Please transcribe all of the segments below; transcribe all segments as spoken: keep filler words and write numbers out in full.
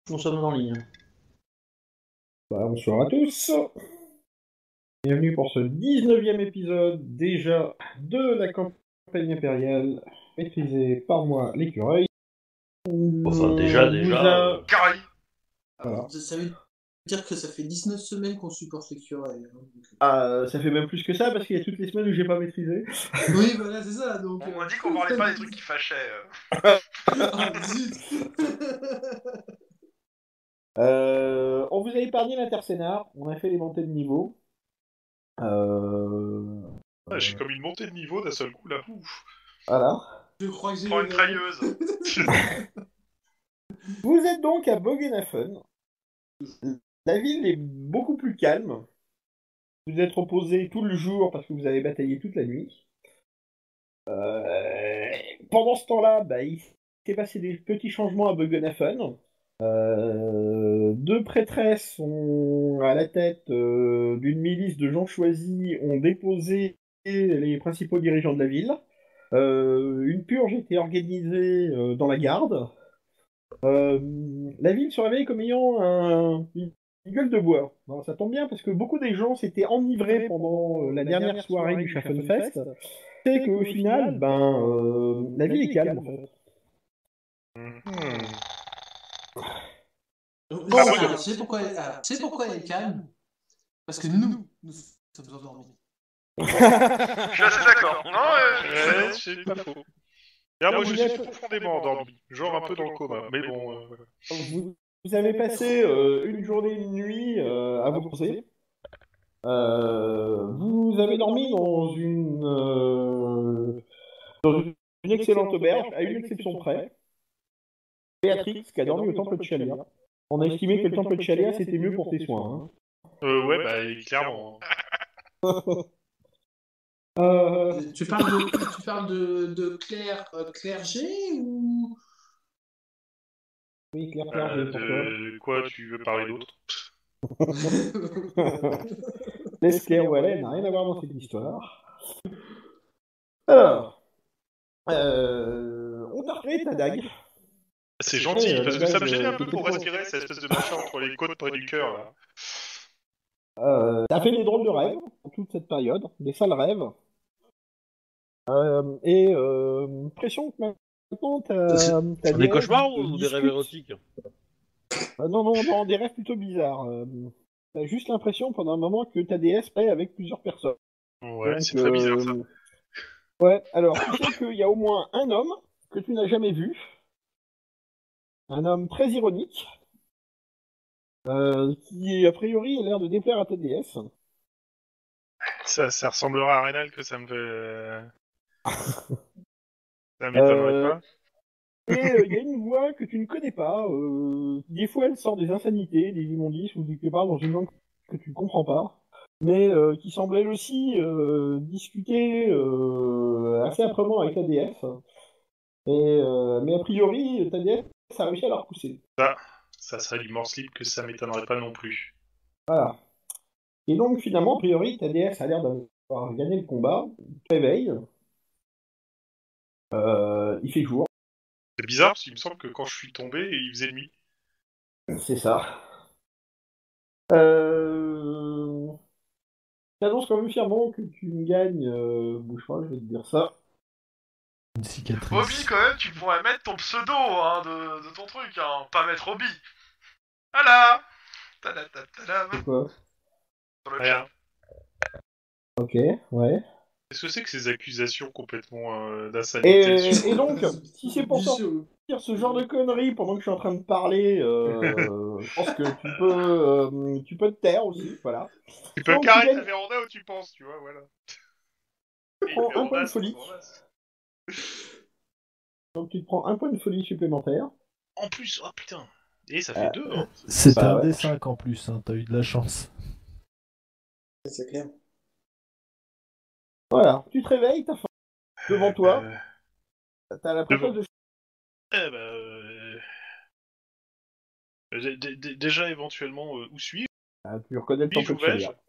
Nous sommes en ligne. Bah, bonsoir à tous. Bienvenue pour ce dix-neuvième épisode déjà de la campagne impériale maîtrisée par moi, l'écureuil. Enfin, déjà, On vous déjà. a... euh, Carré. Voilà. Alors, ça veut dire que ça fait dix-neuf semaines qu'on supporte l'écureuil. hein, donc, euh. Ah, ça fait même plus que ça parce qu'il y a toutes les semaines où j'ai pas maîtrisé. Oui, voilà, c'est ça. Donc, On euh, m'a dit qu'on parlait pas des trucs qui fâchaient. euh. Ah, zut. Euh, on vous a épargné l'intercénar, on a fait les montées de niveau. Euh... Ah, j'ai comme une montée de niveau d'un seul coup là. Ouf. Voilà. Je crois que j'ai Prends eu une le- trailleuse. Vous êtes donc à Bogenhafen. La ville est beaucoup plus calme. Vous êtes reposé tout le jour parce que vous avez bataillé toute la nuit. Euh, Pendant ce temps-là, bah, il s'est passé des petits changements à Bogenhafen. Euh, deux prêtresses sont à la tête euh, d'une milice de gens choisis, ont déposé les principaux dirigeants de la ville. Euh, une purge a été organisée euh, dans la garde. Euh, la ville se réveille comme ayant un- une une gueule de bois. Alors, ça tombe bien parce que beaucoup des gens s'étaient enivrés pendant euh, la dernière soirée du Schaffenfest. C'est qu'au final, ben, euh, la ville est calme en fait. Hmm. Donc, Ah, c'est- moi, alors, tu sais pourquoi, elle- alors, tu sais pourquoi elle est calme? Parce que nous, nous sommes endormis. Je suis assez d'accord. Non, euh, Ouais, c'est pas faux. Là, moi, je suis profondément endormi, genre un peu dans le coma, mais bon. euh, voilà. Vous, vous avez passé euh, une journée, une nuit euh, à vous reposer. Euh, vous avez dormi dans une, euh, dans une excellente auberge, à une exception près. Béatrix, qui a dormi au temple de Chalia. On a estimé que le temple de Chalia, c'était mieux pour tes soins. Euh, ouais, bah, clairement. Hein. Euh, Tu parles de, tu parles de, de Claire, euh, Claire G ou Oui, Claire Euh, Clerget, pour toi. de quoi tu veux parler d'autre? Laisse Claire où elle est, n'a rien à voir dans cette histoire. Alors, euh, on t'a repris ta dague. C'est Ouais, gentil, euh, parce la que ça me dague, gênait euh, un peu qui pour était respirer, cette espèce de machin entre les côtes près du cœur, là. Euh, t'as fait des drôles de rêves toute cette période, des sales rêves. Euh, et euh, pression que maintenant t'as t'as Sur des des rêves cauchemars qui ou des rêves discutent. érotiques? Euh, non, non, non, des rêves plutôt bizarres. Euh, t'as juste l'impression pendant un moment que ta déesse est avec plusieurs personnes. Ouais, Donc, c'est très bizarre, ça. euh, ouais, alors tu sais qu'il y a au moins un homme que tu n'as jamais vu, un homme très ironique, euh, qui a priori a l'air de déplaire à ta déesse. Ça, ça ressemblera à Rénal que ça me fait... euh, Ça m'étonnerait Euh, pas. et euh, il y a une voix que tu ne connais pas. Euh, des fois, elle sort des insanités, des immondices ou quelque part dans une langue que tu ne comprends pas, mais euh, qui semble elle aussi euh, discuter euh, assez âprement avec ta déesse. Et, euh, mais a priori, ta déesse a réussi à la repousser. Ça, ça serait du morse libre que ça m'étonnerait pas non plus. Voilà. Et donc finalement, a priori, ta déesse a l'air d'avoir gagné le combat. Tu te réveilles, euh, il fait jour, C'est bizarre, parce qu'il me semble que quand je suis tombé, il faisait nuit. c'est ça. Euh... J'annonce quand même fièrement que tu me gagnes, euh, bouge pas, je vais te dire ça. Une Obi, cicatrice. quand même, tu pourrais mettre ton pseudo hein, de, de ton truc, hein. Pas mettre Obi. Voilà. Tadadadadam. C'est quoi? Sur le Rien. chat. Ok, ouais. Qu'est-ce que c'est que ces accusations complètement euh, Et, d'insanité sur- et donc, si c'est pour sortir ce genre de conneries pendant que je suis en train de parler, euh, je pense que tu peux, euh, tu peux te taire aussi, voilà. Tu peux Donc, tu carrer ta gagnes, véranda où tu penses, tu vois, voilà. tu prends un point de folie. Véranda, Donc tu te prends un point de folie supplémentaire. En plus, oh putain. Et ça fait Euh, deux, hein. C'est Bah un ouais. D cinq en plus, hein, t'as eu de la chance. C'est clair. Voilà, tu te réveilles, t'as faim. Devant toi, Euh, t'as la devant. princesse de... Eh ben... euh, d- d- d- Déjà, éventuellement, euh, où suis-je? Ah, tu reconnais le Puis-je temple ou de vais-je? Chalia.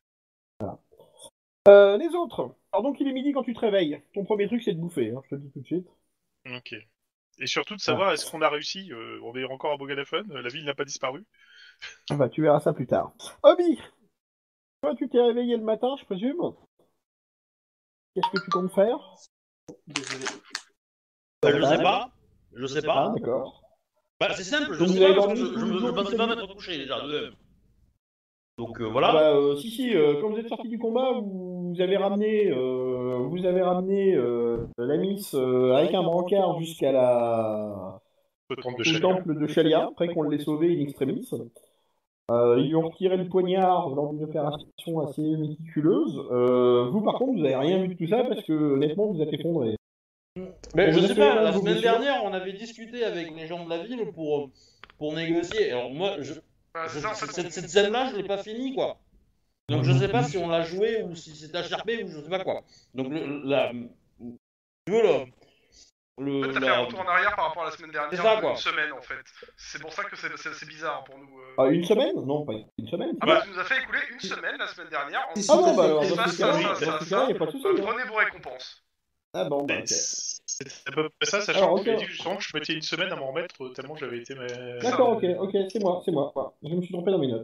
Euh, les autres. Alors donc il est midi quand tu te réveilles. Ton premier truc c'est de bouffer, hein, je te le dis tout de suite. Ok. Et surtout de savoir, est-ce qu'on a réussi euh, On est encore à Boganafen, la ville n'a pas disparu. Ah bah, tu verras ça plus tard. Obi, toi, tu t'es réveillé le matin, je présume. Qu'est-ce que tu comptes faire? Désolé. Bah, je sais pas. Je sais Ah, pas. d'accord. Bah, c'est simple, je Donc, sais vous avez pas parce que dormi je, je, tous les me- je jours pensais qui pas s'est m'être couché déjà. de même. Donc euh, Ah voilà. bah, euh, si, si, euh, quand vous êtes sorti du combat, vous, vous avez ramené, euh, vous avez ramené euh, la Miss euh, avec un brancard jusqu'à la... Le temple de au Chalia. temple de Chalia, après qu'on l'ait sauvé in extremis. Euh, ils lui ont retiré le poignard lors d'une opération assez méticuleuse. Euh, vous, par contre, vous n'avez rien vu de tout ça parce que, honnêtement, vous êtes effondré. Mais je Vous sais êtes pas, là, la vos semaine blessures dernière, on avait discuté avec les gens de la ville pour, pour négocier. Alors moi, je, Bah, je- c'est ça, en fait, cette, on- cette scène-là, je l'ai pas finie, quoi. Donc je sais pas si on l'a joué ou si c'est acharpé ou je sais pas quoi. Donc le, la, tu veux, le, En le, fait, t'as fait la- un retour en arrière par rapport à la semaine dernière, C'est ça, de quoi. une semaine en fait. C'est pour ça que c'est c'est- c'est bizarre hein, pour nous. euh. Ah, une semaine? Non, pas une semaine. Ah bah, tu nous as fait écouler une semaine la semaine dernière en Si, disant Ah bon, bah alors, il se dans passe ce ça, cas-là, ça, dans ça, ce cas-là, ça, y a pas de souci. euh, hein. prenez vos récompenses. Ah bon, bah, Mais ok. C'est à peu près ça, sachant Alors, que j'avais ok. dit justement que je mettais une semaine à m'en remettre euh, tellement j'avais été... mais- D'accord, ok, ok, c'est moi, c'est moi. Voilà. Je me suis trompé dans mes notes.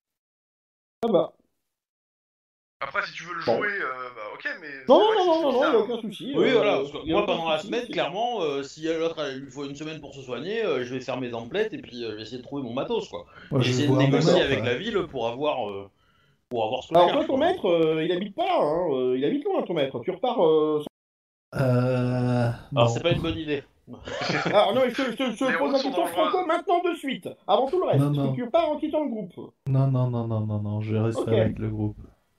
Ah bah. Après, si tu veux le Bon. jouer, euh, bah ok, mais. Non, c'est vrai non, que non, c'est non, non, bizarre. y a aucun souci. Oui, euh, voilà, parce que y a moi aucun pendant la souci, semaine, c'est- clairement, euh, si l'autre elle lui faut une semaine pour se soigner, euh, je vais faire mes emplettes et puis euh, je vais essayer de trouver mon matos, quoi. Moi, Et je vais essayer de voir mon négocier maître, avec euh. la ville pour avoir, euh, pour avoir ce que je Alors, cherche, toi, ton quoi. maître, euh, il habite pas, hein, euh, il habite loin, ton maître. Tu repars. Euh... Euh. Alors Non. c'est pas une bonne idée. Alors, non, je te, je te- je te Les pose routes la sont question dangereuses. franco maintenant de suite, avant tout le reste. Non, Est-ce non. que tu repars en quittant le groupe? Non, non, non, non, non, non, je reste Ok. avec le groupe.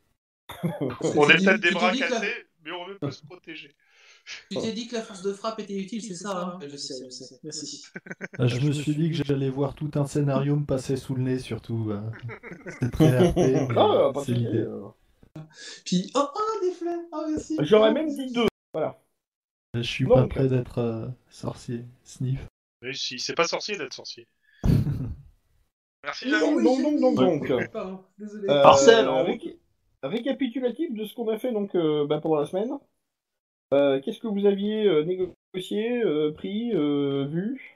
On Tu est dis- peut-être des tu t'es bras dit que la- cassés, mais on veut se protéger. Tu t'es dit que la force de frappe était utile, c'est ça hein? Je sais, je sais. Merci. Euh, Je me suis dit que j'allais voir tout un scénario me passer sous le nez, surtout. euh. C'est très R P, mais Ah, pas de c'est souci, l'idée. euh. Puis, oh, oh, des fleurs! Oh, merci! J'aurais même dit deux. Voilà. Je suis Donc. pas prêt d'être euh, sorcier. Sniff. Mais si, c'est pas sorcier d'être sorcier. Merci, Oui, Jamy. oui, Donc, j'ai donc, donc, dit. donc. Pardon, désolé. Euh, Marcel, en réc- récapitulatif de ce qu'on a fait donc euh, bah, pendant la semaine. Euh, Qu'est-ce que vous aviez euh, négocié, euh, pris, euh, vu?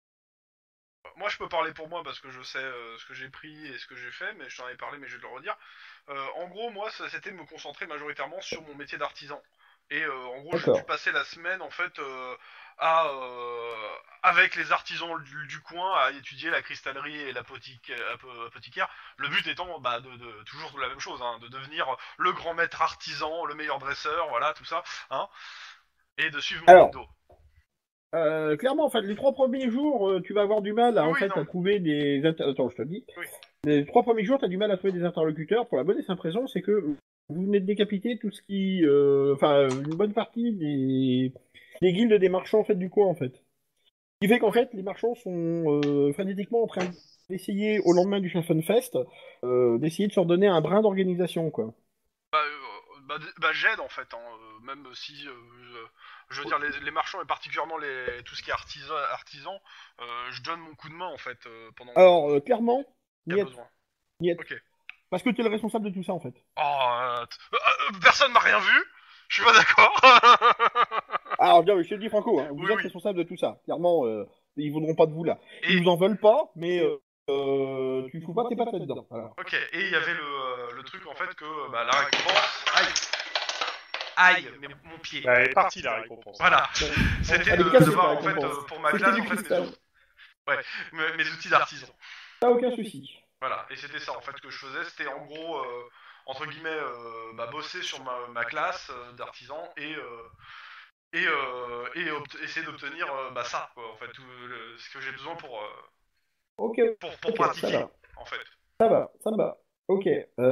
Moi, je peux parler pour moi parce que je sais euh, ce que j'ai pris et ce que j'ai fait, mais je t'en avais parlé, mais je vais te le redire. Euh, en gros, moi, ça, c'était de me concentrer majoritairement sur mon métier d'artisan. Et euh, en gros, j'ai D'accord. dû passer la semaine, en fait, euh, à, euh, avec les artisans du, du coin, à étudier la cristallerie et l'apothique- apo- apothicaire. Le but étant bah, de, de toujours la même chose, hein, de devenir le grand maître artisan, le meilleur dresseur, voilà, tout ça, hein, et de suivre mon Alors, window. Euh, clairement, en fait, les trois premiers jours, euh, tu vas avoir du mal à, en Oui, fait, non. à trouver des... inter- Attends, je te le dis. Oui. Les trois premiers jours, tu as du mal à trouver des interlocuteurs pour la bonne et simple raison, c'est que vous venez de décapiter tout ce qui... euh, Enfin, une bonne partie des... des guildes des marchands, en fait, du coin, en fait. Ce qui fait qu'en fait, les marchands sont euh, frénétiquement en train d'essayer, au lendemain du Schaffenfest, euh, d'essayer de se redonner un brin d'organisation, quoi. Bah, euh, bah, d- bah, j'aide en fait, hein, euh, même si euh, je, je veux dire les, les marchands et particulièrement les, tout ce qui est artisan, artisan euh, je donne mon coup de main en fait euh, pendant Alors, euh, clairement, qu'il y a niet, besoin. niet. Ok. Parce que tu es le responsable de tout ça, en fait. Oh, euh, t- euh, euh, personne m'a rien vu. Je suis pas d'accord. Alors, bien, je te le dis franco, hein, vous Oui, êtes oui. responsable de tout ça. Clairement, euh, ils voudront pas de vous là. Et- Ils vous en veulent pas, mais euh, euh, tu fous pas tes pattes là-dedans. Voilà. Ok. Et il y avait le, euh, le truc en fait que bah, la récompense. Aïe. Aïe, mais mon pied. Bah, elle est partie la récompense. Voilà. C'était Elle est de, cassée, de voir ta en fait récompense. euh, pour ma C'était classe du en fait mes, cristal. outils- ouais, mes, mes outils d'artisan. T'as aucun souci. Voilà, et c'était ça en fait que je faisais, c'était en gros, euh, entre guillemets, euh, bah, bosser sur ma, ma classe euh, d'artisan et, euh, et, euh, et obt- essayer d'obtenir euh, bah, ça, quoi, en fait, tout le- ce que j'ai besoin pour, euh, Ok, pour, pour ok, pratiquer, ça va. en fait. Ça va, ça me va. Ok.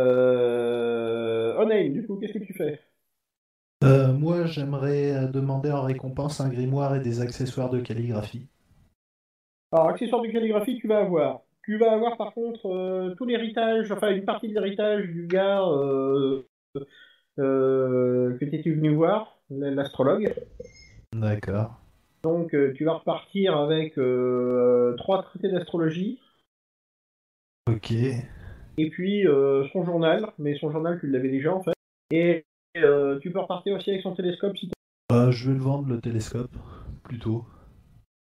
Euh... Onaim, du coup, qu'est-ce que tu fais? Euh, moi, j'aimerais euh, demander en récompense un grimoire et des accessoires de calligraphie. Alors, accessoire de calligraphie, tu vas avoir. Tu vas avoir par contre euh, tout l'héritage, enfin une partie de l'héritage du gars euh, euh, que tu étais venu voir, l'astrologue. D'accord. Donc euh, tu vas repartir avec euh, trois traités d'astrologie, Ok. et puis euh, son journal, mais son journal tu l'avais déjà en fait. Et euh, tu peux repartir aussi avec son télescope si Euh, je vais le vendre, le télescope, plutôt.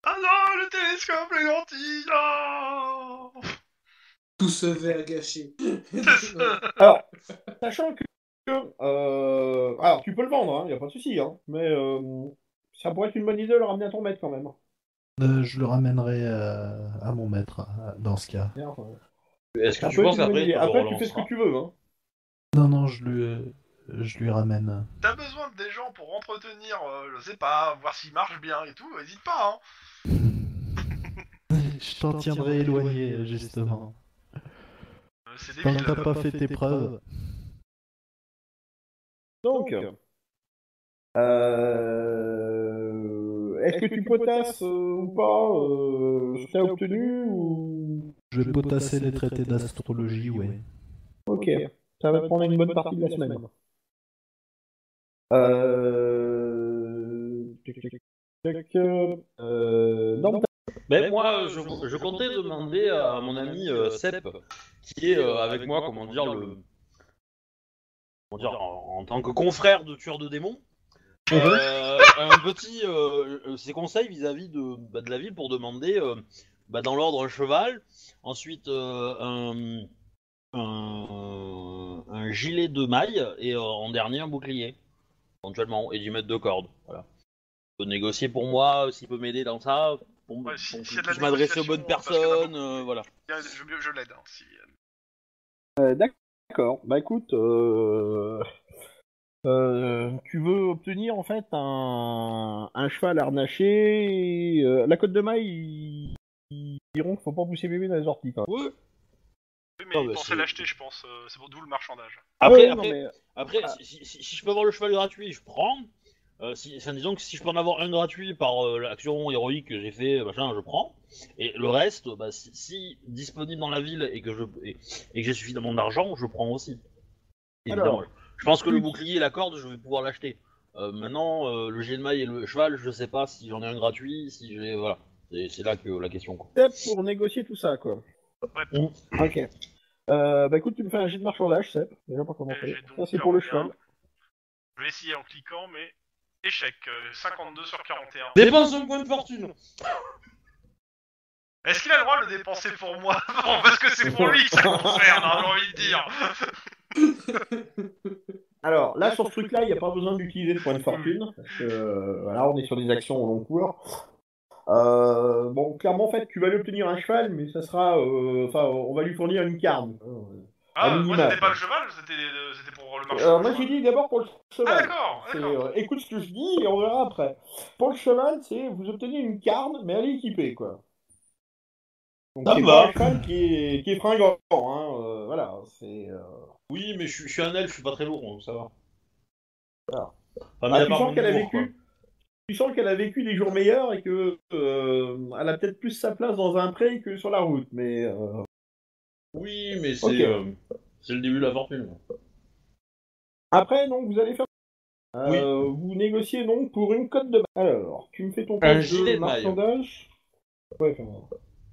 le télescope, les lentilles. Non. Tout se verre gâché. Alors, sachant que... Euh... Alors, tu peux le vendre, il n'y a pas de souci, hein, mais euh, ça pourrait être une bonne idée de le ramener à ton maître quand même. Euh, je le ramènerai euh, à mon maître euh, dans ce cas. Est-ce que Ça tu peut être penses une bonne qu'après, idée. il te Après, le tu fais ce que relancera? tu veux. Hein. Non, non, je lui, je lui ramène. T'as besoin de des gens pour entretenir, euh, je sais pas, voir s'il marche bien et tout, hésite pas, hein. Je t'en tiendrai éloigné, justement. Euh, c'est Tant débile. que t'as pas fait tes preuves. Donc, euh... est-ce que tu potasses euh, ou pas euh, ce que t'as obtenu ou... Je vais potasser les traités d'astrologie, ouais. Ok, ça va te prendre une bonne partie de la semaine. Euh... tac, tac, tac, euh... dans ta- Ben, moi, je, je comptais demander à mon ami euh, Sep, qui est euh, avec moi, comment dire, le, comment dire, en, en tant que confrère de tueur de démons, euh, un petit, euh, ses conseils vis-à-vis de, bah, de la ville pour demander, euh, bah, dans l'ordre, un cheval, ensuite euh, un, un, un gilet de maille et euh, en dernier un bouclier, éventuellement, et dix mètres de corde. Voilà. Il peut négocier pour moi, euh, s'il peut m'aider dans ça, pour, Ouais, si- pour s'il y que a de je la puisse m'adresser aux négociation, bonnes parce qu'il y en a personnes, beaucoup. euh, voilà. Je, je l'aide, hein, si... Euh, D'accord, bah écoute, euh... Euh, tu veux obtenir en fait un, un cheval harnaché. Et, euh, la côte de maille, ils, ils diront qu'il faut pas pousser bébé dans les orties. Quand même. Ouais. Oui, mais Non, il mais pensait c'est- l'acheter, je pense, euh, c'est pour d'où le marchandage. Après, Ouais, non, après, mais- après Ah. si, si- si- si je peux avoir le cheval gratuit, je prends. Euh, si, enfin, disons que si je peux en avoir un gratuit par euh, l'action héroïque que j'ai fait, machin, je prends. Et le reste, bah, si, si disponible dans la ville et que je et, et que j'ai suffisamment d'argent, je prends aussi. Évidemment. Alors, je pense que le oui. bouclier et la corde, je vais pouvoir l'acheter. Euh, maintenant, euh, le gilet de maille et le cheval, je sais pas si j'en ai un gratuit, si j'ai voilà. C'est c'est là que la question. Quoi. Step pour négocier tout ça, quoi. Ouais. Ok. Euh, bah écoute, tu me fais un jet de marchandage, Seb. Déjà pas Euh, commencé. j'ai donc Ça c'est pour le quarante et un. cheval. Je vais essayer en cliquant, mais... Échec, euh, cinquante-deux sur quarante et un. Dépense un point de fortune. Est-ce qu'il a le droit de le dépenser pour moi? Bon, parce que c'est pour lui que ça concerne, hein, j'ai envie de dire. Alors là, sur ce truc-là, il n'y a pas besoin d'utiliser de points de fortune. Parce que euh, voilà, on est sur des actions au long cours. Euh, bon, clairement, en fait, tu vas lui obtenir un cheval, mais ça sera. euh, Enfin, on va lui fournir une carne. Ah, À moi minima. c'était pas le cheval, c'était euh, c'était pour le marché. Euh, moi, j'ai dit d'abord pour le cheval. Ah d'accord, C'est, d'accord. euh, écoute ce que je dis et on verra après. Pour le cheval, c'est vous obtenez une carne, mais elle est équipée, quoi. Donc Ça c'est va. pas un cheval qui est, qui est fringant, hein. euh, voilà, c'est. euh, Oui, mais je, suis- je suis un elfe, je suis pas très lourd, donc ça va. Alors. Enfin, mis Ah, à tu part sens mon qu'elle a humour, quoi. vécu. Tu sens qu'elle a vécu des jours meilleurs et que euh, elle a peut-être plus sa place dans un pré que sur la route, mais. euh, Oui, mais c'est Ok. euh, c'est le début de la fortune. Après, donc vous allez faire. Euh, Vous négociez donc pour une cote de. Alors, tu me fais ton Un test gilet de de maille. marchandage. Ouais, enfin,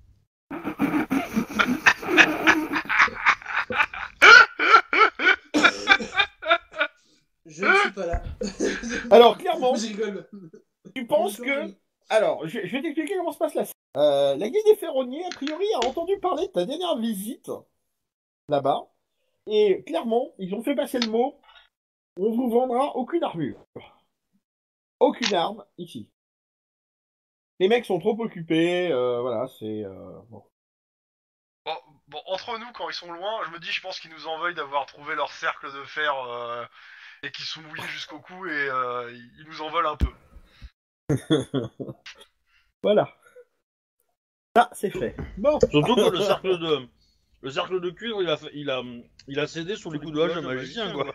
Je ne suis pas là. Alors, clairement, Je rigole. tu penses que. Alors, je, je vais t'expliquer comment se passe la scène. Euh, la guilde des ferronniers, a priori, a entendu parler de ta dernière visite là-bas. Et clairement, ils ont fait passer le mot on vous vendra aucune armure. Aucune arme ici. Les mecs sont trop occupés, euh, voilà, c'est. Euh, bon. Bon, bon, entre nous, quand ils sont loin, je me dis, je pense qu'ils nous en veuillent d'avoir trouvé leur cercle de fer euh, et qu'ils sont mouillés jusqu'au cou et euh, ils nous en veulent un peu. Voilà. Ah, c'est fait. Bon. Surtout que le cercle de le cercle de cuivre, il a fait- il a il a cédé sous les coups de hache d'un magicien, quoi.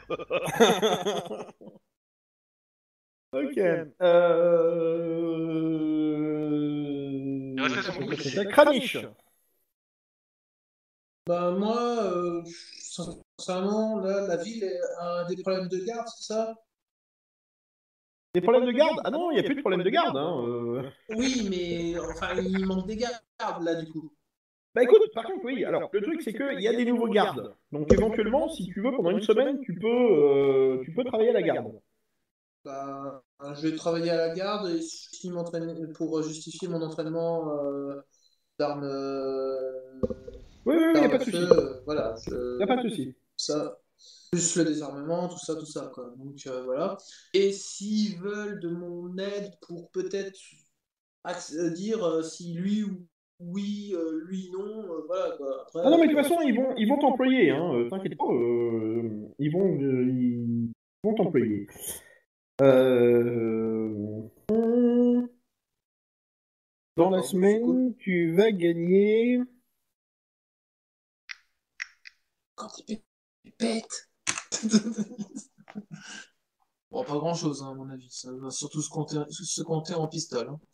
Ok. Euh... Il restait son bouclier. C'est Kranich. Bah moi, euh, sincèrement, là, la ville a des problèmes de garde, c'est ça? Des problèmes de garde? Ah non, il n'y a plus de problème de garde. Hein. euh. Oui, mais enfin, il manque des gardes là, du coup. Bah écoute, par contre, oui. Alors, le truc, c'est qu'il y a des nouveaux gardes. Donc, éventuellement, si tu veux, pendant une semaine, tu peux, euh, tu peux travailler à la garde. Bah, Euh, Je vais travailler à la garde et si m'entraîner pour justifier mon entraînement euh, d'armes. Euh, Oui, oui, oui, y a d'armes pas à de souci. feu, euh, voilà, je- Y a pas de souci. ça, plus le désarmement, tout ça, tout ça, quoi. Donc euh, voilà. Et s'ils veulent de mon aide pour peut-être ax- euh, dire euh, si lui ou oui, euh, lui non, euh, voilà quoi. Après, Ah non, mais de euh, toute façon, ils vont, ils vont t'employer, hein. euh, T'inquiète pas, euh, ils vont, euh, ils vont t'employer. Euh... Dans la d'accord, c'est cool. semaine, tu vas gagner. Quand t'es pète. Bon, pas grand chose, à mon avis. Ça va surtout se compter, se compter en pistole. Hein.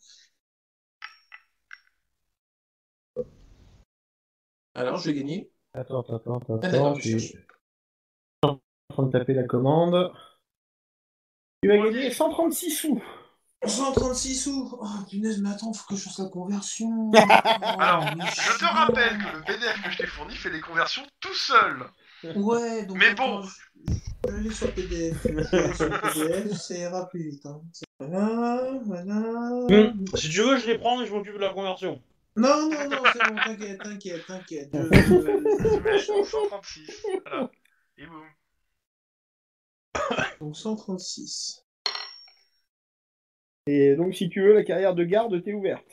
Alors, je vais gagner. Attends, attends, attends, Ah, attends, d'accord, je je suis cherche. en train de taper la commande. Tu vas gagner cent trente-six sous. cent trente-six sous. Oh, punaise, mais attends, faut que je fasse la conversion. Alors, Oh, mais je te chiant. rappelle que le P D F que je t'ai fourni fait les conversions tout seul. Ouais, donc Mais attends, bon. je, je vais aller sur P D F. Je vais aller sur P D F, ça ira plus vite. Hein. Voilà, voilà. Hum, Si tu veux, je les prends et je m'occupe de la conversion. Non, non, non, c'est bon, t'inquiète, t'inquiète, t'inquiète. Je, je- Tu mets cent trente-six. Voilà. Et boum. Donc cent trente-six. Et donc, si tu veux, la carrière de garde t'est ouverte.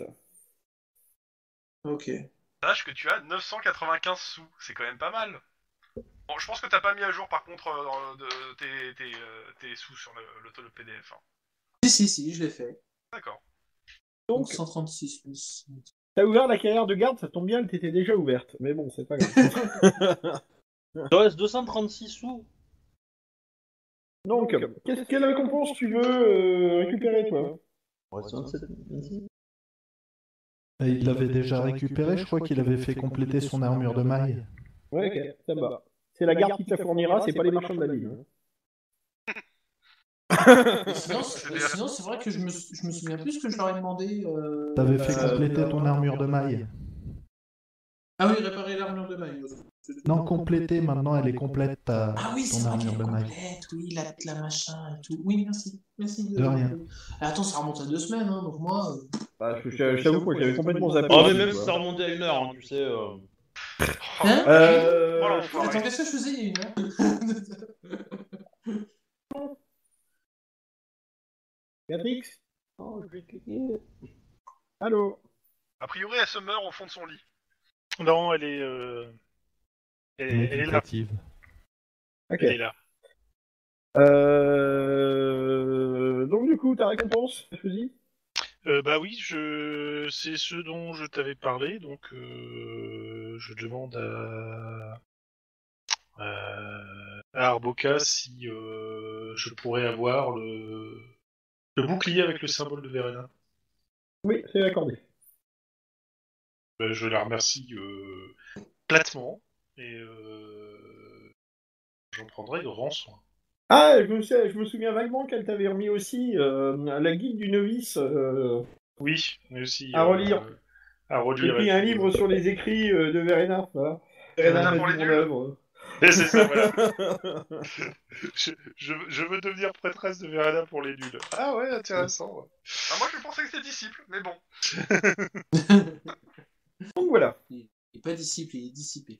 Ok. Sache que tu as neuf cent quatre-vingt-quinze sous. C'est quand même pas mal. Bon, je pense que t'as pas mis à jour par contre euh, de, tes, tes, euh, tes sous sur le, le, le P D F. Hein. Si, si, si, je l'ai fait. D'accord. Donc Donc, cent trente-six plus. t'as ouvert la carrière de garde, ça tombe bien, elle t'était déjà ouverte. Mais bon, c'est pas grave. Il te reste deux cent trente-six sous. Donc, qu'est-ce, quelle récompense tu veux euh, récupérer, toi? Ouais, c'est vingt-sept, vingt-six. Et il l'avait déjà récupéré, je crois qu'il avait fait compléter son armure de maille. Ouais, ok, ça me va. C'est la garde qui te la fournira, c'est pas les marchands de la ville. hein. Et sinon, c'est et sinon, c'est vrai que je me, je me souviens plus ce que je leur ai demandé. Euh... T'avais fait Euh, compléter ton armure de maille. Ah oui, réparer l'armure de maille. Non, compléter, maintenant elle est complète, ta, Ah oui, c'est ton vrai qu'elle armure est de maille. complète, oui, la, la machin et tout. Oui, merci. Merci. De rien. Ah, attends, ça remonte à deux semaines, hein, donc moi. euh, Bah, je, je- je t'avoue que j'avais complètement zappé. Oh, mais aussi, même quoi. si ça remontait à une heure, hein, tu sais. euh. Hein Euh... Voilà, Attends, enfoiré. qu'est-ce que je faisais il y a une heure Béatrix? Allô? A priori, elle se meurt au fond de son lit. Non, elle est, euh... elle, est- elle est là. Méditative. Ok. Elle est là. Euh... Donc, du coup, ta récompense, je te dis? Euh, bah oui, je... c'est ce dont je t'avais parlé, donc euh... je demande à, à... à Arboca si euh... je pourrais avoir le... le bouclier avec le symbole de Verena. Oui, c'est accordé. Ben, je la remercie euh... platement et euh... j'en prendrai grand soin. Ah, je me, sais- je me souviens vaguement qu'elle t'avait remis aussi euh, la guide du novice euh, Oui, mais aussi à relire. euh, à J'ai relire. pris et un tout. livre sur les écrits euh, de Verena. Voilà. Verena Verena pour m'a les dit mon nuls. œuvre. Et c'est ça, voilà. je, je, je veux devenir prêtresse de Verena pour les nuls. Ah ouais, intéressant. Ouais. Ah, moi, je pensais que c'était disciple, mais bon. Donc voilà. Il n'est pas disciple, il est dissipé.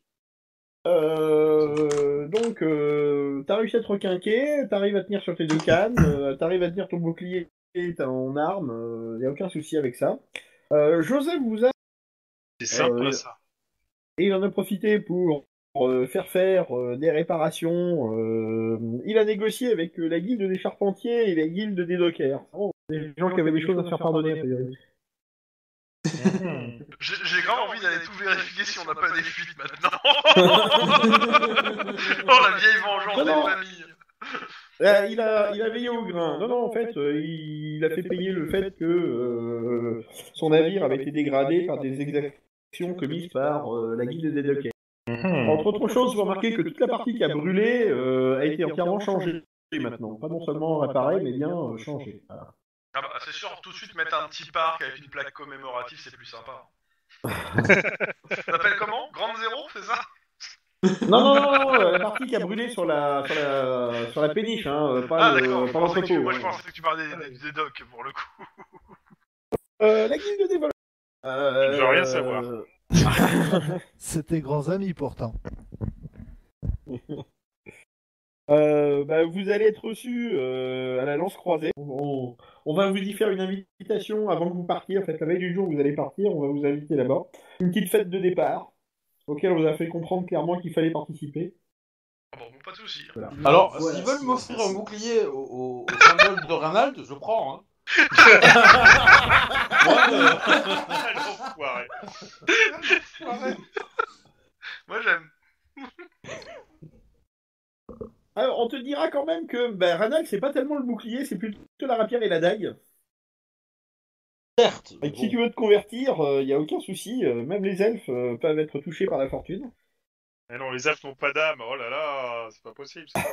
Euh, donc, euh, t'as réussi à te requinquer, t'arrives à tenir sur tes deux cannes, euh, t'arrives à tenir ton bouclier et ton arme, il n'y a aucun souci avec ça. Euh, Joseph vous a... C'est simple, Euh, ça. Et il en a profité pour euh, faire faire euh, des réparations. euh, il a négocié avec euh, la guilde des charpentiers et la guilde des dockers. Oh, des gens qui avaient des choses à se faire pardonner, a priori. J'ai j'ai grave envie d'aller tout vérifier si on n'a pas des fuites maintenant. Oh, la vieille vengeance Non, des non. familles. Euh, il, a, il a veillé au grain. Non, non, en fait, euh, il, il a fait payer le fait que euh, son navire avait été dégradé par des exactions commises par euh, la guilde des dockers. Entre autres choses, vous remarquez que toute la partie qui a brûlé euh, a été entièrement changée maintenant. Pas non seulement réparée, mais bien euh, changée. Voilà. Ah bah, c'est sûr, tout de suite mettre un petit parc avec une plaque commémorative, c'est plus sympa. Ça s'appelle comment? Grande Zéro, c'est ça? Non, non, non, non, euh, la partie qui a brûlé sur la, sur la, sur la péniche, hein, euh, pas Ah le, d'accord, je pas pensais que tu... l'entrepôt. moi je hein. pensais que tu parlais des, des, des docks pour le coup. Euh, la guilde des voleurs. Je ne veux rien savoir. C'était grands amis pourtant. Euh, bah, vous allez être reçu euh, à la lance croisée. On, on va vous y faire une invitation avant que vous partiez. En fait, la veille du jour où vous allez partir, on va vous inviter là-bas. Une petite fête de départ, auquel on vous a fait comprendre clairement qu'il fallait participer. Ah bon, pas de soucis. Voilà. Alors, Voilà, s'ils veulent c'est- m'offrir c'est- un bouclier au, au, au symbole de Ranald, je prends. Hein. Moi, euh, Ah, l'enfoiré. Moi j'aime. Alors, on te dira quand même que bah, Ranal, c'est pas tellement le bouclier, c'est plutôt la rapière et la dague. certes. Et bon. si tu veux te convertir, il n'y a aucun souci. euh, même les elfes euh, peuvent être touchés par la fortune. Mais non, les elfes n'ont pas d'âme. Oh là là, c'est pas possible. Ça.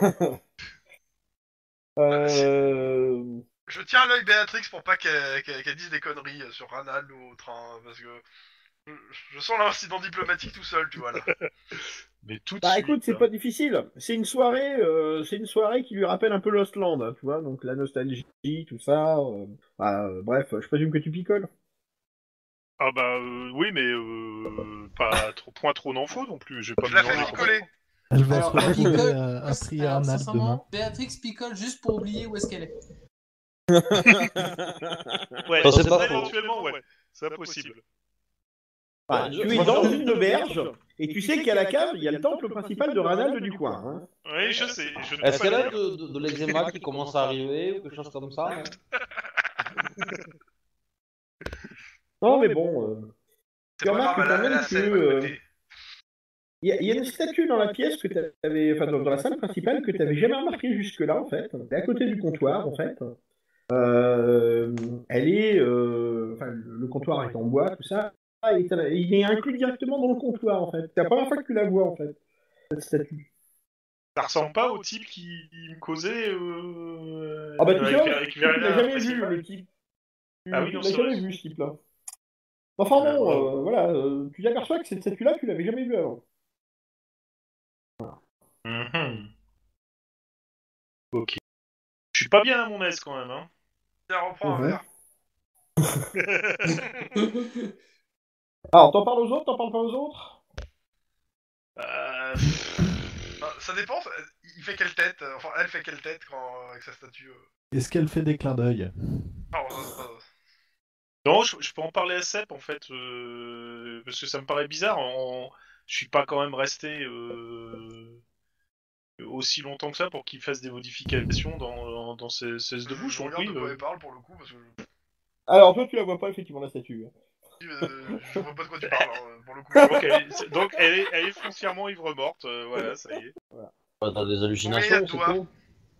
Euh... Je tiens à l'œil Béatrix pour pas qu'elle qu'elle- qu'elle dise des conneries sur Ranald ou autre, hein, parce que je, je sens l'incident diplomatique tout seul, tu vois là. Mais tout de Bah suite. écoute, c'est hein. pas difficile. C'est une soirée, euh, c'est une soirée qui lui rappelle un peu Lost Land, hein, tu vois, donc la nostalgie, tout ça. euh, bah, euh, bref, je présume que tu picoles. Ah bah euh, oui, mais euh, pas trop, point trop n'en faut non plus. Je vais pas Je me la fais demander picoler. Elle va Alors, se retrouver picole- à, à prier alors, Arnald demain. sincèrement, Béatrix picole juste pour oublier où est-ce qu'elle est. Ouais, Ça, c'est pas faux. éventuellement, ouais, c'est impossible. Bah, Ouais, tu je- es moi, dans je- une auberge, et tu sais qu'à la cave, il y a le temple principal de Ranald du coin. Hein. Oui, je sais. Je ne Est-ce peux pas qu'elle a dire. de, de, de l'eczéma qui commence à arriver ou quelque chose comme ça non Non, mais bon, euh, C'est tu pas grave, remarques elle quand a, elle même a celle que, à euh, côté. il y, a- il y a une statue dans la pièce que tu avais, enfin dans, dans la salle principale que tu n'avais jamais remarquée jusque-là en fait. Elle est à côté du comptoir en fait. Euh, elle est, euh, enfin le le comptoir est en bois, tout ça. Et t'as- il est inclus directement dans le comptoir en fait. C'est la première fois que tu la vois en fait, cette statue. Ça ressemble pas au type qui me causait euh... Ah bah tu sais, avec, tu avec tu Verena l'as jamais principale. vu le type. Tu, Ah oui, tu non, l'as c'est jamais vrai. vu ce type-là. Enfin Euh, bon, ouais. euh, voilà, euh, tu t'aperçois que cette statue-là, tu l'avais jamais vue avant. Mhm. Ok. Je suis pas bien à mon aise quand même, hein. Tiens, reprends un Mhm. verre. Alors, t'en parles aux autres, t'en parles pas aux autres? Euh, Enfin, ça dépend, ça- il fait quelle tête, euh, enfin elle fait quelle tête quand, avec sa statue euh... Est-ce qu'elle fait des clins d'œil? Ah, euh, euh, Non, je, je peux en parler à Sep en fait, euh, parce que ça me paraît bizarre. En... Je suis pas quand même resté euh, aussi longtemps que ça pour qu'il fasse des modifications dans, dans, dans ses, ses de je, bouche. je Donc regarde oui, de quoi euh, elle parle pour le coup, parce que je, Alors, toi, tu la vois pas, effectivement, la statue. euh, je vois pas de quoi tu parles, hein, pour le coup. donc, elle est, donc elle est, elle est foncièrement ivre morte. euh, voilà, ça y est. Bah, t'as des Combien il y a hallucinations, de c'est doigts tout.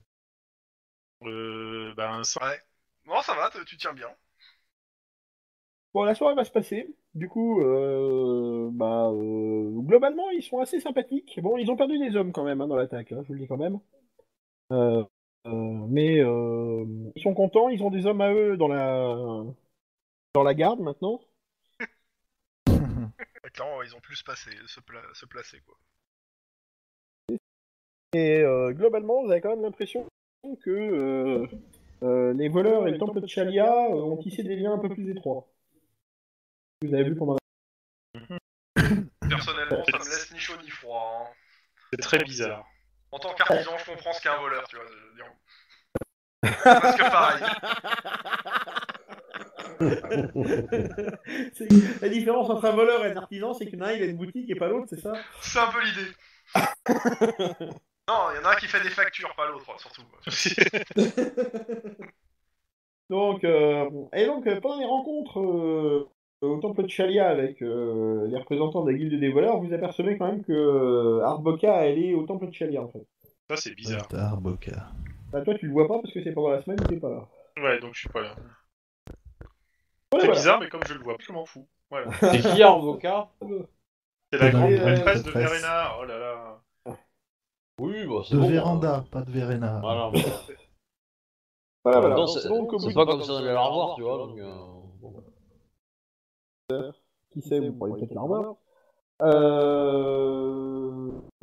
Euh, ben, ça... Ouais. Non, ça va, tu tiens bien. Bon, la soirée va se passer. Du coup, euh, bah, euh, globalement, ils sont assez sympathiques. Bon, ils ont perdu des hommes quand même hein, dans l'attaque, hein, je vous le dis quand même. Euh, euh, mais euh, ils sont contents, ils ont des hommes à eux dans la, dans la garde maintenant. Clairement, ils ont plus passé, se, pla- se placer, quoi. Et euh, globalement, vous avez quand même l'impression que euh, euh, les voleurs et le temple de Chalia euh, ont tissé des liens un peu plus étroits. Vous avez vu pendant Personnellement, ça me laisse ni chaud ni froid. Hein. c'est très bizarre. En tant qu'artisan, je comprends ce qu'est un voleur, tu vois. Je veux dire. C'est presque pareil. C'est- La différence entre un voleur et un artisan, c'est qu'il y en a un, il a une boutique et pas l'autre, c'est ça? C'est un peu l'idée. Non, il y en a un qui fait des factures, pas l'autre, surtout. Donc, euh, et donc, euh, pendant les rencontres euh, au temple de Chalia avec euh, les représentants de la guilde des voleurs, vous apercevez quand même que euh, Arboca, elle est au temple de Chalia, en fait. Ça c'est bizarre. Arboca. Bah, toi, tu le vois pas parce que c'est pendant la semaine où t'es pas là. Ouais, donc je suis pas là. Ouais, C'est voilà. bizarre, mais comme je le vois, je m'en fous. Voilà. C'est qui Arvoca? C'est la C'est grande dans les- prêtresse de prêtresse. Verena. Oh là là. Oui, bah c'est De bon. Véranda, euh, pas de Verena. Voilà. Voilà, En même voilà. temps, c'est Donc, au c'est bout pas de- comme si on allait la revoir, tu vois. Donc, euh, bon. Qui sait, vous pourriez peut-être la revoir. Euh...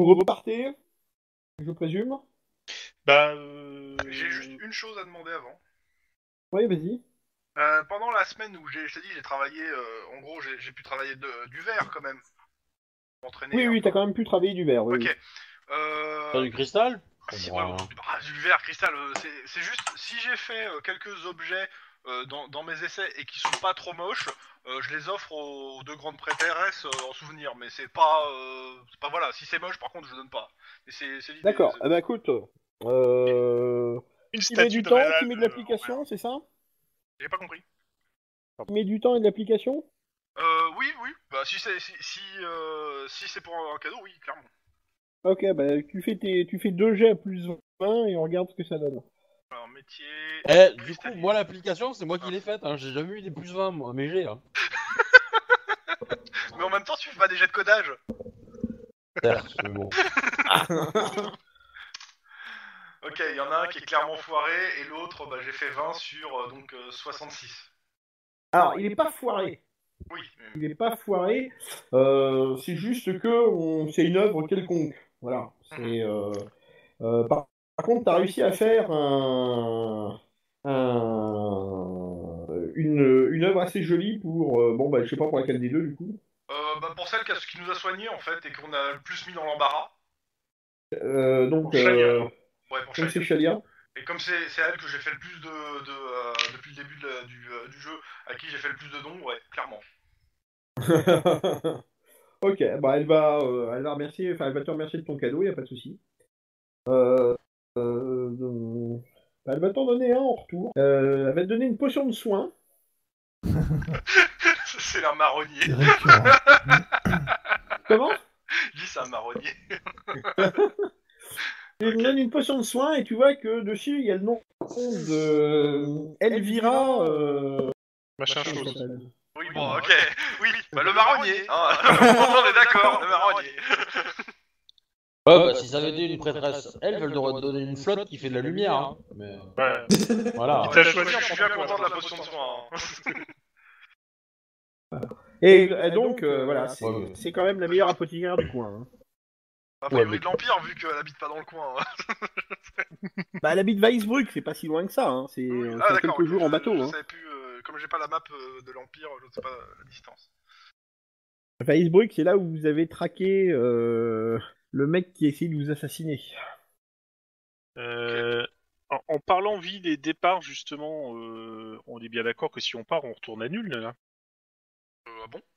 repartez, je présume. Bah, euh... J'ai juste une chose à demander avant. Oui, vas-y. Euh, pendant la semaine où j'ai, je t'ai dit, j'ai travaillé, euh, en gros, j'ai, j'ai pu travailler de, du verre quand même. M'entraîner Oui, un oui, peu. t'as quand même pu travailler du verre. Oui, Ok. oui. Euh... T'as du cristal? Si, Bon, ouais, hein. bah, du verre, cristal, euh, c'est, c'est juste, si j'ai fait euh, quelques objets euh, dans, dans mes essais et qui sont pas trop moches, euh, je les offre aux, aux deux grandes prêtresses euh, en souvenir, mais c'est pas, euh, c'est pas, voilà, si c'est moche par contre je donne pas. Mais c'est, c'est l'idée. D'accord. c'est- Eh ben écoute, euh... une qui met statue du de temps, Rénal, qui met de euh, l'application, c'est ça? J'ai pas compris. Qui met du temps et de l'application? Euh, oui, oui, bah si c'est, si, si, euh, si c'est pour un cadeau, oui, clairement. Ok, bah tu fais, tes... tu fais deux jets à plus vingt et on regarde ce que ça donne. Alors, métier... Eh, du coup, cristalline. moi, l'application, c'est moi qui l'ai faite. Hein. J'ai jamais eu des plus vingt, moi, mais j'ai. Hein. Mais en même temps, tu fais pas des jets de codage. Certes, mais bon. Ok, il y en a un qui est clairement foiré, et l'autre, bah, j'ai fait vingt sur, euh, donc, euh, soixante-six. Alors, il est pas foiré. Oui. Il est pas foiré. Euh, c'est juste que on... c'est une œuvre quelconque. Voilà. C'est. Euh... euh, par... par contre, t'as réussi à faire un. un... Une... une œuvre assez jolie pour. euh, Bon, bah, je sais pas pour laquelle des deux, du coup. Euh, bah, pour celle qui, a- qui nous a soignés, en fait, et qu'on a le plus mis dans l'embarras. Euh, donc, Pour Shalia. euh... Ouais, pour donc c'est Shalia. Shalia. Et comme c'est c'est elle que j'ai fait le plus de... de euh, depuis le début de la- du, euh, du jeu, à qui j'ai fait le plus de dons, ouais, clairement. Ok, bah elle va, euh, elle va remercier, enfin elle va te remercier de ton cadeau, y a pas de souci. Euh, euh, euh, bah, elle va t'en donner un en retour. Euh, elle va te donner une potion de soin. C'est un marronnier. C'est récurrent. Comment? Je dis c'est un marronnier. Elle te Ok. donne une potion de soin et tu vois que dessus il y a le nom de Elvira. Euh... Machin comment chose. ça s'appelle Oui, bon, ok. Oui, bah, le marronnier. Hein. On est d'accord, le marronnier. Ouais, bah, si ça avait été une prêtresse, elle, elle aurait donné une flotte qui fait de la lumière. Hein. Mais Ouais. voilà. Il t'a Je choisi suis en bien premier, content de la ouais. potion de soin. Hein. Et, et donc euh, voilà, c'est Ouais, mais- c'est quand même la meilleure apothicaire du coin. Hein. A priori Ouais, mais- de l'Empire, vu qu'elle habite pas dans le coin. Hein. Bah elle habite Weisbruck, c'est pas si loin que ça. Hein. C'est Oui, euh, ah, c'est d'accord, quelques ok, jours en je- bateau. Je Hein. savais plus, euh, comme j'ai pas la map euh, de l'Empire, je ne sais pas la distance. Weisbruck, c'est là où vous avez traqué euh, le mec qui essaie de vous assassiner. Euh, en, en parlant ville et départ, justement, euh, on est bien d'accord que si on part, on retourne à nul, là. Euh, ah bon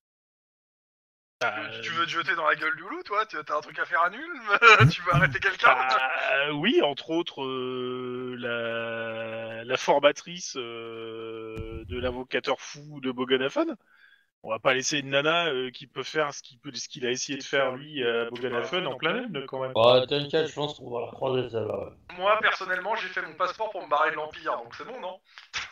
Bah, Tu veux te jeter dans la gueule du loup, toi? Tu as un truc à faire à nul? Tu veux arrêter quelqu'un? bah, oui, entre autres, euh, la, la formatrice euh, de l'invocateur fou de Boganaphon. On va pas laisser une nana euh, qui peut faire ce qu'il peut, ce qu'il a essayé de faire lui à Boganaphon en plein lune, quand même. Ouais, t'inquiète, je pense qu'on va la croiser celle-là. Ouais. Moi, personnellement, j'ai fait mon passeport pour me barrer de l'Empire, donc c'est bon, non?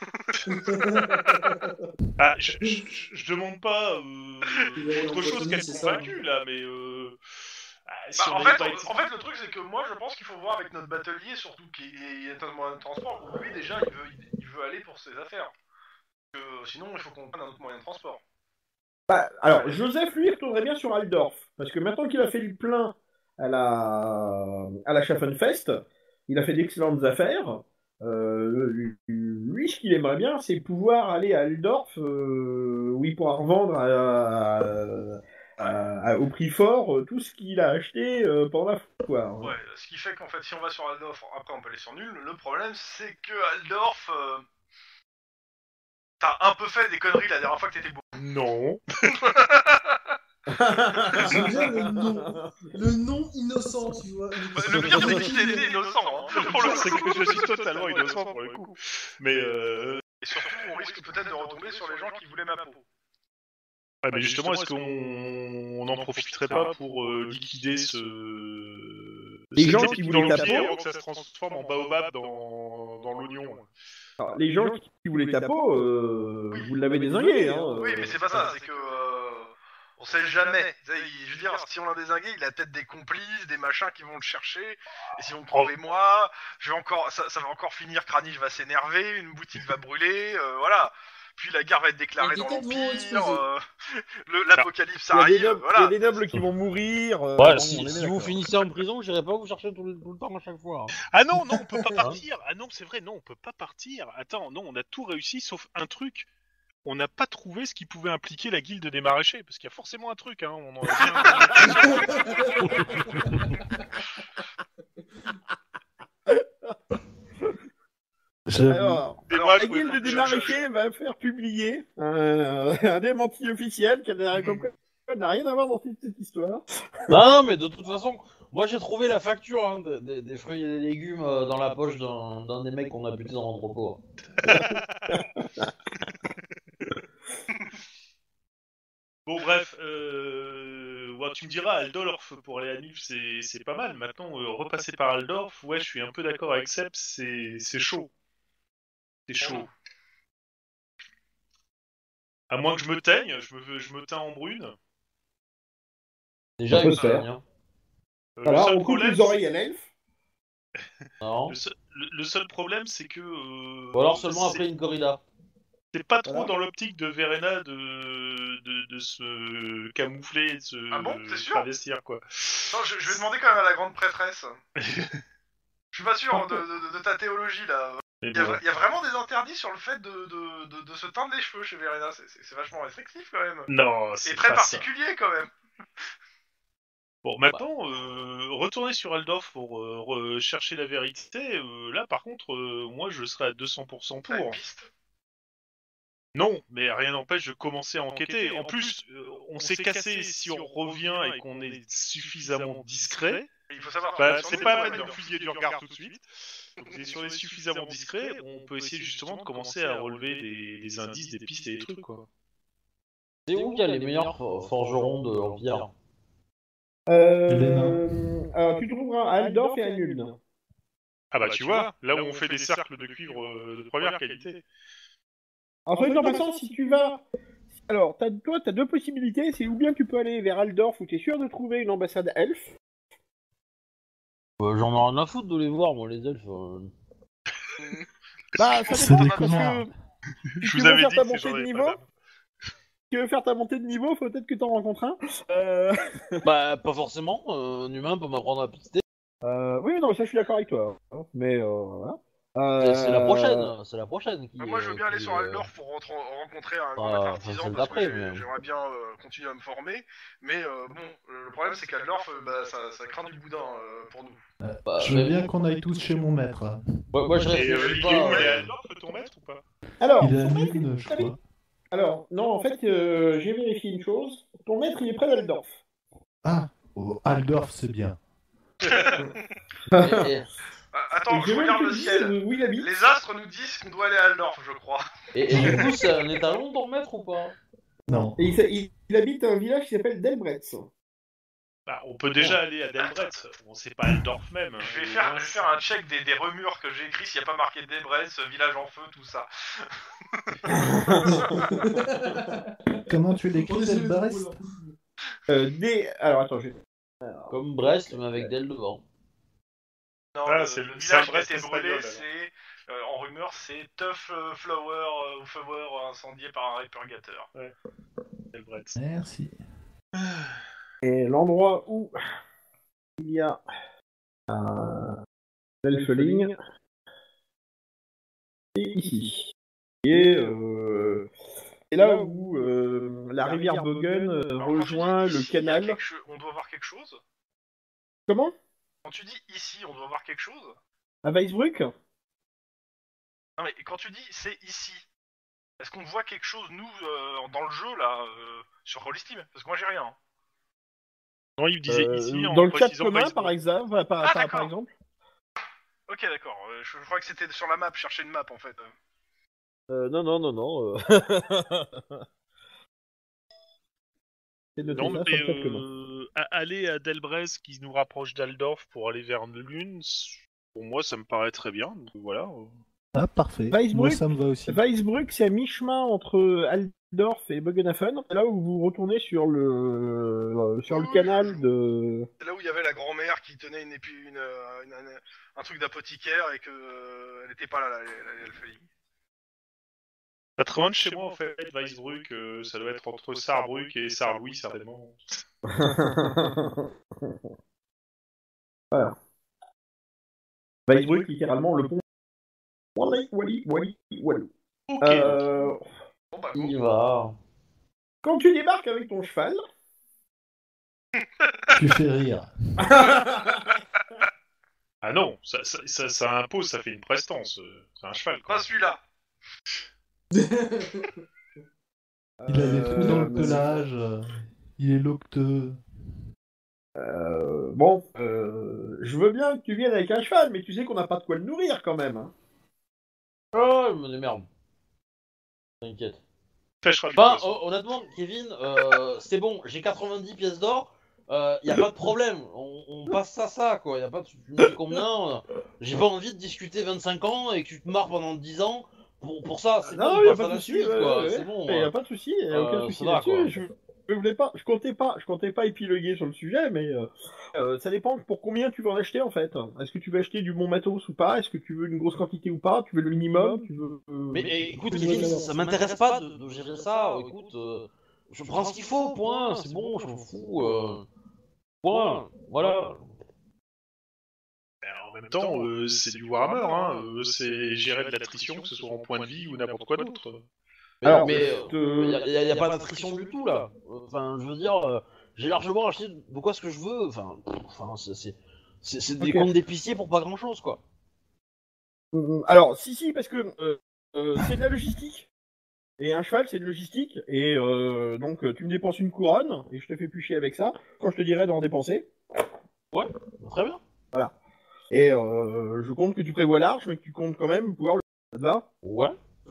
Ah, je, je, je- je demande pas euh, Ouais, autre on chose continue, qu'être c'est ça. convaincu là, mais euh, ah, si Bah, on en, avait fait, pas en, été- en fait, le truc, c'est que moi, je pense qu'il faut voir avec notre batelier, surtout qui est un moyen de transport, où lui, déjà, il veut, il, il veut aller pour ses affaires. Que, sinon, il faut qu'on prenne un autre moyen de transport. Bah, alors, Joseph, lui, il retournerait bien sur Aldorf. Parce que maintenant qu'il a fait le plein à la, à la Schaffenfest, il a fait d'excellentes affaires. Euh, lui, lui, ce qu'il aimerait bien, c'est pouvoir aller à Aldorf, euh, où il pourra revendre à- à- à- au prix fort euh, tout ce qu'il a acheté euh, pendant la foire. Ouais, ce qui fait qu'en fait, si on va sur Aldorf, après on peut aller sur Nul. Le problème, c'est que Aldorf, euh, t'as un peu fait des conneries la dernière fois que t'étais beau. Non. J'aime bien le nom. Le nom innocent, tu vois. Le pire, c'est qu'il était innocent. Hein. Pour le c'est que je suis totalement innocent pour le coup. Mais euh... Et surtout, on risque peut-être de retomber sur les gens qui voulaient ma peau. ouais, mais justement, est-ce qu'on on en profiterait pas pour euh, liquider ce Les cette gens technique qui dans voulaient le ta pied peau avant que ça se transforme en baobab dans dans l'oignon. Alors, les gens qui voulaient ta peau, euh, vous l'avez désingué. Hein, Oui, euh. mais c'est pas ça, c'est que... Euh, on sait jamais. Tu sais, il- je veux dire, si on l'a désingué, il a peut-être des complices, des machins qui vont le chercher. Et si on me trouvait moi, je vais encore, ça, ça va encore finir, Kranich va s'énerver, une boutique va brûler, euh, voilà. puis la guerre va être déclarée Et des dans têtes vont l'Empire, exploser. euh, le- l'apocalypse Il y a des arrive, nobles, il y voilà. a des nobles qui vont mourir. euh, Ouais, bon, si, on est bien si vous d'accord. finissez en prison, j'irai pas vous chercher tout le, tout le temps à chaque fois. hein. Ah non, non, on peut pas partir. Ah non, c'est vrai, non, on peut pas partir. Attends, non, on a tout réussi sauf un truc. On n'a pas trouvé ce qui pouvait impliquer la guilde des maraîchers, parce qu'il y a forcément un truc, hein. On en a J'avoue. Alors, Et Alors, moi, la je pouvais guilde pas- des je- maraîchers va faire publier un, un démenti officiel qui n'a comme quoi n'a rien à voir dans toute cette histoire. Non, non, mais de toute façon, moi j'ai trouvé la facture hein, des, des- des fruits et des légumes euh, dans la poche d'un d'un des mecs qu'on a buté dans l'entrepôt. Bon, bref, euh... ouais, tu me diras, Aldorf, pour aller à Nif, c'est c'est pas mal. Maintenant, euh, repasser par Aldorf, ouais, je suis un peu d'accord avec Seb, c'est c'est chaud. C'est chaud. À moins que je me teigne, je me, je me teins en brune. Déjà, Ça peut il se faire. hein. Euh, Voilà, le seul on coupe problème, les oreilles à l'elfe. Non. Le seul, le- le seul problème, c'est que. euh, Ou alors seulement c'est- après une corrida. C'est pas trop Voilà. dans l'optique de Verena de, de, de se camoufler, de se Ah bon, t'es sûr travestir, quoi. Attends, je, je vais demander quand même à la grande prêtresse. Je suis pas sûr hein, de, de- de ta théologie là. Mais Il y, a, bon. vra- il y a vraiment des interdits sur le fait de, de, de, de se teindre les cheveux chez Verena, c'est- c'est c'est vachement restrictif quand même. Non, Et c'est très pas ça. particulier quand même. Bon, maintenant, euh, retourner sur Aldorf pour euh, re- chercher la vérité, euh, là, par contre, euh, moi, je serais à deux cents pour cent T'as une pour. piste. Non, mais rien n'empêche de commencer à enquêter. En plus, euh, on s'est cassé si on revient et qu'on est suffisamment discret. Et il faut savoir. Bah, sur c'est nous, pas ouais, la peine de d'accord. me fusiller du regard tout de suite. Donc, si on est suffisamment discret, on peut essayer justement de commencer à relever des, des indices, des pistes et des trucs, quoi. C'est où qu'il y a les meilleurs for- forgerons de l'Empire? Euh, alors, tu trouveras à Aldorf et à Nuln. Ah bah tu vois, là où on fait des cercles de cuivre euh, de première qualité. En fait, en passant, si tu vas... Alors, t'as, toi, tu as deux possibilités. C'est ou bien tu peux aller vers Aldorf où tu es sûr de trouver une ambassade elfe. Euh, J'en ai rien à foutre de les voir, moi, les elfes. euh. Bah, ça C'est dépend, des parce connards. que Je tu vous veux avais faire dit ta que montée j'en de avais niveau. pas. Tu veux faire ta montée de niveau, faut peut-être que t'en rencontres un. Euh... Bah, pas forcément. euh, un humain peut m'apprendre à pister. euh, Oui, non, ça, je suis d'accord avec toi. hein. Mais, euh, voilà. C'est- C'est la Euh, prochaine, c'est la prochaine qui. Bah, moi je veux euh, bien aller qui, sur euh, Aldorf pour rentre- rencontrer un grand Ah, maître enfin, artisan celle parce que d'après, j'ai- mais- j'aimerais bien euh, continuer à me former. Mais euh, bon, euh, le problème c'est qu'Aldorf, euh, bah, ça, ça craint du boudin euh, pour nous. bah, Je veux mais- bien qu'on aille tous chez mon maître. hein. Ouais, moi, je Et euh, réfléchis il est où, pas. il est à euh, Aldorf, ton maître ou pas? Alors, Il est à ton maître, Nuln, il- je crois. Alors, non, en fait, euh, j'ai vérifié une chose. Ton maître, il est près d'Aldorf. Ah, oh, Aldorf, c'est bien. et- et- Ah, attends, Et je j'ai même regarde te le dit, ciel. euh, où il habite. Les astres nous disent qu'on doit aller à Aldorf, je crois. Et, et du coup, c'est un étalon ton maître ou pas? Non. Et il, s'a- il- il habite un village qui s'appelle Delbretz. Bah, on peut déjà aller à Delbret. On sait pas Aldorf même. hein. Je vais Et faire, moi, je vais faire un check des, des remures que j'ai écrits s'il n'y a pas marqué Debrecen, village en feu, tout ça. Comment tu l'écris, On essaie de Delbrest trouver Euh, des... Alors, attends, je... Comme Brest, mais avec Del devant. Non, Ah, le, c'est le le- village c'est un qui a Brest été brûlé, espagnol, c'est, euh, en rumeur, c'est Tough euh, Flower euh, ou Flower incendié par un répurgateur. Delbret. Merci. Et l'endroit où il y a un elfeling, c'est ici. Et euh, c'est là où euh, la rivière Bogen euh, Alors, quand tu rejoint dis le ici, il y a canal. quelque cho- on doit voir quelque chose. Comment? Quand tu dis ici, on doit voir quelque chose. À Weisbruck? Non mais quand tu dis c'est ici, est-ce qu'on voit quelque chose nous euh, dans le jeu là euh, sur Rollistim? Parce que moi j'ai rien. hein. Non, il me disait Euh, ici en dans le chat précisant commun, Facebook. par exemple, par, par- Ah, par d'accord. exemple. Ok d'accord. Euh, je, je crois que c'était sur la map, chercher une map en fait. Euh, non, non, non, non. euh. C'est noté Non, ça mais sur le chat commun. euh, a- aller à Delbret qui nous rapproche d'Aldorf pour aller vers Lune, c- pour moi ça me paraît très bien. Donc, voilà. Ah, parfait. Weisbruck. Moi, ça me va aussi. Weisbruck, c'est à mi-chemin entre Aldorf et Bogenhafen. C'est là où vous retournez sur le euh, sur le Oui, canal je- de. C'est là où il y avait la grand-mère qui tenait une, épi- une, euh, une- une- un truc d'apothicaire et que euh, elle était pas là, la, la, la- l'elfeling. Pas très loin de chez moi, en fait, Weisbruck, euh, ça doit être entre Saarbrück et Saarlouis, certainement. Voilà. Weisbruck, littéralement, le pont. Wally, Wally, Wally, Wally. Ok, Euh, Bon bah go. Il va. Quand tu débarques avec ton cheval, Tu fais rire. Ah non, ça, ça, ça, ça impose, ça fait une prestance. euh, C'est un cheval, quoi. Pas celui-là. Il a les trous dans Euh, le pelage. euh, Il est locteux. euh, bon, euh, je veux bien que tu viennes avec un cheval, mais tu sais qu'on n'a pas de quoi le nourrir quand même. Hein. Oh, je me démerde. T'inquiète. Pêchera du Bah, poisson. hon- honnêtement, Kevin, euh, c'est bon, j'ai quatre-vingt-dix pièces d'or, euh, y a pas de problème, on, on passe ça, ça, quoi, y a pas de... Tu me dis combien, euh, j'ai pas envie de discuter vingt-cinq ans et que tu te marres pendant dix ans pour, pour ça, c'est Non, bon, il n'y on a passe pas à de la souci, suite, ouais, quoi, ouais, c'est ouais. bon. Il n'y a euh, pas de souci, il n'y a aucun euh, souci ça va, là-dessus. quoi. Je, je voulais pas, je comptais pas, je comptais pas épiloguer sur le sujet, mais euh, euh, ça dépend pour combien tu veux en acheter en fait. Est-ce que tu veux acheter du bon matos ou pas? Est-ce que tu veux une grosse quantité ou pas? Tu veux le minimum? Tu veux euh, Mais eh, écoute, tu veux Kevin, savoir. ça, ça m'intéresse pas de, de gérer ça, écoute, euh, je prends ce qu'il faut, point, c'est bon, je m'en fous, euh, point, voilà. Mais en même temps, euh, c'est du Warhammer, hein. euh, c'est gérer de l'attrition, que ce soit en point de vie ou n'importe quoi d'autre. Mais, Alors, mais je te- il n'y a, y a pas d'attrition du tout là. Enfin, je veux dire, euh, j'ai largement acheté de quoi ce que je veux. Enfin, pff, enfin c'est c'est- c'est- c'est des Ok. comptes d'épicier pour pas grand chose quoi. Mm, Alors, si, si, parce que euh, euh, c'est de la logistique. Et un cheval, c'est de logistique. Et euh, donc, euh, tu me dépenses une couronne, et je te fais plus chier avec ça, quand je te dirai d'en dépenser. Ouais, très bien. Et euh, je compte que tu prévois large, mais que tu comptes quand même pouvoir le... Ça te va? Ouais.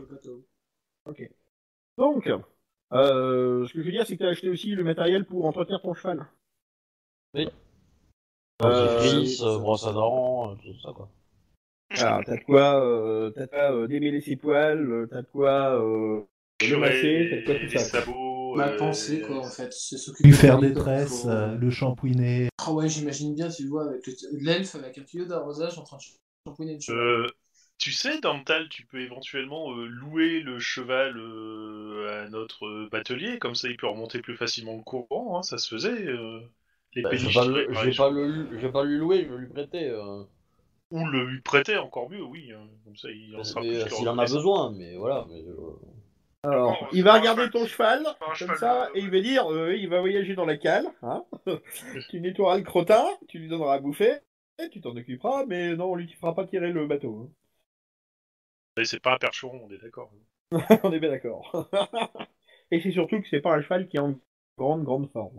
Ok. Donc, euh, ce que je veux dire, c'est que tu as acheté aussi le matériel pour entretenir ton cheval. Oui. Euh, Dentifrice, euh, brosse à dents, euh, tout ça quoi. Alors, t'as de quoi, euh, t'as de quoi euh, démêler ses poils, euh, t'as de quoi euh, le masser, t'as de quoi tout les ça. sabots. Ma euh, pensée, quoi, en fait. C'est s'occuper Lui de faire lui des comme il tresses, faut. euh, le shampouiner. Ah ouais, j'imagine bien, tu vois, avec le- l'elfe avec un tuyau d'arrosage en train de shampouiner le cheval. Euh, tu sais, dans Tal, tu peux éventuellement euh, louer le cheval euh, à notre euh, batelier, comme ça il peut remonter plus facilement le courant, hein, ça se faisait. euh, les Bah, je vais péniches pas, tiraient le, par je les vais pas chevaux. le, je vais pas lui louer, je vais lui prêter. euh. Ou le lui prêter, encore mieux, oui. hein, Comme ça il en sera Mais, plus euh, que s'il en a reconnaissant. besoin, mais voilà. Mais, euh, Alors, Bon, il c'est va pas un regarder cheval. ton cheval, pas un comme cheval ça, de- et il va dire, euh, il va voyager dans la cale, hein. Tu nettoieras le crottin, tu lui donneras à bouffer, et tu t'en occuperas, mais non, on lui fera pas tirer le bateau. Mais c'est pas un percheron, on est d'accord. Hein. On est bien d'accord. Et c'est surtout que c'est pas un cheval qui est en grande, grande forme.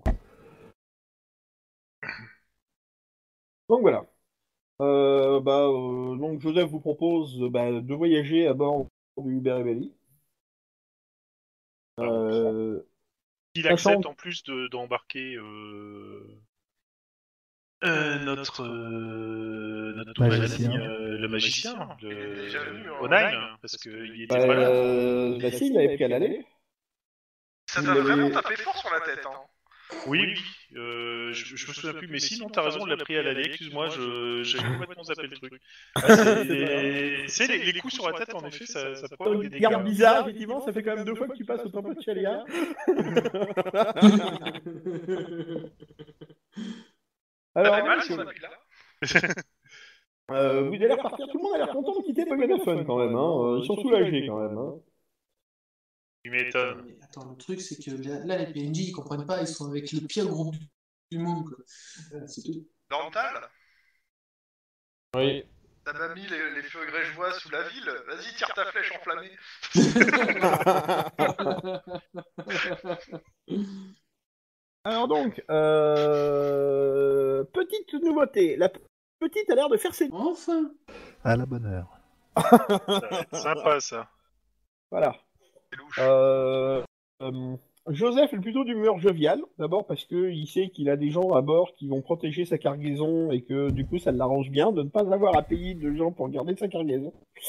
Donc voilà. Euh, bah, euh, donc Joseph vous propose euh, bah, de voyager à bord du Beribelli. Alors, on prend. Euh, Il sachant- accepte en plus de- d'embarquer euh, euh, notre, euh, notre Magicien. ami, euh, le magicien, Il est déjà venu, hein, Onaim, parce qu'il était bah, pas là. euh, bah si, il avait qu'à l'aller. Ça Il t'a avait- vraiment tapé fort sur la tête, hein. Oui, oui. Euh, je, je me souviens plus, mais si, non, t'as raison, on l'a pris à l'aller. Excuse-moi, je, j'ai complètement zappé le truc. Ah, c'est c'est les, les coups sur la tête, en effet, ça, ça provoque des Une dégâts. garde bizarre, effectivement, ça fait quand même deux fois que tu passes au temple de Chalia. Alors, T'avais mal donc, sur appui là. euh, vous allez repartir, tout le monde a l'air content de quitter Pogonaphone quand même, hein. Euh, Ils sont soulagés quand même. Hein. Tu m'étonnes. Mais attends, le truc, c'est que là, là, les P N J, ils comprennent pas, ils sont avec le pire groupe du, du monde, quoi. Euh, C'est tout. Dental, Oui. t'as pas mis les, les feux grégeois sous la ville. Vas-y, tire ta flèche enflammée. Alors donc, euh... petite nouveauté. La petite a l'air de faire ses... Enfin. À la bonne heure. Ça va être sympa, ça. Voilà. C'est louche. Euh, euh, Joseph est plutôt d'humeur joviale, d'abord parce qu'il sait qu'il a des gens à bord qui vont protéger sa cargaison et que du coup ça l'arrange bien de ne pas avoir à payer de gens pour garder sa cargaison.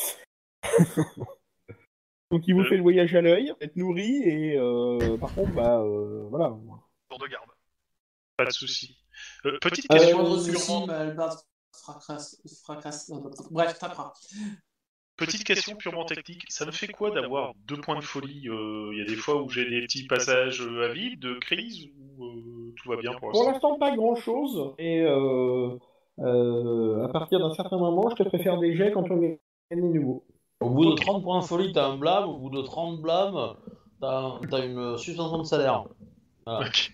Donc il vous Euh. fait le voyage à l'œil, être nourri et euh, par contre bah euh, voilà. Tour de garde. Pas de soucis. Euh, petite Euh, Le question moindre purement... souci, Malbard fracasse. fracasse. non, non, Bref, tapera. petite question purement technique, ça me fait quoi d'avoir deux points de folie? Il y a des fois où j'ai des petits passages euh, à vide, de crise, ou euh, tout va bien pour Pour l'instant? l'instant, pas grand-chose. Et euh, euh, à partir d'un certain moment, je te préfère des jets quand on gagne des nouveaux. Au bout de trente points de folie, t'as un blâme. Au bout de trente blâmes, t'as t'as une suspension de salaire. Voilà. Ok.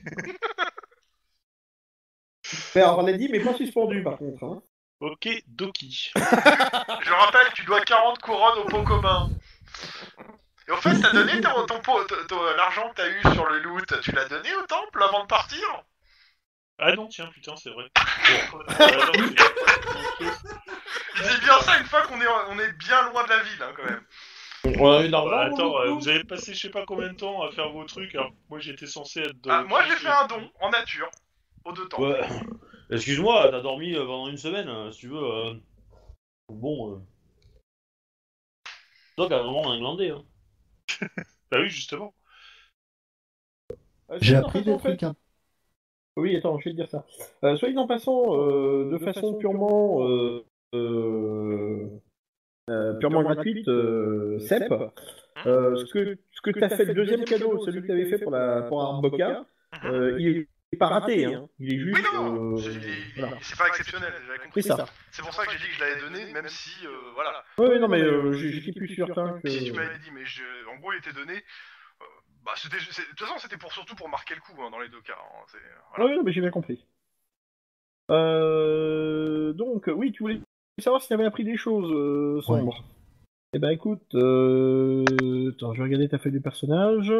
Mais alors, on l'a dit, mais pas suspendu par contre. Hein. Ok, Doki. Je rappelle, tu dois quarante couronnes au pot commun. Et au fait, t'as donné ton, ton pot, ton- ton- l'argent que t'as eu sur le loot, tu l'as donné au temple avant de partir? Ah non, tiens, putain, c'est vrai. Ah non, c'est- Dis bien ça une fois qu'on est, on est bien loin de la ville, hein, quand même. On a eu de l'argent. Bah, pour attends, le euh, coup vous avez passé je sais pas combien de temps à faire vos trucs, alors que moi j'étais censé être dans... Ah, moi j'ai fait un don en nature, aux deux temps. Ouais. Excuse-moi, t'as dormi euh, pendant une semaine, euh, si tu veux. euh. Bon. Euh... Toi, t'as vraiment un glandé. Hein. Bah oui, justement. Euh, J'ai soit dit en appris passant, des en fait- trucs. Hein. Oui, attends, je vais te dire ça. Euh, soit dit en passant, euh, de façon purement, euh, euh, euh, purement gratuite, euh, Sep, euh, ce que, ce que tu as fait, le deuxième cadeau, celui que tu avais fait pour, la, pour Arboca, euh, il est pas raté. Hein. Il est juste. Oui, non, euh, c'est il- voilà. c'est pas exceptionnel, j'avais compris. C'est ça. C'est pour ça que j'ai dit que je l'avais donné, même si, euh, voilà. Oui, oui, non, mais euh, j'ai- j'étais plus certain que. Si tu m'avais dit, mais je... en gros, il était donné. euh, bah, c'était, c'est- de toute façon, c'était pour surtout pour marquer le coup hein, dans les deux cas. Hein, c'est- voilà. Oui, non, mais j'ai bien compris. Euh, donc, oui, tu voulais savoir si tu avais appris des choses, euh, Sombre. Ouais. Eh ben, écoute, euh... attends, je vais regarder ta feuille de personnage.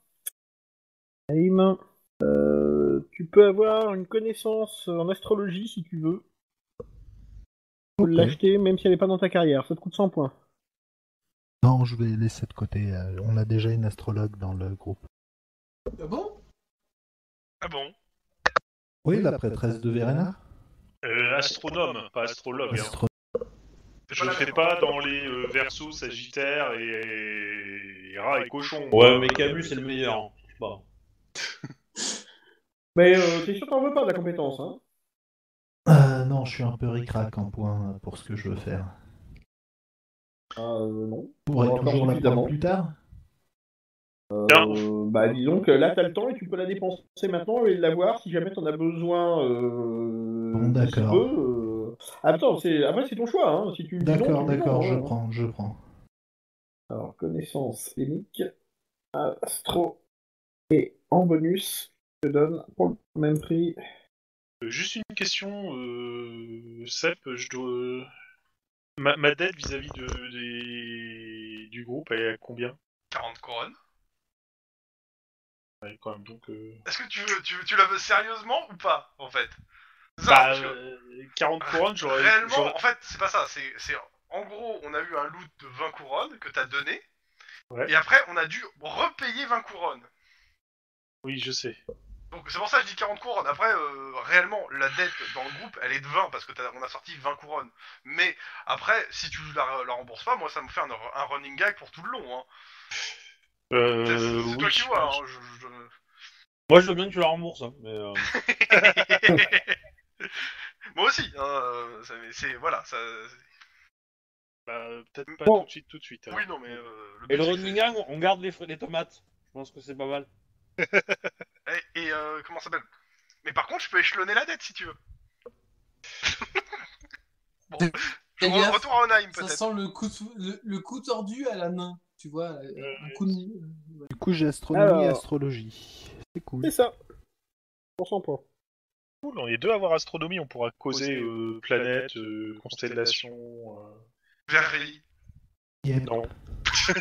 Aim. Euh, tu peux avoir une connaissance en astrologie si tu veux. Tu peux Ok. l'acheter même si elle n'est pas dans ta carrière. Ça te coûte cent points. Non, je vais laisser de côté. euh, On a déjà une astrologue dans le groupe. Ah bon? Ah bon? Oui, la prêtresse de Verena. Euh, astronome, pas astrologue. Hein. Astro- C'est Je pas ne la fais même. pas dans les euh, Verseaux, Sagittaire et... et rats et cochons. Ouais, mais Camus, c'est le meilleur. Hein. Je sais pas. Mais euh, t'es sûr que t'en veux pas de la compétence, hein? Euh, non, je suis un peu ric-rac en point pour ce que je veux faire. Ah, euh, non. Je pourrais On va toujours encore la suffisamment. prendre plus tard. Non. Euh, bah disons que là t'as le temps et tu peux la dépenser maintenant et l'avoir si jamais t'en as besoin. Euh, Bon, d'ici d'accord. peu, euh. Attends, c'est après c'est ton choix. Hein. Si tu me dis non, D'accord, tu me dis d'accord, non, je hein. prends, je prends. Alors connaissance hélique, astro et en bonus, je te donne pour le même prix. Euh, Juste une question, euh... Sep, je dois... Ma, ma dette vis-à-vis de, des... du groupe, elle est à combien? quarante couronnes. Ouais, quand même, donc... Euh... Est-ce que tu, veux, tu, tu la veux sérieusement ou pas, en fait? C'est ça, Bah, parce que- euh, quarante couronnes, j'aurais... Réellement, j'aurais- en fait, c'est pas ça. C'est, c'est en gros, on a eu un loot de vingt couronnes que t'as donné, Ouais. et après, on a dû repayer vingt couronnes. Oui, je sais. Donc c'est pour ça que je dis quarante couronnes. Après, euh, réellement, la dette dans le groupe, elle est de vingt parce que t'as, on a sorti vingt couronnes. Mais après, si tu la, la rembourses pas, moi, ça me fait un, un running gag pour tout le long. Hein. Euh, C'est, c'est oui, toi qui vois. je- Hein, je- je- Moi, je veux bien que tu la rembourses. Hein, mais, euh... Moi aussi. Hein, euh, ça- mais c'est voilà. Ça, c'est- Bah, peut-être pas Bon. tout de suite, tout de suite. alors. Oui, non, mais euh, le Et but, le c'est que running gang, on garde les, frais- les tomates. Je pense que c'est pas mal. c'est- Et, et euh, comment ça s'appelle? Mais par contre, je peux échelonner la dette si tu veux. Bon, je Fais re- gaffe, retour à Onheim Ça peut-être. sent le coup, le, le coup tordu à la main, tu vois, un coup de... Du coup, j'ai astronomie et Alors. astrologie. C'est cool. C'est ça. Pour cent points. Cool, on est deux à avoir astronomie, on pourra causer Causer, euh, planètes, euh, constellations... euh, Verrerie. Yep. Non. J'aime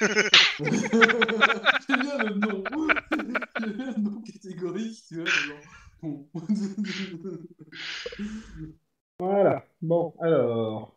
bien le nom. J'aime bien le nom catégorique, tu vois. genre, bon. Voilà. Bon, alors.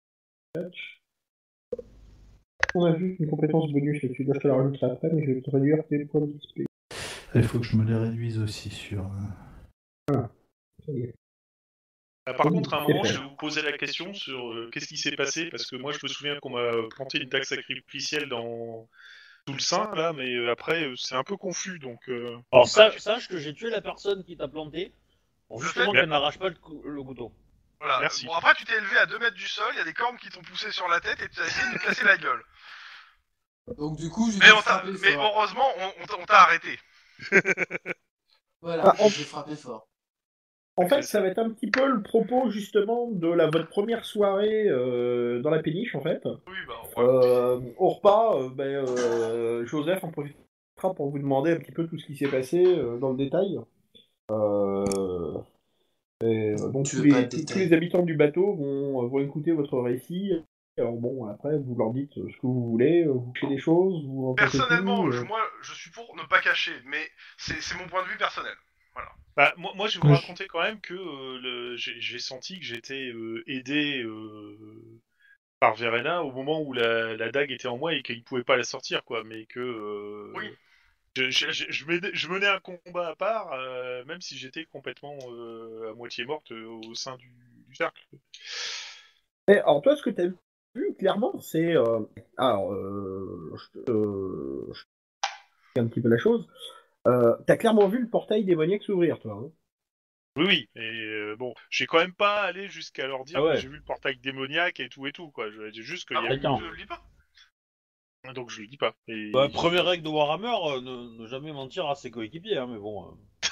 On a vu une compétence bonus là-dessus. Là, je te la rajouterai après, mais je vais te réduire tes points d'X P. Il faut que je me les réduise aussi sur... euh, Ça y est. Ah, par Oui, contre, à un c'est moment, fait. je vais vous poser la question sur euh, qu'est-ce qui s'est passé, parce que moi, je me souviens qu'on m'a planté une dague sacrificielle dans tout le sein, là, mais euh, après, euh, c'est un peu confus, donc... euh, Alors, sa- sache que j'ai tué la personne qui t'a planté pour Je justement sais. qu'elle n'arrache pas le, cou- le couteau. Voilà. Merci. Bon, après, tu t'es élevé à deux mètres du sol, il y a des cornes qui t'ont poussé sur la tête et tu as essayé de te casser la gueule. Donc du coup, j'ai Mais, dû on t'a- frapper mais fort. heureusement, on, on t'a- on t'a arrêté. Voilà, Ah, on- j'ai frappé fort. En fait, ça va être un petit peu le propos justement de la votre première soirée euh, dans la péniche en fait. Oui, bah, ouais. Euh, au repas, euh, ben, euh, Joseph en profitera pour vous demander un petit peu tout ce qui s'est passé euh, dans le détail. Euh, et, euh, donc Tu tous veux pas les, de tous, tous détails. les habitants du bateau vont, vont écouter votre récit. Alors bon, après vous leur dites ce que vous voulez, euh, vous cachez des choses, vous racontez Personnellement, tout. je, euh. moi, je suis pour ne pas cacher, mais c'est c'est mon point de vue personnel. Bah, moi, moi, je vais vous Oui. raconter quand même que euh, le- j'ai j'ai senti que j'étais euh, aidé euh, par Verena au moment où la, la dague était en moi et qu'il pouvait pas la sortir, quoi. Mais que euh, Oui. je, je, je, je menais, je menais un combat à part, euh, même si j'étais complètement euh, à moitié morte euh, au sein du, du cercle. Et alors toi, ce que tu as vu clairement, c'est euh, alors euh, je te euh, je te dis un petit peu la chose. Euh, t'as clairement vu le portail démoniaque s'ouvrir, toi. Hein. Oui, oui. Et euh, bon, j'ai quand même pas allé jusqu'à leur dire Ah ouais. que j'ai vu le portail démoniaque et tout et tout, quoi. Je dis juste qu'il Ah y a bon, eu. Attends. je le lis pas. euh, Donc je le dis pas. Et... Bah, première règle de Warhammer, euh, ne, ne jamais mentir à ses coéquipiers, hein, mais bon. euh.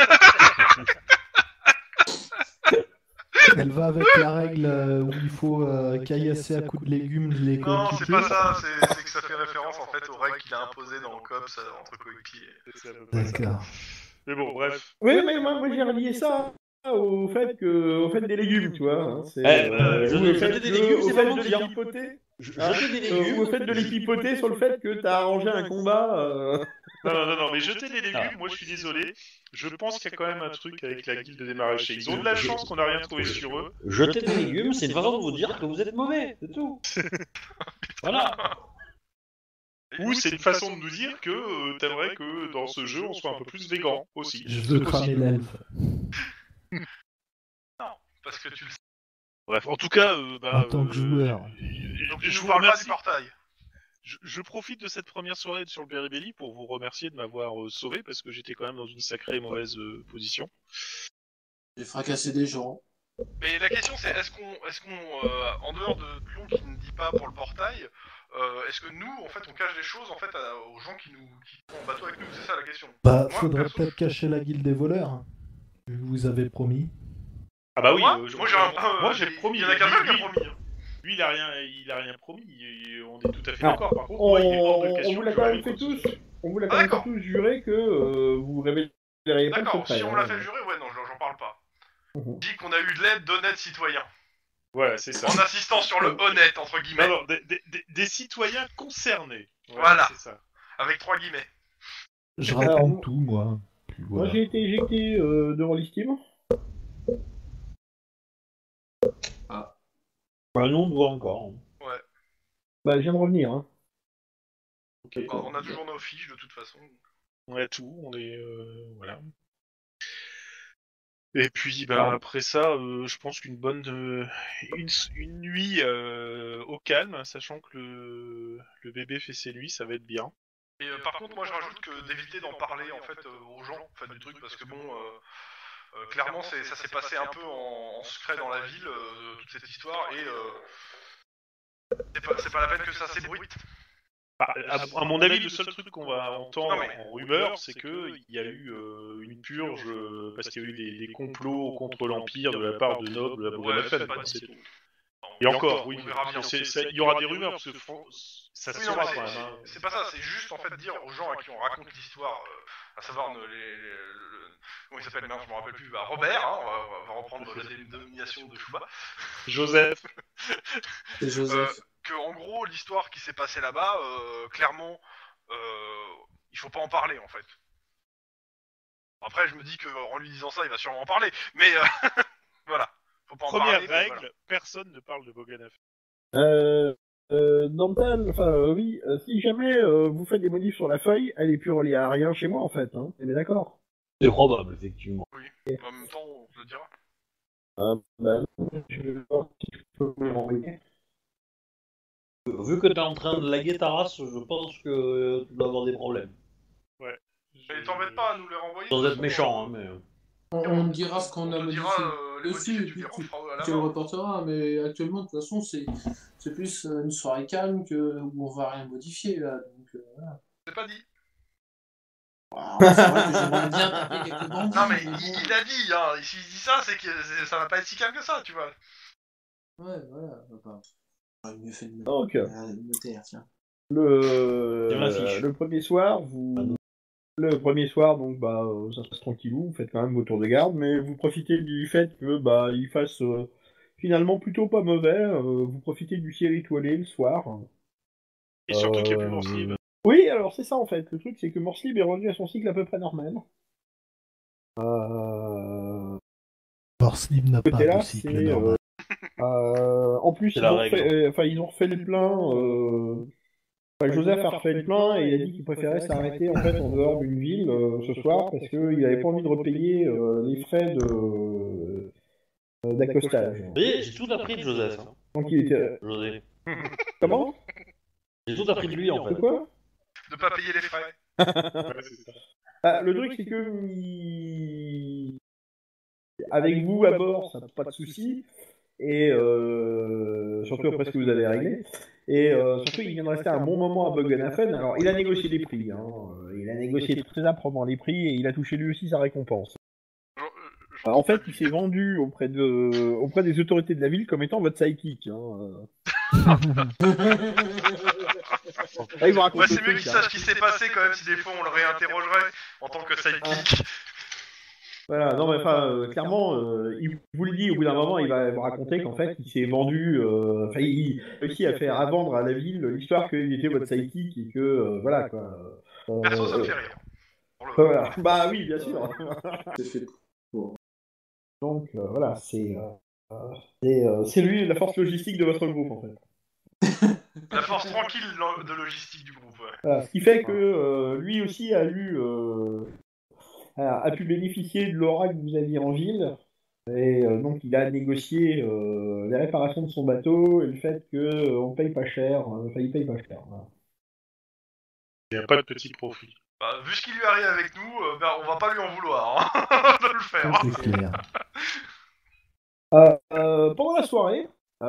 Elle va avec la règle euh, où il faut euh, caillasser à coups de légumes les Non, coéquipiers. c'est pas ça, c'est c'est que ça fait référence en fait aux règles qu'il a imposées dans le COPS euh, entre coéquipiers. C'est à peu près ça. D'accord. Mais bon, bref. Oui, mais moi, moi j'ai relié ça au fait que, au fait des légumes, tu vois. Hein, c'est, Eh, euh, je- ou au jeter fait des de- légumes, au c'est fait pas de mentir. l'équipoter. Je- Ah, Jeter des euh, légumes. ou au fait de l'équipoter sur le fait que t'as arrangé un combat. euh, Non, non, non, non, mais jeter des légumes, Ah. moi je suis désolé. Je pense qu'il y a quand même un truc avec la guilde des maraîchers. Ils ont de la chance qu'on n'a rien trouvé sur eux. Jeter des légumes, c'est une façon de vous dire que vous êtes mauvais, c'est tout. Voilà. Ou c'est une façon de nous dire que euh, t'aimerais que dans ce jeu on soit un peu plus végan aussi. Je veux cramer l'elfe. Parce que tu le sais. Bref, en tout cas, euh, bah, En tant que joueur. euh, Donc je tu vous nous parles pas remercie. du portail. Je, je profite de cette première soirée sur le Beribelli pour vous remercier de m'avoir euh, sauvé parce que j'étais quand même dans une sacrée mauvaise euh, position. J'ai fracassé des gens. Mais la question c'est est-ce qu'on, est-ce qu'on, euh, en dehors de Tlon qui ne dit pas pour le portail, euh, est-ce que nous en fait on cache des choses en fait à- aux gens qui nous, qui sont en bateau avec nous, c'est ça la question. Bah, Moi, faudrait perso, peut-être cacher la guilde des voleurs. hein. Je vous avais promis. Ah bah oui, moi, euh, je- moi j'ai un, euh, moi j'ai promis. Il y en a qu'un seul qui a lui, promis. hein. lui, il a rien, il a rien promis. et on est tout à fait Alors, d'accord. Par contre, On, moi, il est hors de on question vous que l'a je quand même révèle fait quoi que ce tous. soit. On vous l'a Ah, quand même fait d'accord. tous jurer que euh, vous révéleriez pas le D'accord, secret. si on hein. l'a fait jurer, ouais non, j'en j'en parle pas. Mhm. Dit qu'on a eu de l'aide d'honnêtes citoyens. Voilà, c'est ça. En insistant sur le honnête entre guillemets. Non, non, des, des- des- des citoyens concernés. Voilà. C'est ça. Avec trois guillemets. Je Alors, raconte tout, moi. Puis Moi voilà. j'ai été éjecté euh, devant l'estime. Bah, nous, on le voit encore. Bah je viens de revenir. Hein. Ok. Bah, on a toujours nos fiches de toute façon. On a tout, on est euh, voilà. Et puis bah Alors- après ça, euh, je pense qu'une bonne euh, une, une nuit euh, au calme, sachant que le, le bébé fait ses nuits, ça va être bien. Et euh, par contre, moi je rajoute que d'éviter d'en parler en fait euh, aux gens en fait, du truc parce que bon, euh, euh, clairement c'est, ça s'est passé un peu en, en secret dans la ville euh, toute cette histoire et euh, c'est, pas, c'est pas la peine que ça s'ébruite. Bah, à, à mon avis, le seul truc qu'on va entendre Non, mais- en rumeur, c'est que il y a eu euh, une purge euh, parce qu'il y a eu des, des complots contre l'Empire de la part de nobles à Ouais, Bourg-la-Fête, c'est pas quoi, dit. c'est tout. Et encore, oui, on verra bien. c'est- c'est- il y aura des rumeurs parce que fran- ça se Oui, non, saura mais quand c'est, même. hein. c'est- c'est pas ça, c'est juste en fait dire aux gens à qui on raconte l'histoire, euh, à savoir ne- les, les- le- comment il s'appelle, merde, je me rappelle plus, bah, Robert, hein, on, va, on va reprendre la dé- dénomination de Chouba, Joseph, C'est Joseph. que en gros l'histoire qui s'est passée là-bas, euh, clairement, euh, il faut pas en parler en fait. Après, je me dis que en lui disant ça, il va sûrement en parler, mais euh, voilà, faut pas en première parler. mais règle, voilà. personne ne parle de Bogdanov. Euh, euh, Dantal, enfin euh, oui, euh, si jamais euh, vous faites des modifs sur la feuille, elle est plus reliée à rien chez moi en fait. Hein. On est d'accord. C'est probable, effectivement. En même temps, on te le dira. Euh, bah, je vais voir si je peux vous l'envoyer. Vu que t'es en train de laguer ta race, je pense que euh, tu dois avoir des problèmes. Mais t'embête pas à nous les renvoyer. Sans de être toute méchant, façon, hein, mais... On, on dira ce qu'on On a te modifié. dira euh, les dessus, modifier, et tu puis les tu, referas à la tu le main. reporteras, mais actuellement, de toute façon, c'est c'est plus euh, une soirée calme que où on va rien modifier, là. Donc, euh, voilà. C'est pas dit. Alors, c'est vrai que j'aimerais bien taper quelques bandits, Non, mais mais il, bon. il a dit, hein, s'il dit ça, c'est que c'est- ça va pas être si calme que ça, tu vois. Ouais, voilà. Enfin, j'aurais mieux fait de me Donc, euh, me taire, tiens. Il m'affiche. le, le premier soir, vous... Le premier soir, donc, bah, euh, ça se passe tranquillou, vous faites quand même vos tours de garde, mais vous profitez du fait que, bah, il fasse euh, finalement plutôt pas mauvais, euh, vous profitez du ciel étoilé le soir. Et surtout qu'il n'y a plus Euh, mon slip. Oui, alors c'est ça en fait. Le truc, c'est que Morslib est revenu à son cycle à peu près normal. Euh... Morslib n'a pas Côté-là, de cycle c'est, normal. euh, en plus, C'est ils la ont, règle. fait, euh, enfin, ils ont refait le plein. Euh... Enfin, Joseph a refait le plein et il a dit qu'il préférait s'arrêter en fait en dehors d'une ville euh, ce soir parce qu'il n'avait pas envie de repayer euh, les frais de euh, d'accostage. Vous voyez, j'ai tout appris de Joseph. Hein. Donc il était. José. Comment? J'ai tout appris de lui en De fait. quoi? De pas payer les frais. Ouais, c'est ça. Ah, le truc, c'est que il- avec vous à bord, ça n'a pas de souci. Et euh, surtout après ce que vous avez réglé. Et euh, surtout, il vient de rester un bon moment à Buggenhafen. Alors, il a négocié les prix. Hein. Euh, Il a négocié très âprement les prix et il a touché lui aussi sa récompense. Je- je- Euh, En fait, il s'est vendu auprès, de, auprès des autorités de la ville comme étant votre sidekick. Hein. Ah, il vous raconte Ouais, le c'est mieux truc, qu'il là. sache ce qui s'est passé quand même, si des fois on le réinterrogerait en tant que sidekick. Voilà, non mais enfin, euh, clairement, euh, il vous le dit, au bout d'un moment, il va vous raconter qu'en fait, il s'est vendu, euh, enfin, il réussit à faire à vendre à la ville l'histoire qu'il était votre sidekick et que, euh, voilà, quoi. Euh, Perso, ça me fait euh, rire. Pour le- voilà. Bah oui, bien sûr. C'est fait. Donc, euh, voilà, c'est euh, c'est euh, c'est lui la force logistique de votre groupe, en fait. La force tranquille lo- de logistique du groupe, ouais. Voilà, ce qui fait que euh, lui aussi a eu, euh, a, a pu bénéficier de l'aura que vous aviez en ville. Et euh, donc il a négocié euh, les réparations de son bateau et le fait que euh, on paye pas cher, euh, enfin il paye pas cher. Voilà. Il n'y a pas de petit profit. Bah, vu ce qui lui arrive avec nous, euh, bah, on va pas lui en vouloir hein, de le faire. Ça, c'est clair. Euh, euh, pendant la soirée,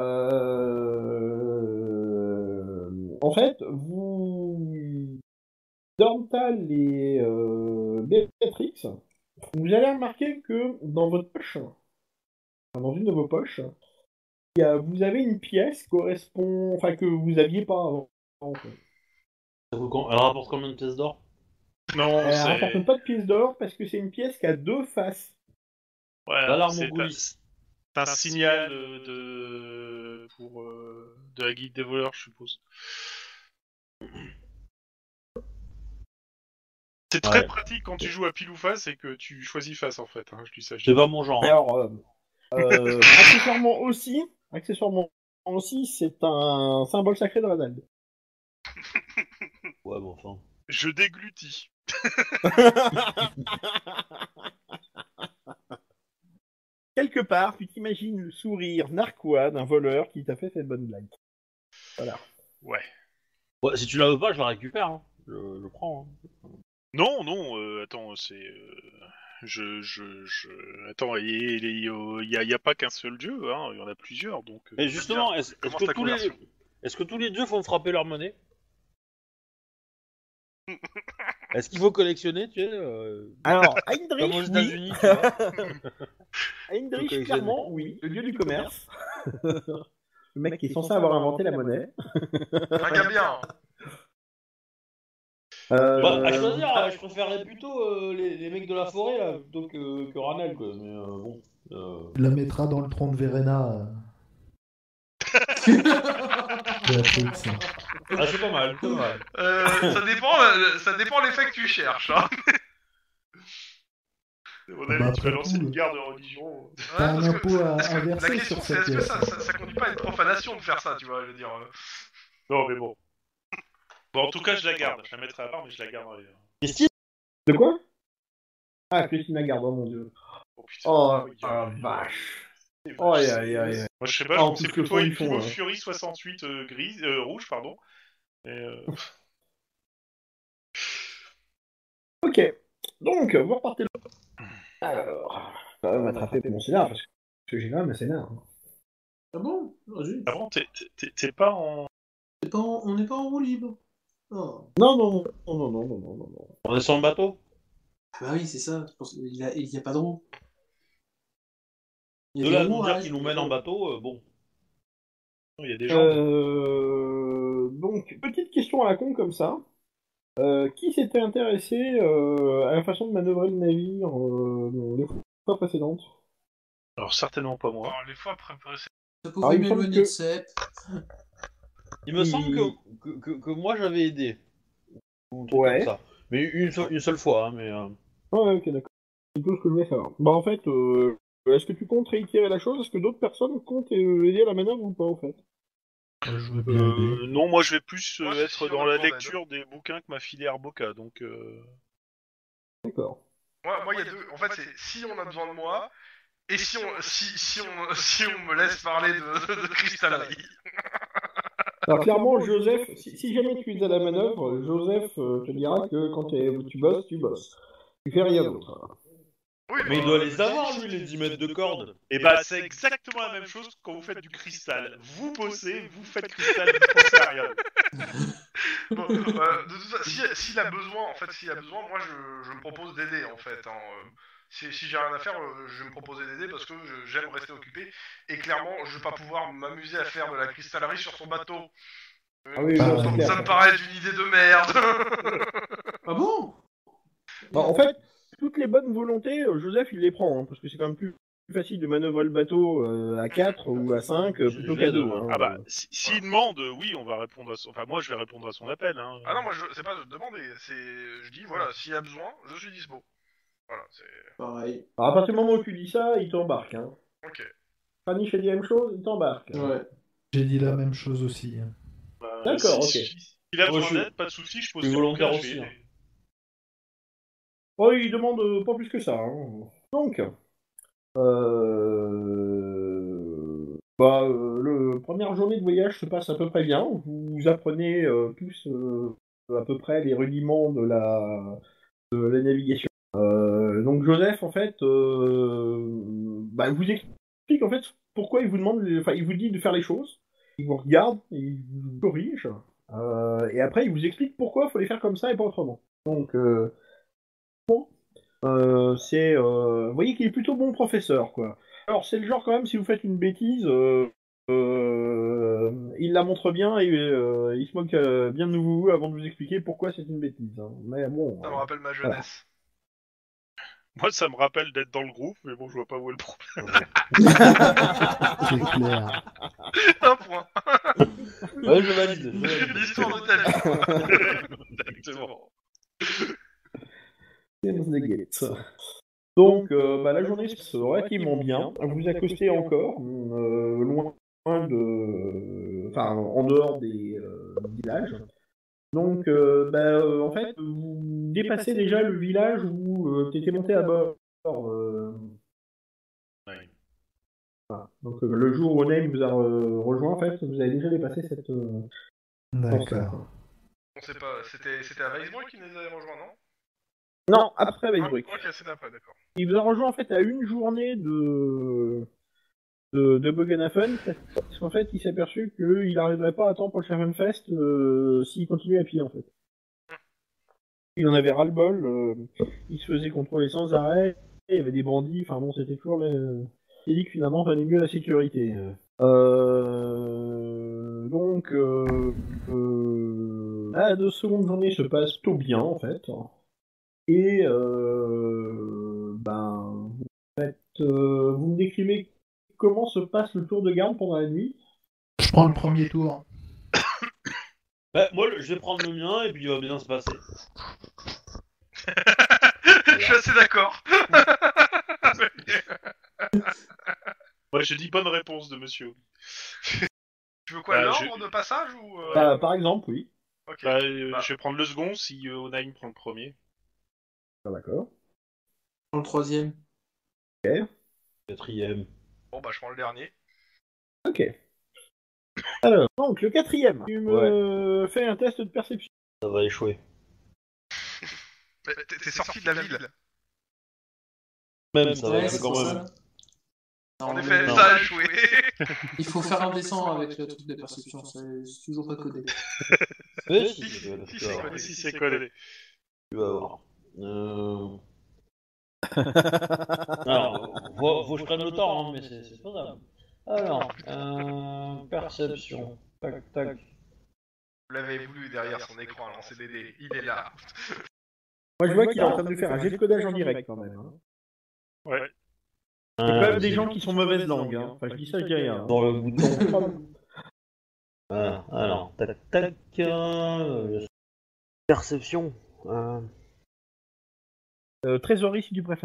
euh, en fait, vous Dorntal et euh, Béatrix, vous allez remarquer que dans votre poche, enfin, dans une de vos poches, il y a- vous avez une pièce correspond, enfin que vous aviez pas avant. En fait. Ça vaut com- Elle rapporte combien de pièces d'or? Non, Elle c'est. rapporte pas de pièce d'or parce que c'est une pièce qui a deux faces. Voilà, Valar c'est Morghulis. un, c'est un signal euh, de. pour. euh, de la guilde des voleurs, je suppose. C'est très Ouais. pratique quand tu joues à pile ou face et que tu choisis face en fait. Hein, je dis ça. je C'est dis- pas mon genre. Hein. Alors, euh, euh, accessoirement aussi, accessoirement aussi, c'est un symbole sacré de Radald. Ouais, bon, enfin. Je déglutis. Quelque part, tu t'imagines le sourire narquois d'un voleur qui t'a fait cette bonne blague. Voilà. Ouais. Ouais, si tu la veux pas, je la récupère. Hein. Je, je prends. Hein. Non, non, euh, attends, c'est. euh, je, je, je. Attends, il y, y, a, y a pas qu'un seul dieu, hein, il y en a plusieurs, donc. euh, Et justement, est-ce est-ce Commence que, ta tous les... conversion. est-ce que tous les dieux font frapper leur monnaie? Est-ce qu'il faut collectionner, tu sais euh, Alors, comme Heinrich, aux oui. États-Unis, tu vois? Heinrich, Faut clairement, oui. Le dieu du commerce. Le mec qui est censé avoir inventé la monnaie. Un gars bien. Euh, Bah, à choisir, euh, je préférerais plutôt euh, les, les mecs de la forêt là, plutôt que, que Ranel, quoi. Mais euh, bon. Euh... Tu la mettras dans le tronc de Verena. euh. Béatrix. Ah, c'est pas mal, c'est pas mal. Euh, ça dépend, euh, ça dépend l'effet que tu cherches. Hein. À mon Bah, avis, tu après vas lancer tout, une guerre de religion. Ouais, T'as un parce que- impôt à parce que la inverser question sur c'est cette est-ce que pièce. ça, ça, ça conduit pas à une profanation de faire ça, tu vois, je veux dire. euh. Non, mais bon. Bon, en tout cas, je la garde. Je la mettrai à part, mais je la garderai. Christine? De quoi? Ah, Christina Garde, oh mon dieu. Oh putain. Oh, oui, la oui, vache. oui, Oh, oui, aïe, c'est- aïe, aïe. Moi, je sais pas, Ah, je en pensais plus, le plutôt à fond, une ils font, Primo hein. Fury soixante-huit euh, grise, euh, rouge, pardon. Et, euh... Ok. Donc, vous repartez. Alors, quand même attraper mon scénar parce que j'ai quand même un scénar. Ah bon? Ah, zut. Ah bon, t'es- t'es t'es pas en... C'est pas en- On n'est pas en roue libre. Oh. Non, non, non, non, non, non, non, non, non. On est sur le bateau. Ah bah oui, c'est ça. Je pense- Il n'y a, il y a pas de roue. Il y De a là à des nous roues, dire ouais, qu'ils nous mais mènent bon. en bateau, euh, bon. Il y a des gens... Euh... Donc, petite question à la con comme ça. Euh, qui s'était intéressé euh, à la façon de manœuvrer le navire euh, les fois précédentes? Alors certainement pas moi. Alors, les fois préparées, Ça Alors, pouvait il me semble m'éloigner que- de Sep. Il me Il- semble que, que, que, que moi j'avais aidé. Ou un truc Ouais. comme ça. Mais une, seule- une seule fois, hein, mais... euh, Ouais, ok, d'accord. C'est tout ce que je voulais savoir. Bah, en fait, euh, est-ce que tu comptes réitérer la chose? Est-ce que d'autres personnes comptent euh, aider à la manœuvre ou pas, en fait? Moi, je veux bien aider. Euh, non, moi je vais plus euh, Moi, c'est être si on dans a la besoin d'aide. lecture des bouquins que m'a filé Arboca, donc... Euh... D'accord. Moi, moi, il y a deux. En fait, c'est si on a besoin de moi, et si on, si, si on, si on me laisse parler de, de, de cristallerie. Alors, clairement, Joseph, si, si jamais tu es à la manœuvre, Joseph euh, te dira que quand t'es- tu bosses, tu bosses. Tu fais rien d'autre. Oui, Mais il bah, doit euh, les avoir, lui, les dix mètres de corde. Et bah c'est exactement la même chose quand vous faites du cristal. Vous bossez, vous faites cristal, vous pensez à rien. Bon, euh, de toute façon, si, s'il a besoin, en fait, s'il a besoin, moi, je, je me propose d'aider, en fait. Hein. Euh, Si, si j'ai rien à faire, euh, je vais me proposer d'aider parce que je- j'aime rester occupé. Et clairement, je vais pas pouvoir m'amuser à faire de la cristallerie sur son bateau. Euh, Ah oui, ça, non, ça- c'est clair. ça me paraît une idée de merde. Ah bon? Bah, en fait, toutes les bonnes volontés, euh, Joseph, il les prend, hein, parce que c'est quand même plus plus facile de manœuvrer le bateau euh, à quatre ou à cinq euh, plutôt qu'à deux. Hein. Ah bah, si- s'il demande, oui, on va répondre à son... Enfin, moi, je vais répondre à son appel. Hein. Ah non, moi, je, c'est pas de demander. C'est, je dis, voilà, s'il y a besoin, je suis dispo. Voilà, c'est... Pareil. Alors, à partir du moment où tu dis ça, il t'embarque. Hein. Ok. Kranich a dit la même chose, il t'embarque. Ouais. J'ai dit la même chose aussi. hein. Bah, D'accord, si- ok. si- S'il a Moi, besoin je- d'aide, pas de soucis, je pose je suis sur le volontaire bouquin, je aussi, vais hein. aider. Oh, il demande euh, pas plus que ça. Hein. Donc, euh... bah, euh, le première journée de voyage se passe à peu près bien. Vous apprenez euh, tous euh, à peu près les rudiments de la, de la navigation. Euh, donc Joseph, en fait, euh, bah, vous explique en fait pourquoi il vous demande, enfin, il vous dit de faire les choses. Il vous regarde, il vous corrige, euh, et après il vous explique pourquoi il faut les faire comme ça et pas autrement. Donc, euh, bon, euh, c'est, euh, vous voyez qu'il est plutôt bon professeur, quoi. Alors c'est le genre quand même, si vous faites une bêtise, euh, euh, il la montre bien et euh, il se moque euh, bien de vous avant de vous expliquer pourquoi c'est une bêtise. Hein. Mais bon. Ça me euh, rappelle ma jeunesse. Moi, ça me rappelle d'être dans le groupe, mais bon, je vois pas où est le problème. C'est clair. Un point. Ouais, je valide. je valide. L'histoire de ta vie. Exactement. Games the Gates. Donc, euh, bah, la journée se passe relativement bien. Vous vous accostez encore, euh, loin de. Enfin, en dehors des euh, villages. Donc, euh, bah, euh, en fait, vous dépassez déjà le village où euh, tu étais monté à bord. euh, Ouais. voilà. Donc, euh, le jour où Onaim vous a euh, rejoint, en fait, vous avez déjà dépassé cette. Euh, D'accord. On sait pas, c'était, c'était à Weisbruck qui nous avait rejoint, non? Non, après Ah, Weisbruck. ok, c'était après, d'accord. Il vous a rejoint en fait à une journée de de, de Boggenhafen, parce qu'en fait il s'est aperçu qu'il n'arriverait pas à temps pour le Schaffenfest euh, s'il continuait à pied en fait. Il en avait ras-le-bol, euh, il se faisait contrôler sans arrêt, il y avait des bandits, enfin bon c'était toujours le... Il dit que finalement valait mieux la sécurité. Euh... Donc euh... Euh... la deux secondes journée se passe plutôt bien en fait. Et euh, ben, vous, faites, euh, vous me décrivez comment se passe le tour de garde pendant la nuit. Je prends le premier tour. Bah, moi, le- je vais prendre le mien et puis il va bien se passer. Je suis assez d'accord. Moi, j'ai dit bonne réponse de monsieur. Tu veux quoi, Bah, l'ordre je- de passage ou... euh, Bah, par exemple, oui. Ok. Bah, euh, Bah. je vais prendre le second si euh, Onaim prend le premier. Ah, d'accord. Dans le troisième. Quatrième. Bon, bah, je prends le dernier. Ok. Alors, donc le quatrième. Tu me fais un test de perception. Ça va échouer. Mais t'es, t'es sorti de la ville. Même, ça va Ouais, échouer c'est quand pour même. ça. En Non, effet, mais- ça a échoué. Il faut faire un dessin avec le truc de perception, c'est c'est toujours pas codé. Oui, Si, si, tu vas- si, tu vas c'est voir. codé. Si c'est collé. Tu vas voir. Euh... Alors, faut, faut que je prenne le temps, hein, mais c'est c'est faisable. Alors, euh, perception. Tac, tac. Vous l'avez voulu derrière son écran à lancer des dés. Il est là. Moi, je vois qu'il est en train de nous faire un jet de codage en direct quand même. Hein. Ouais. Il y a quand même des gens qui sont mauvaise langue. Hein. Enfin, je dis ça, je dis rien. Hein. Dans le bouton. Voilà, alors, tac, tac. euh, Perception. Euh, Euh, trésorerie, si tu préfères.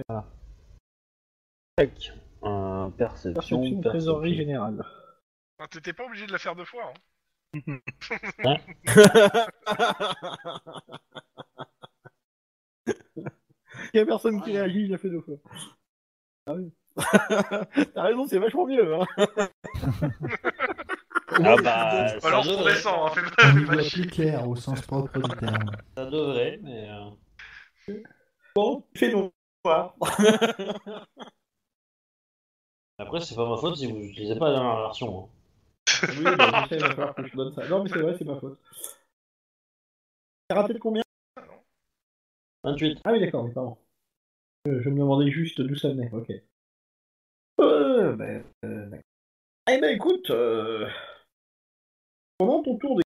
tac. Euh, perception. Perception, trésorerie générale. Ah, T'étais pas obligé de la faire deux fois. Hein. Il y a personne qui réagit, il l'a fait deux fois. Ah oui. T'as raison, c'est vachement mieux. Hein. Ah bah, ça Alors on devrait, descend, hein, fais On pas, y fais pas voit chier. plus clair au sens propre du terme. ça devrait, mais... euh, Bon, fais noir. Après, c'est pas ma faute si vous n'utilisez pas la dernière version. Hein. Oui, bah, je sais, il va falloir que je donne ça. Non, mais c'est vrai, c'est ma faute. T'as raté de combien? vingt-huit. Ah oui, d'accord, mais pardon. Euh, je me demandais juste d'où ça venait, ok. Euh, ben, euh, d'accord. Eh ben, écoute, euh, pendant ton tour de...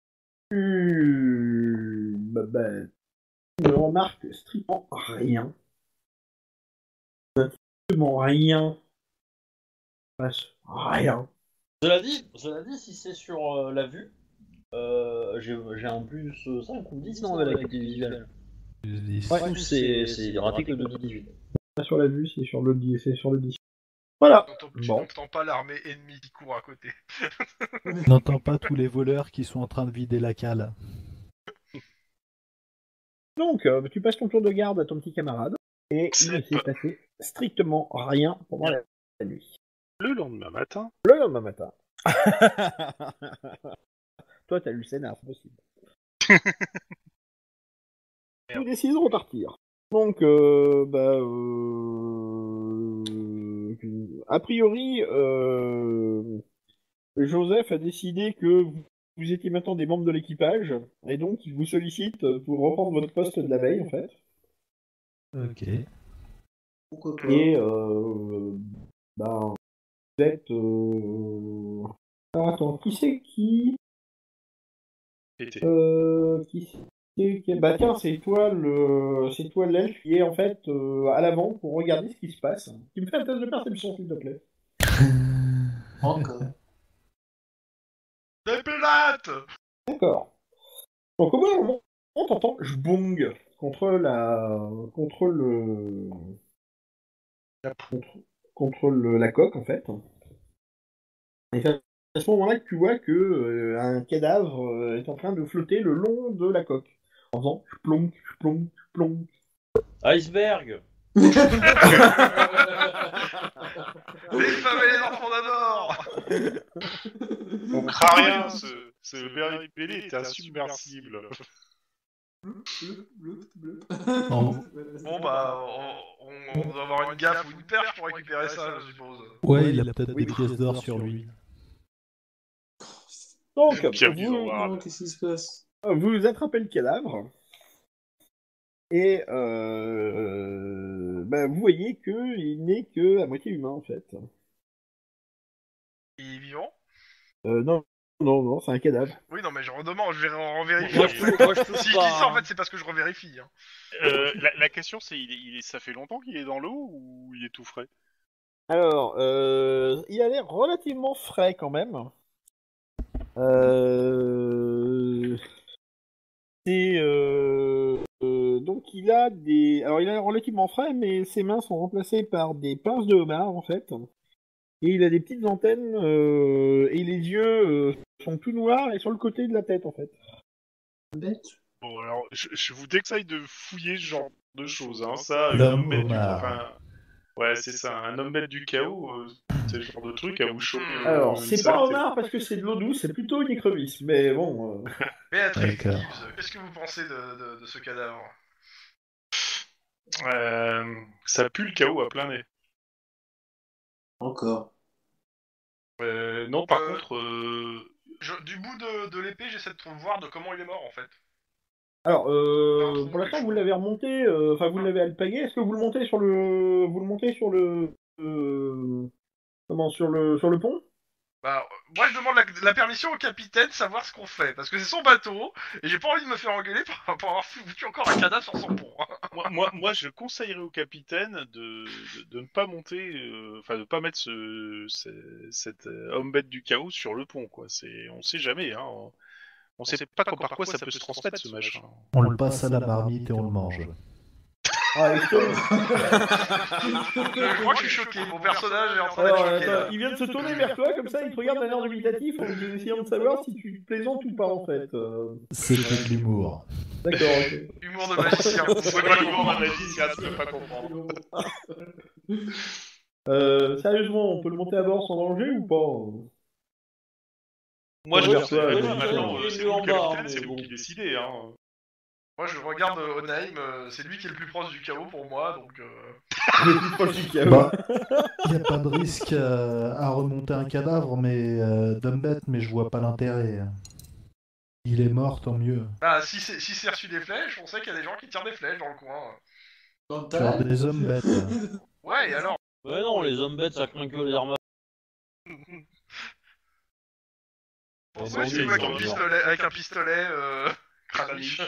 Tu... Bah, bah, tu ne remarques strictement rien. Strictement rien. Passe rien. Cela dit, cela dit, si c'est sur euh, la vue, euh, j'ai j'ai un plus cinq ou dix non avec l'acuité visuelle. Plus dix. Ouais, c'est c'est raté que de dix-huit. Pas sur la vue, c'est sur le dix. C'est sur le dix. Voilà. T'entends- Tu Bon. n'entends pas l'armée ennemie qui court à côté. N'entends pas tous les voleurs qui sont en train de vider la cale. Donc, euh, tu passes ton tour de garde à ton petit camarade, et il C'est ne s'est pas- passé strictement rien pendant la, la nuit. Le lendemain matin. Le lendemain matin. Toi, t'as lu le scénar, c'est possible. Nous décidons de repartir. Donc, euh, bah, euh, a priori, euh, Joseph a décidé que vous, vous étiez maintenant des membres de l'équipage, et donc il vous sollicite pour reprendre votre poste de la veille, en fait. Ok. Pourquoi pas? Et, euh, ben, vous êtes... Euh... Alors, attends, qui c'est qui... Était. Euh, qui c'est qui- Bah tiens, c'est toi le, c'est toi l'elfe qui est en fait euh, à l'avant pour regarder ce qui se passe. Tu me fais un test de perception, s'il te plaît. Encore. Des pénates. D'accord. Donc au bout d'un moment, on t'entend jbong contre la, contre le, contre, contre le- la coque en fait. Et c'est à ce moment-là que tu vois que euh, un cadavre euh, est en train de flotter le long de la coque, en faisant plonk, plonk, plonk. Iceberg. Les femmes et les enfants d'abord. On craint rien, ce, ce Berry Belly est insubmersible. Bleu, bleu, bleu. Oh. Bon bah, on, on- on doit avoir une gaffe ou une perche pour récupérer ça, je suppose. Ouais, il a peut-être des pièces d'or sur lui. Donc, Pierre vous, Bizarre. Non, qu'est-ce qui se passe? vous attrapez le cadavre et euh, bah, vous voyez qu'il n'est que à moitié humain en fait. Il est vivant? Euh, non, non, non, c'est un cadavre. Oui, non, mais je redemande, je vais en vérifier. Moi, je touche- moi, je touche Si je pas, dis ça, en hein. fait, c'est parce que je revérifie. Hein. Euh, la, la question c'est, il est, il est- ça fait longtemps qu'il est dans l'eau ou il est tout frais? Alors, euh, il a l'air relativement frais quand même. Euh... C'est euh, euh, donc il a des, alors il a l'air relativement frais, mais ses mains sont remplacées par des pinces de homard en fait. Et il a des petites antennes euh, et les yeux euh, sont tout noirs et sur le côté de la tête en fait. Bête. Bon alors, je, je vous déconseille de fouiller ce genre de choses, hein. Ça, L'homme un homme bête du, homard. enfin, ouais, c'est ça, un homme bête du chaos, euh, c'est le genre de truc à vous choper. euh, Alors une c'est pas un saleté. homard parce que c'est de l'eau douce, c'est plutôt une écrevisse, mais bon. euh, Béatrice D'accord. Gibbs, qu'est-ce que vous pensez de, de, de ce cadavre? Euh, ça pue le chaos à plein nez. Encore. Euh, non, par Euh, contre, euh, Je, du bout de, de l'épée, j'essaie de voir de comment il est mort en fait. Alors, euh, Un tronc, pour l'instant, quelque vous chose. l'avez remonté, euh, enfin, vous l'avez alpagué. Est-ce que vous le montez sur le, vous le montez sur le, euh, comment, sur le, sur le pont? Bah, euh, moi je demande la, la permission au capitaine de savoir ce qu'on fait, parce que c'est son bateau, et j'ai pas envie de me faire engueuler pour, pour avoir foutu encore un cadavre sur son pont. moi, moi, moi, je conseillerais au capitaine de, de, de ne pas monter, euh, enfin de pas mettre ce, ce- cette euh, homme bête du chaos sur le pont, quoi. C'est, on sait jamais, hein. On, on sait pas par quoi ça peut se transmettre, ce machin. On le passe à la marmite et on le mange. Ah, et je te- Je crois que je suis choqué, mon personnage est en train d'être Alors, choqué attends, là. il vient de se tourner vers toi, comme ça, il te regarde d'un air dubitatif en essayant de savoir si tu plaisantes ou pas, en fait. Euh, C'était de l'humour. D'accord, ok. Humour de magicien. C'est pas comment on a dit, c'est tu peux pas comprendre. Euh, sérieusement, on peut le monter à bord sans danger ou pas? Moi, Ouais, je vers pense toi, que ouais, maintenant, ouais, euh, c'est mieux vous en le bas, capitaine, mais c'est vous bon. qui décidez, hein. Moi je regarde euh, Onaim, euh, c'est lui qui est le plus proche du chaos pour moi, donc... Euh... Le plus proche du chaos. Bah, il n'y a pas de risque euh, à remonter un cadavre, mais euh, Dumbet, mais je vois pas l'intérêt. Il est mort, tant mieux. Bah si c'est si c'est reçu des flèches, on sait qu'il y a des gens qui tirent des flèches dans le coin. Dans le Faire talent des hommes bêtes. Ouais, et alors Ouais, non, les hommes bêtes, ça craint que les armes. Pourquoi Ouais, je bon, joue oui, avec, ils un ont pistolet, avec un pistolet euh... Kranich.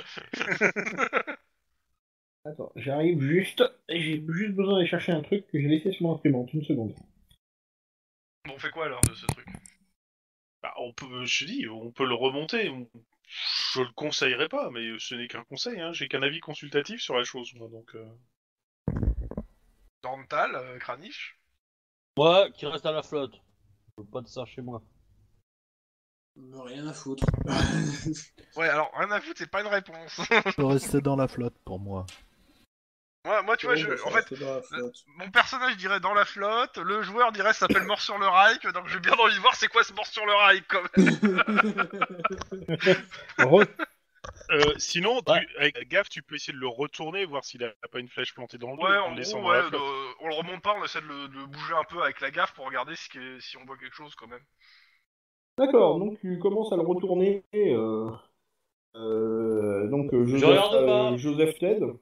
Attends, j'arrive juste, et j'ai juste besoin d'aller chercher un truc que j'ai laissé sur mon imprimante, une seconde. Bon, on fait quoi alors de ce truc? Bah, on peut, je te dis, on peut le remonter. On- Je le conseillerais pas, mais ce n'est qu'un conseil, hein. J'ai qu'un avis consultatif sur la chose, moi, donc... euh. Dental, euh, Kranich. Ouais, qui reste à la flotte. Je veux pas de ça chez moi. Rien à foutre. Ouais, alors rien à foutre, c'est pas une réponse. Je peux rester dans la flotte pour moi. moi, moi, tu vois, Bon, je, bah, en ça fait, reste dans la flotte. mon personnage dirait dans la flotte, le joueur dirait ça s'appelle Mort sur le Reich, donc j'ai bien envie de voir c'est quoi ce Mort sur le Reich quand même. Re- Euh, sinon, tu- Ouais. avec gaffe, tu peux essayer de le retourner, voir s'il a pas une flèche plantée dans le dos, Ouais, en en le laissant gros, dans la ouais, flotte. de- on le remonte pas, on essaie de le, de le bouger un peu avec la gaffe pour regarder si, si on voit quelque chose quand même. D'accord, donc tu commences à le retourner. Euh, euh, donc euh, Je Joseph, regarde pas. euh, Joseph Ted. Mhm.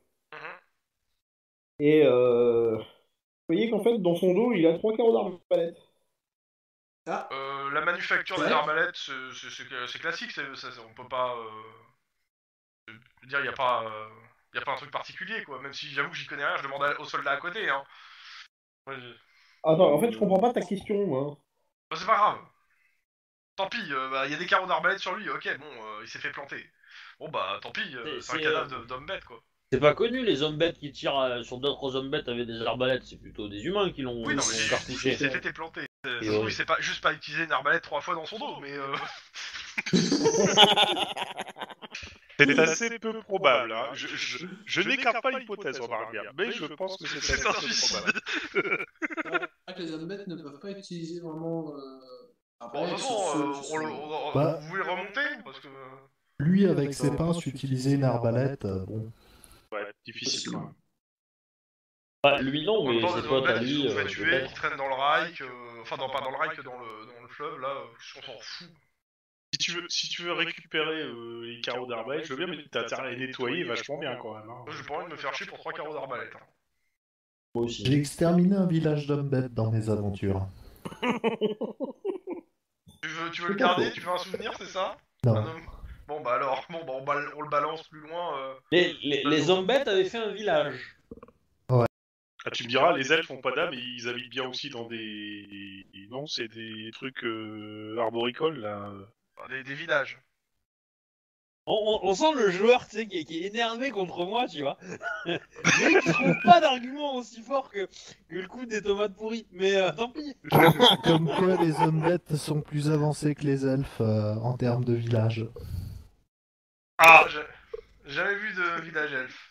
Et euh, vous voyez qu'en fait, dans son dos, il a trois carreaux d'arbalète. Ah, Euh, la manufacture Ouais. des arbalètes, c'est c'est- c'est- c'est classique, c'est- ça- ça- on peut pas... Euh... Je veux dire, il y a pas... euh, y a pas un truc particulier, quoi. Même si j'avoue que j'y connais rien, je demande à- aux soldats à côté, hein. Ouais, je- Attends, en fait, je comprends pas ta question, moi. Bah, c'est pas grave. Tant pis, il euh, bah, y a des carreaux d'arbalète sur lui, ok, bon, euh, il s'est fait planter. Bon bah, tant pis, euh, C'est- c'est un c'est, cadavre euh, de- d'homme bête, quoi. C'est pas connu, les hommes bêtes qui tirent euh, sur d'autres hommes bêtes avec des arbalètes, c'est plutôt des humains qui l'ont Oui, non, qui mais l'ont j'ai- cartouché. il s'est fait planter. Euh, Et ça se trouve, ouais. il s'est pas, juste pas utilisé une arbalète trois fois dans son dos, mais... Euh... C'est assez peu probable, hein. Je, je, je n'écarte pas l'hypothèse, remarque bien, mais je pense que c'est c'est un assez peu suicide. probable. ah, que les hommes bêtes ne peuvent pas utiliser vraiment. Euh... Ah, Bon, de bah, toute sur façon, ce- euh, sur on, ce- le- on- Bah. vous voulez remonter parce que... Lui, avec ses pinces, utiliser une arbalète, euh, bon. Ouais, difficile, quand même. Bah, lui non, En même mais temps, ses les potes hommes à bêtes qui lui. se sont euh, fait tuer, peut-être. qui traînent dans le Reich, euh, enfin, dans, pas dans le Reich, dans le, dans le fleuve, là, euh, on s'en fout. Si tu veux, si tu veux récupérer euh, les carreaux d'arbalète, je veux bien, mais t'as intérêt à les nettoyer vachement bien, quand même. Hein. Moi, j'ai pas envie de me faire chier pour trois carreaux d'arbalète. Hein. Moi aussi. J'ai exterminé un village d'hommes bêtes dans mes aventures. Tu veux, tu veux le garder, tu veux un souvenir, c'est ça? Non. Un homme- Bon bah alors, bon bah on, bal- on le balance plus loin. Euh... Les, les, les hommes bêtes avaient fait un village. Ah, tu me diras, les elfes ont pas d'âme et ils habitent bien aussi dans des... Non, c'est des trucs euh, arboricoles, là. Des, des villages. On, on- on sent le joueur, tu sais, qui, est- qui est énervé contre moi, tu vois. Mais qui trouve pas d'argument aussi fort que, que le coup des tomates pourries. Mais euh, tant pis. Comme quoi, les hommes bêtes sont plus avancés que les elfes euh, en termes de village. Ah, j'ai j'ai jamais vu de village elfe.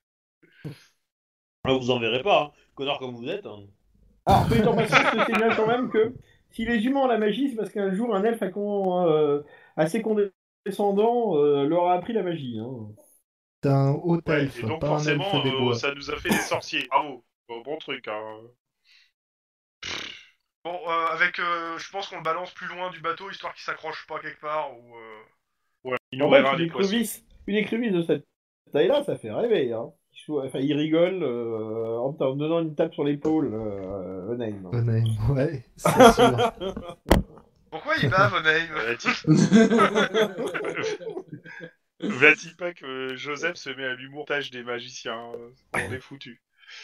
Ah, vous en verrez pas, hein. Connard comme vous êtes. Hein. Alors, soit étant passant, je sais bien quand même que si les humains ont la magie, c'est parce qu'un jour, un elfe a con- euh, assez condescendant euh, leur a appris la magie. Hein. C'est un haut Ouais, elfe, et donc pas un forcément, elfe des euh, bois. ça nous a fait des sorciers. Bravo. Bon, bon truc, hein. Bon, euh, avec, euh, je pense qu'on le balance plus loin du bateau, histoire qu'il s'accroche pas quelque part, ou... Euh... Ouais, il En fait, nourrira une les poissons. écrevisse, une écrevisse de cette taille-là, ça fait rêver. Hein. Il soit- Enfin, il rigole euh, en te donnant une tape sur l'épaule, euh, Onaim. Onaim, ouais, c'est sûr. Pourquoi il bave, Onaim? Va-t-il pas que euh, Joseph se met à l'humour tâche des magiciens euh, On est foutu.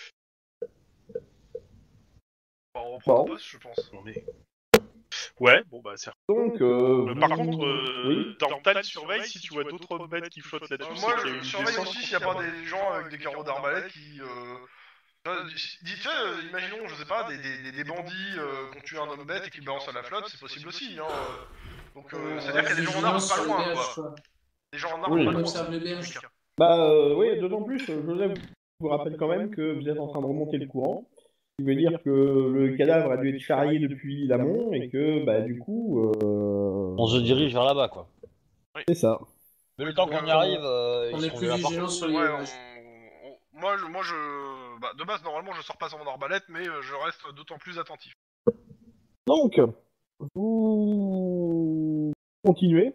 Bon, on reprend Bon. le poste, je pense. On est... Ouais, bon bah c'est... Donc, euh, Euh, par vous- contre, euh, oui. Dormtal surveille si tu vois d'autres bêtes qui flottent Euh, là-dessus. moi, c'est qu'il y a je une surveille descente. aussi s'il n'y a pas des gens avec des carreaux d'arbalète qui... Euh... euh, dis, tu sais, euh, imaginons, je sais pas, des, des, des bandits euh, qui ont tué un homme bête et qui le balancent à la flotte, c'est possible aussi, hein. euh. Donc, euh, c'est-à-dire qu'il y a des gens en armes pas loin, quoi. Des gens en armes Oui. pas On loin. observe les berges. Bah euh, oui, d'autant plus, euh, Joseph vous rappelle quand même que vous êtes en train de remonter le courant, ce qui veut dire que le cadavre a dû être charrié depuis l'amont et que bah du coup, euh, On se dirige vers là-bas, quoi. c'est ça. Mais le temps qu'on y arrive, euh, On ils est seront plus déjà partis. vigilants sur les Ouais, images. on- on- moi, je, moi, je, bah, de base, normalement, je sors pas sur mon arbalète, mais euh, je reste d'autant plus attentif. Donc, vous continuez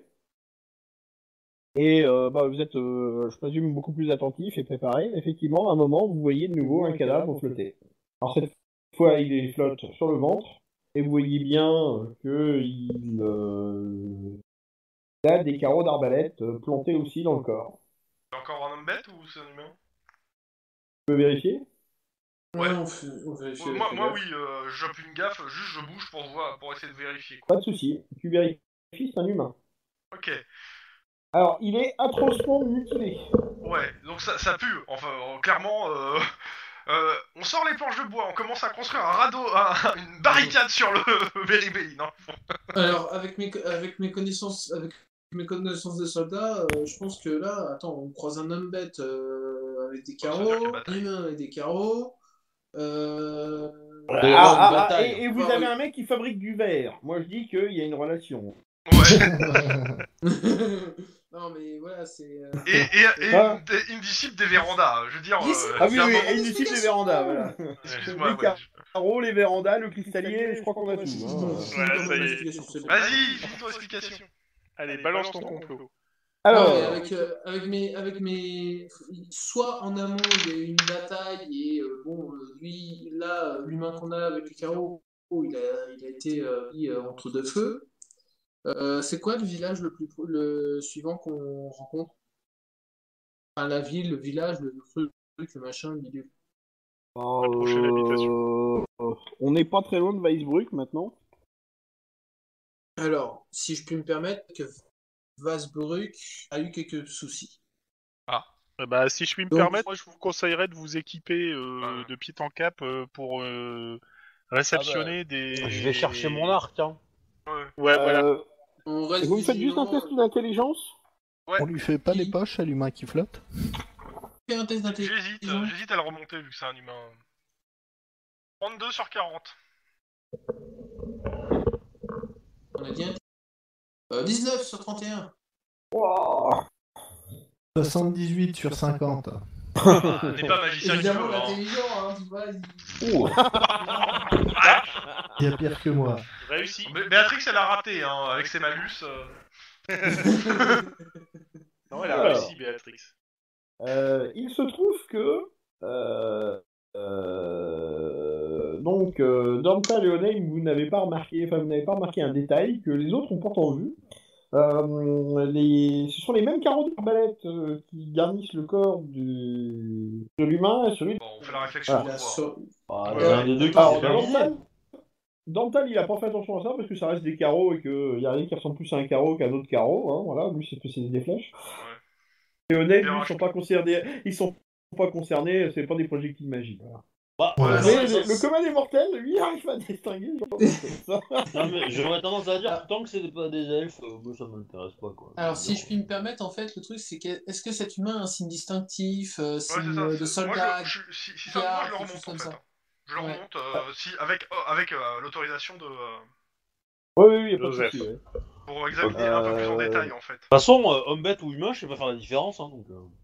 et euh, bah, vous êtes, euh, je présume, beaucoup plus attentif et préparé. Effectivement, à un moment, vous voyez de nouveau un cadavre flotter. Alors cette fois, il est flotte sur le ventre et vous voyez bien que il, euh, il a des carreaux d'arbalète euh, plantés aussi dans le corps. C'est encore un homme bête ou c'est un humain? Tu peux vérifier? Ouais, on, fait, on vérifie Ouais, avec Moi, les moi gars. oui, euh, je chope une gaffe, juste je bouge pour voir, pour essayer de vérifier, quoi. Pas de souci. Tu vérifies, c'est un humain. Ok, Alors, il est atrocement mutilé. ouais, donc ça, ça pue, enfin, euh, clairement, euh, euh, on sort les planches de bois, on commence à construire un radeau, un- une barricade sur le Beribelli, non? Alors, avec mes, avec mes connaissances, avec mes connaissances de soldats, euh, je pense que là, attends, on croise un homme bête euh, avec des Ça veut dire qu'il y a carreaux, un bataille. humain avec des carreaux. Euh... Il doit y avoir une Ah, ah, ah, bataille. et, et vous Voir avez une- un mec qui fabrique du verre. Moi, je dis qu'il y a une relation. Ouais, non, mais voilà, c'est. euh, et, et, et Ah. une, des- une disciple des vérandas, je veux dire... Laissez-moi Euh, Ah oui, il y a un oui, moment- et une cible les vérandas, voilà. Excuse-moi, les ouais. carreaux, les vérandas, le cristallier, je crois qu'on a tout. hein. Voilà, ça y est. Investigation, c'est bon. Vas-y, finis ton explication. Allez, balance ton complot. Alors, Non, mais avec, euh, avec mes, avec mes, soit en amont il y a eu une bataille et euh, bon, euh, lui, là, euh, l'humain qu'on a avec les carreaux, il a, il a été euh, mis euh, entre deux feux. Euh, c'est quoi le village le plus pro- le suivant qu'on rencontre? Enfin, la ville, le village, le truc, le machin, le milieu. euh, prochaine habitation. on n'est pas très loin de Weisbruck maintenant. Alors, si je puis me permettre, que Vasbruck a eu quelques soucis. Euh, Bah, si je puis me Donc- permettre, moi je vous conseillerais de vous équiper euh, Ouais. de pied en cap euh, pour euh, réceptionner des. Je vais chercher mon arc, hein. Ouais. Ouais, voilà. Euh, On reste et vous me faites juste un vigilant, test d'intelligence? Ouais. On lui fait pas les poches à l'humain qui flotte? Fais un test d'intelligence. J'hésite, euh, j'hésite à le remonter vu que c'est un humain. trente-deux sur quarante. On a dit un... euh, dix-neuf sur trente et un. Wow. soixante-dix-huit sur cinquante. Ah, n'est pas magicien qui Évidemment, veut, hein. l'intelligent, hein, tu vois. il- Ouh. Il y a pire que moi. Réussi. Bé- Béatrix, elle a raté, hein, avec ses malus. euh. Non, elle a Alors. réussi, Béatrix. Euh, il se trouve que euh, euh, donc euh, Dormtal et Onaim, vous n'avez pas remarqué, enfin vous n'avez pas remarqué un détail que les autres ont pourtant vu. Euh, les, ce sont les mêmes carreaux d'arbalète euh, qui garnissent le corps du, de l'humain et celui de... Bon, on fait la réflexion. Ah. Il a pour voir. sur- Ah, Ouais. c'est un des deux qui Alors, s'est fait viser. Dormtal, Dormtal, il a pas fait attention à ça parce que ça reste des carreaux et qu'il y a rien qui ressemble plus à un carreau qu'à un autre carreau. Hein, voilà, lui c'est c'est des flèches. Et Onaim, lui, ils sont pas concernés. Ils sont pas concernés. C'est pas des projectiles magiques. Voilà. Bah, Ouais, euh, non, Mais ça, le, le commun des mortels, lui, arrive à distinguer. genre, comme ça. non, mais j'aurais tendance à dire, tant que c'est pas des elfes, euh, moi ça m'intéresse pas, quoi. Alors, si je puis me permettre, en fait, le truc, c'est que est-ce que cet humain a un signe distinctif, euh, Ouais, signe c'est ça. de c'est- Moi, soldat? je, je- si, si ça me va, je le quelque remonte chose en comme fait. ça. hein. Je le Ouais. remonte euh, si, avec, euh, avec euh, l'autorisation de. euh, Oui, oui, oui, y a pas de Joseph. souci. Ouais. pour examiner un peu plus en Euh, détail en fait. De toute façon, euh, homme bête ou humain, je sais pas faire la différence, hein, donc... euh.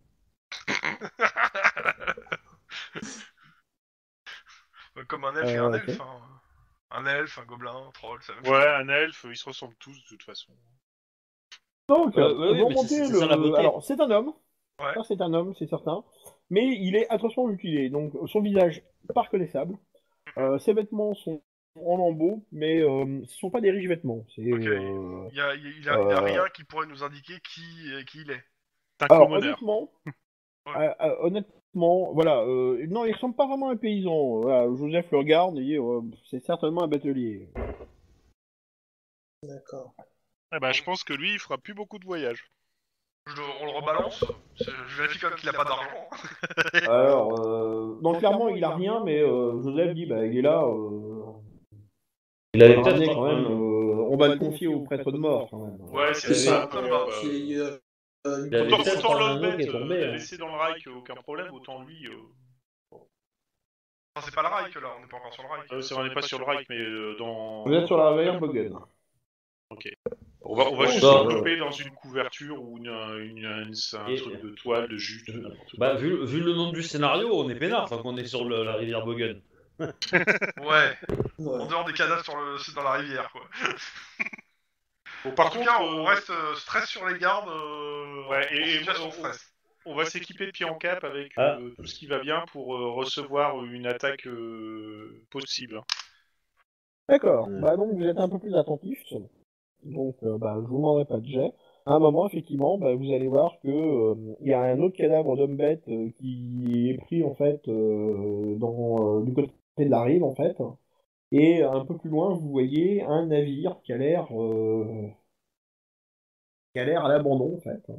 Comme un elfe et Euh, un ok. elfe. Hein. Un elfe, un gobelin, un troll, ça. Ouais, un elfe, ils se ressemblent tous de toute façon. Donc, Euh, euh, ouais, vous mais c'est- remontez c'est le... ça la beauté. Alors, c'est un homme. Ouais. Ça, c'est un homme, c'est certain. Mais il est atrocement mutilé. Donc, son visage pas reconnaissable. Euh, ses vêtements sont en lambeaux, mais euh, ce sont pas des riches vêtements. C'est, Ok. euh, Il y a, il y a- il y a- il y a Euh. rien qui pourrait nous indiquer qui, euh, qui il est. C'est un Alors, commoner. honnêtement, Ouais. euh, euh, honnêtement, voilà, euh, non, il ressemble pas vraiment à un paysan. Voilà, Joseph le regarde et dit, euh, c'est certainement un batelier. D'accord. Eh ben, je pense que lui, il fera plus beaucoup de voyages. Je le- on le rebalance. C'est- Je vérifie quand même qu'il a pas d'argent. Alors, euh, donc clairement, il a rien, mais euh, Joseph dit, bah, il est là. Euh, Il avait on, va le peut-être ramener quand même, euh, on va le confier au prêtre de mort quand même. Ouais, C'est c'est ça. ça. comme euh, bah, bah, C'est, euh, euh, Il avait Autant, peut-être autant un l'autre anneau qui bête, est tombé, euh, hein. laissé dans le Reich, aucun problème, autant lui... Euh... Enfin, c'est pas le Reich là, on n'est pas encore sur le Reich. euh, c'est vrai, on n'est pas sur le Reich, mais euh, dans... Vous êtes sur la rivière Bogen. On va, on va Ouais, juste bah, l'envelopper euh, dans une couverture ou une, une, une- un Et- truc de toile, de jute, n'importe quoi. Bah, vu, vu le nom du scénario, on est peinard, enfin qu'on est sur le- la rivière Bogen. Ouais. ouais. En dehors des cadavres sur le, c'est dans la rivière quoi. Bon, par En tout contre, cas, euh, on reste euh, stress sur les gardes. Euh, Ouais, en et- et situation on- de stress. on va s'équiper de pied en cap avec Ah. euh, tout ce qui va bien pour euh, recevoir une attaque euh, possible. D'accord. Ouais. Bah donc vous êtes un peu plus attentif. Donc euh, bah je vous demanderai pas de jet. À un moment effectivement, bah, vous allez voir que euh, il y a un autre cadavre d'homme bête euh, qui est pris en fait euh, dans euh, du côté de la rive en fait. Et un peu plus loin, vous voyez un navire qui a l'air euh, qui a l'air à l'abandon en fait.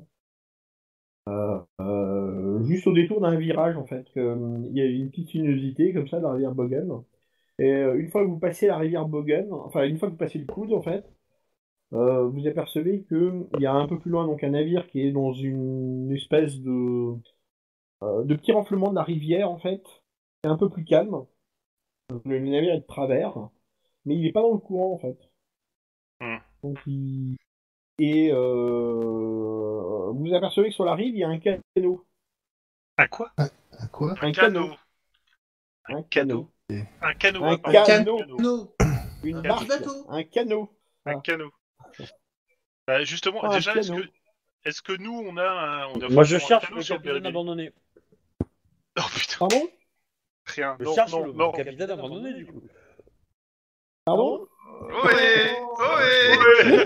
Euh, juste au détour d'un virage en fait. que, euh, Il y a une petite sinuosité comme ça dans la rivière Bogen. Et euh, une fois que vous passez la rivière Bogen, enfin une fois que vous passez le coude en fait, euh, vous apercevez que il y a un peu plus loin donc un navire qui est dans une espèce de euh, de petit renflement de la rivière en fait, qui est un peu plus calme. Donc, le navire est de travers, mais il n'est pas dans le courant en fait. Hmm. Donc il et euh, vous apercevez que sur la rive il y a un canot, Un quoi? À quoi? Un un canot. canot, un canot. canot, Un canot. Un ah, pardon. canot. Non. une Un barque, bateau. un canot. Un canot. Bah, justement, Ah, un déjà, est-ce canot. que, est-ce que nous, on a un... On a Moi je forcément un cherche canot le sur capitaine Berry abandonné. Oh putain, Pardon? rien. Je Non, cherche non, le non. capitaine abandonné du coup. Pardon? Ohé Ohé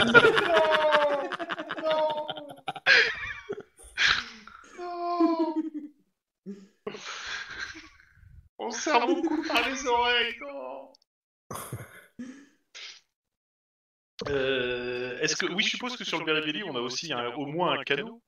On serre beaucoup par les oreilles, non. Euh, est-ce que oui, je suppose que sur le Berry on a aussi un- au moins un canot.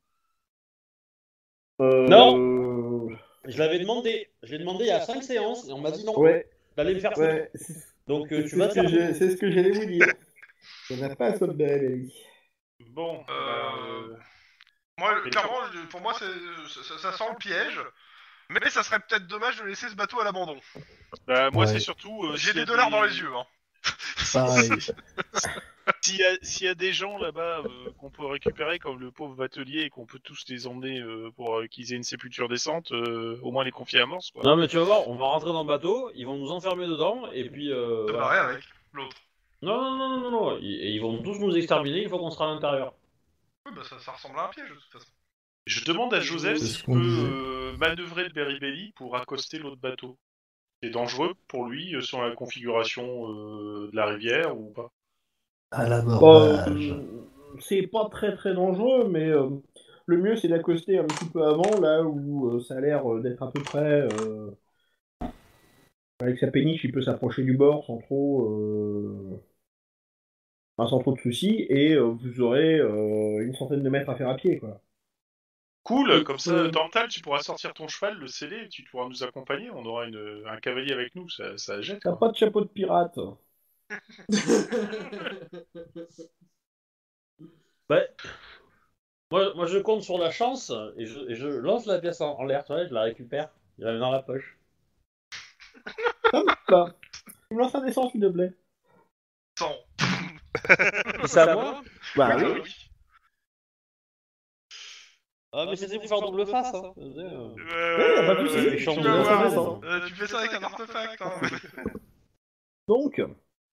Euh, Non. Je l'avais demandé. Je l'ai demandé il y a cinq séances et on m'a dit non. Ouais, T'allais me faire foutre. ouais. C'est Donc euh, tu c'est vas ce te que faire j'ai- c'est ce que j'allais vous dire. On n'a pas à sauter de la Belly. Bon, Euh, bah, euh, Moi, Mais clairement, je- pour moi, c'est- ça, ça sent le piège. Mais ça serait peut-être dommage de laisser ce bateau à l'abandon. bah, moi Ouais. c'est surtout. euh, J'ai s'il y des a dollars dans les yeux. Hein. Pareil. S'il y, a- s'il y a des gens là-bas euh, qu'on peut récupérer, comme le pauvre batelier, et qu'on peut tous les emmener euh, pour euh, qu'ils aient une sépulture décente, euh, au moins les confier à Morse, quoi. Non mais tu vas voir, on va rentrer dans le bateau, ils vont nous enfermer dedans et puis. Euh, Ça voilà. va rien avec l'autre. Non non non non non, ils, et ils vont tous nous exterminer une fois qu'on sera à l'intérieur. Oui, bah ça, ça ressemble à un piège de toute façon. Je demande à Joseph C'est s'il ce qu'on peut disait. euh, manœuvrer le Berry pour accoster l'autre bateau. C'est dangereux pour lui euh, sur la configuration euh, de la rivière ou pas? À Bon, l'abordage. euh, c'est pas très très dangereux, mais euh, le mieux c'est d'accoster un petit peu avant, là où euh, ça a l'air euh, d'être à peu près. euh, Avec sa péniche, il peut s'approcher du bord sans trop. euh, enfin, sans trop de soucis, et euh, vous aurez euh, une centaine de mètres à faire à pied, quoi. Cool, Et, comme ça, euh, Dental, tu pourras sortir ton cheval, le sceller, et tu pourras nous accompagner, on aura une, un cavalier avec nous, ça, ça jette. T'as Quoi. pas de chapeau de pirate. Ouais. Moi, moi je compte sur la chance et je, et je lance la pièce en, en l'air, tu vois, je la récupère, je la mets dans la poche. Bah, tu me lances un dessin, s'il te plaît. cent. Et c'est à moi? Bah Ah oui. oui. Ah mais c'était pour faire double face, hein. Euh, Euh, Ouais, y a pas de souci. euh, Les tu, chambres vas de voir, dessin. euh, tu fais ça avec un artefact. Hein. Donc,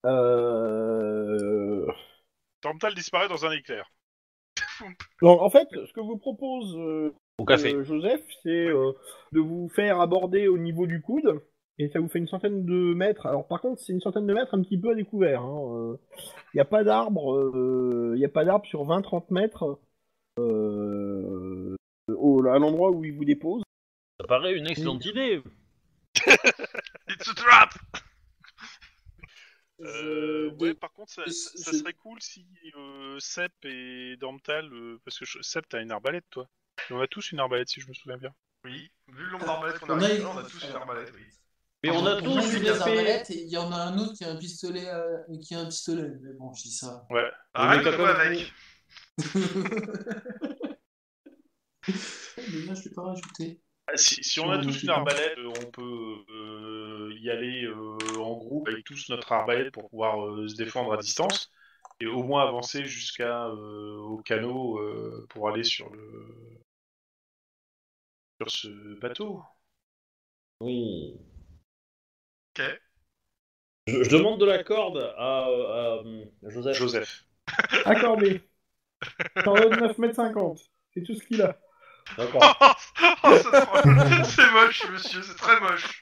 euh... Tormental disparaît dans un éclair. donc, en fait, ce que vous propose euh, Au café. euh, Joseph, c'est euh, de vous faire aborder au niveau du coude, et ça vous fait une centaine de mètres. Alors par contre, c'est une centaine de mètres un petit peu à découvert. Il n'y a pas d'arbre, il n'y a pas d'arbre sur vingt trente mètres euh, au, à l'endroit où il vous dépose. Ça paraît une excellente idée. It's a trap. Euh, Je- ouais, par contre, ça, je- ça je- serait cool si euh, Sep et Dormtal, euh, parce que je- Sep, t'as une arbalète, toi. Et on a tous une arbalète, si je me souviens bien. Oui, vu le nombre d'arbalètes qu'on On a a- récupérées, on a tous une arbalète, oui. Mais on a On tous une des épée. arbalètes et il y en a un autre qui a un pistolet, euh, qui a un pistolet. Mais bon, je dis ça. Ouais. Arrête mais de pas jouer comme avec. Déjà, je l'ai pas rajouté. Ah, Si, si Si on a on tous est une dedans. arbalète, euh, on peut euh, y aller euh, en groupe avec tous notre arbalète pour pouvoir euh, se défendre à distance et au moins avancer jusqu'à euh, au canot euh, pour aller sur le sur ce bateau. Oui. Ok. Je, je demande de la corde à, à, à Joseph. Joseph. Accordé. T'en donnes neuf mètres cinquante. C'est tout ce qu'il a. D'accord. Oh, c'est trop- c'est moche, monsieur, c'est très moche.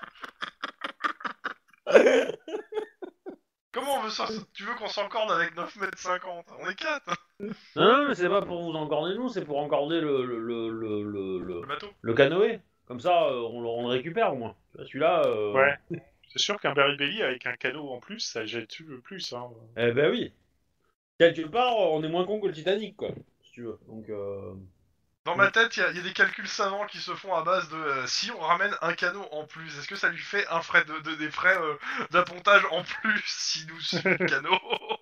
Comment on veut ça? Tu veux qu'on s'encorde avec neuf mètres cinquante? On est quatre. Non, non, mais c'est pas pour vous encorder nous, c'est pour encorder le, le, le, le, le, le- Le bateau. le canoë. Comme ça, euh, on, le- on le récupère au moins. Tu vois, celui-là. Euh... Ouais. C'est sûr qu'un beribelli avec un canot en plus, ça jette le plus. Hein. Eh ben oui. Quelque part, on est moins con que le Titanic, quoi. Si tu veux. Donc. Euh... Dans ma tête, il y, a- y a des calculs savants qui se font à base de euh, si on ramène un canot en plus, est-ce que ça lui fait un frais de, de- des frais euh, d'appontage en plus si nous suit le canot?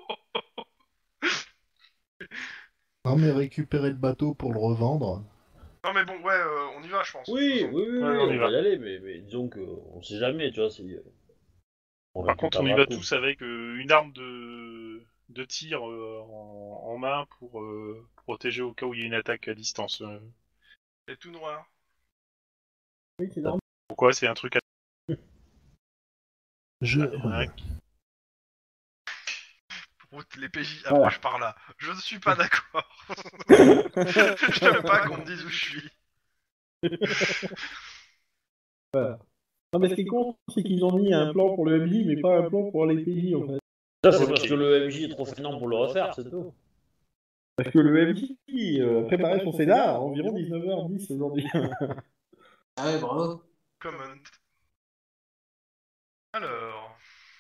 Non, mais récupérer le bateau pour le revendre. Non mais bon, ouais, euh, on y va, je pense. Oui, oui, oui, Ouais, oui, on y on va. va y aller, mais, mais disons que on sait jamais, tu vois. Si... On Par contre, on y récupérera va tout. tous avec euh, une arme de, de tir euh, en... en main pour euh, protéger au cas où il y a une attaque à distance. euh. C'est tout noir. Oui, c'est normal. Pourquoi c'est un truc à... Je... Ouais. Route, les P J Voilà. approchent par là. Je ne suis pas d'accord. Je n'aime pas qu'on me dise où je suis. Non, mais ce qui est con, c'est qu'ils ont mis un plan pour le M J, mais pas un plan pour les P J, en fait. Ça, c'est parce que le M J est trop finant pour le refaire, c'est tout. Parce que le M J euh, préparait son scénar à environ dix-neuf heures dix aujourd'hui. Ah ouais, bravo. Comment. Alors.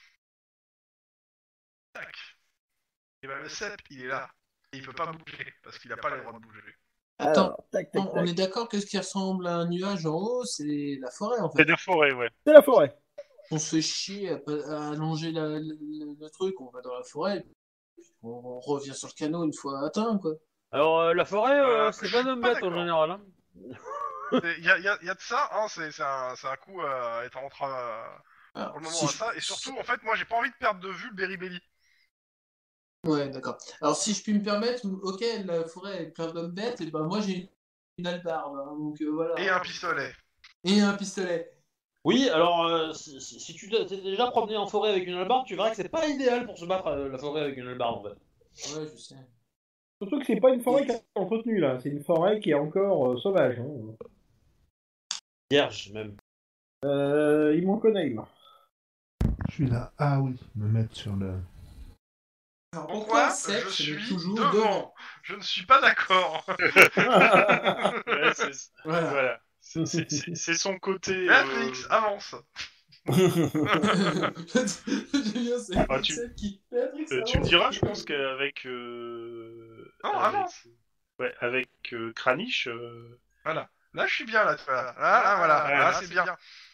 Tac. Et ben le cep, il est là. Et il peut pas bouger, parce qu'il a pas le droit de bouger. Attends, Alors, tac, tac, on, on tac. est d'accord que ce qui ressemble à un nuage en haut, c'est la forêt en C'est fait. de la forêt, ouais. C'est la forêt. On se fait chier à, à allonger la- le, le truc, on va dans la forêt, puis on, on revient sur le canot une fois atteint quoi. Alors, euh, la forêt, euh, Euh, c'est je pas suis même pas bête en d'accord. général. Hein. Il y a, y, a, y a de ça, hein, c'est c'est un, c'est un coup à être en train. Alors, Pour le moment si à je- ça, et surtout, en fait, moi j'ai pas envie de perdre de vue le Beribelli. Ouais, d'accord. Alors si je puis me permettre, ok, la forêt est pleine d'hommes bêtes, et ben moi j'ai une albarde, hein, donc euh, voilà. Et un pistolet. Et un pistolet. Oui, alors, euh, si, si- si tu t'es déjà promené en forêt avec une albarde, tu verras que c'est pas idéal pour se battre euh, la forêt avec une albarde, en fait. Ouais, je sais. Surtout que c'est pas une forêt qui est entretenue, là. C'est une forêt qui est encore euh, sauvage. Hein. Vierge, même. Euh, il m'en connaît, il. Je suis là. Ah oui, me mettre sur le... Alors Pourquoi Seth je se met suis toujours devant, devant. Je ne suis pas d'accord. Ouais, c'est... Voilà. Voilà. C'est, c'est- c'est- c'est son côté... Béatrix, euh, avance. Julien, c'est Ah, tu- Seth qui. Béatrix, euh, tu me avance. diras, je pense qu'avec... Euh... Non, avec... avance. Ouais, avec euh, Kranich... euh, Voilà. Là, je suis bien, là, tu vois. Là, là, là, voilà. Ouais, là, là, c'est bien.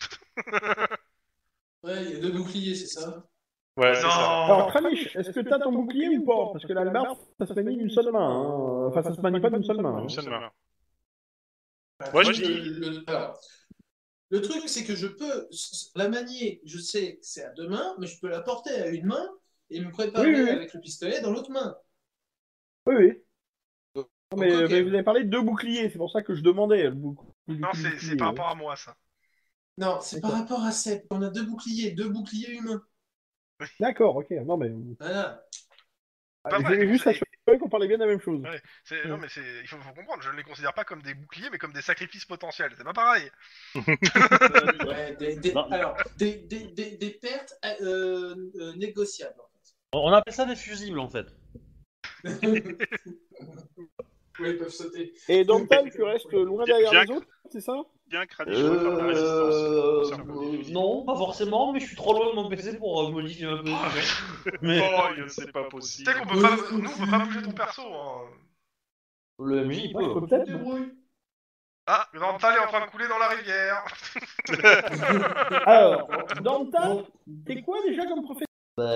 Ouais, il y a deux boucliers, c'est ça. Ouais, c'est Non. ça. Alors, Kranich, est-ce que t'as ton bouclier ou pas? Parce que l'albarde, ça se manie d'une seule main. Hein. Enfin, ça se manie pas d'une seule main. hein. Une seule main. Moi, Moi, je dis- le, alors, le truc, c'est que je peux la manier, je sais que c'est à deux mains, mais je peux la porter à une main et me préparer Oui, oui, oui. avec le pistolet dans l'autre main. Oui, oui. Non, mais, Donc, ok. mais vous avez parlé de deux boucliers, c'est pour ça que je demandais. Le bouc- le Non, c'est bouclier, c'est par ouais. rapport à moi, ça. Non, c'est par D'accord. rapport à Seth. On a deux boucliers, deux boucliers humains. D'accord, ok. Non, mais. Voilà. Ah, Pas je vrai, voulais les juste conseils. assurer qu'on parlait bien de la même chose. Ouais, c'est... Non Ouais. mais c'est... Il faut, faut comprendre, je ne les considère pas comme des boucliers, mais comme des sacrifices potentiels. C'est pas pareil. Ouais, des, des- Non. alors, des, des, des, des pertes euh, euh, négociables. En On appelle ça des fusibles en fait. fait. Oui, ils peuvent sauter. Et dans le temps, tu restes loin Bien- derrière bien les autres, c'est ça? Bien que Kranich pourrait faire de la résistance. Euh... concernant les euh, fusibles. non, pas forcément, mais je suis trop loin de mon P C pour euh, modifier ma position. Mais Oh, c'est pas Tu possible. sais qu'on peut pas... Nous, on peut pas bouger ton perso, hein. le M J il Ouais, je peut. peux peut-être. Débrouille. Ah, Nantal est en train de couler dans la rivière. Alors, dans le tas, t'es quoi déjà comme profession? Bah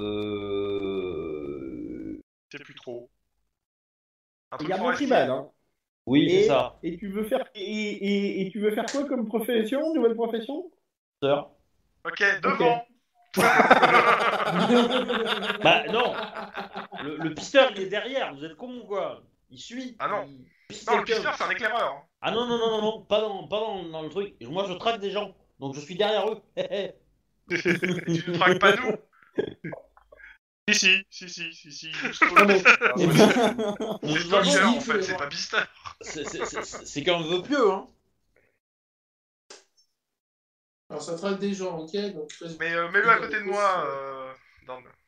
euh... C'est plus trop. Un Il truc y a mon forestier. tribal, hein. Oui, Et, c'est ça. et tu veux faire et, et, et tu veux faire quoi comme profession, nouvelle profession? Sœur. Ok, devant. Bah non, le, le pisteur il est derrière, vous êtes con ou quoi? Il suit. Ah non. Il pisse Non, le quelqu'un. pisteur, c'est un éclaireur. hein. Ah non, non, non, non, non, pas dans, pas dans, dans le truc. Moi je traque des gens, donc je suis derrière eux. Tu ne traques pas nous. Si, si, si, si, si, si. juste Non, mais- De toute C'est toi le façon, cœur, en si, fait, c'est- c'est pas pisteur. c'est- c'est- c'est- c'est qu'un vœu pieux, hein. Alors, ça traque des gens, ok? Donc, Mais euh, mets-le à côté de moi. Euh... Dans le...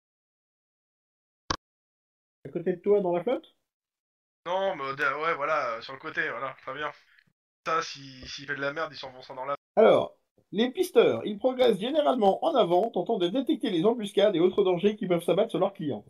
À côté de toi dans la flotte? Non, mais euh, ouais, voilà, euh, sur le côté, voilà, très bien. Ça, s'il s'il fait de la merde, il s'enfonce dans la... Alors, les pisteurs, ils progressent généralement en avant, tentant de détecter les embuscades et autres dangers qui peuvent s'abattre sur leurs clients.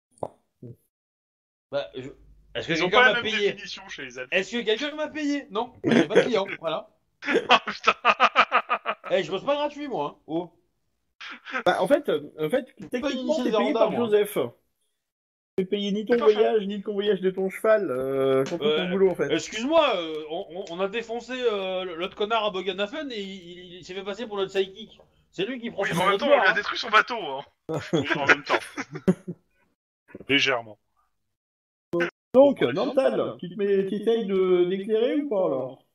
Bah, je- est-ce que Ils ont quelqu'un pas la m'a même payé? définition chez les elfes. Est-ce que quelqu'un m'a payé? Non, j'ai pas de client, voilà. Oh putain. Eh, je bosse pas gratuit, moi. Hein. Oh. Bah, en fait, euh, en fait, Pas techniquement, initié t'es de payé Véranda, par moi. Joseph. T'es payé ni ton C'est pas faux. voyage, ni le convoyage de ton cheval euh, contre Ouais. ton boulot, en fait. Excuse-moi, euh, on, on a défoncé euh, l'autre connard à Boganafen et il, il- il s'est fait passer pour notre sidekick. C'est lui qui prend Oui, son mais en même temps, on gloire, lui a hein. détruit son bateau. Hein. Oui, en même temps. Légèrement. Donc, Nantal, tu te mets- t'essayes de d'éclairer ou pas, alors?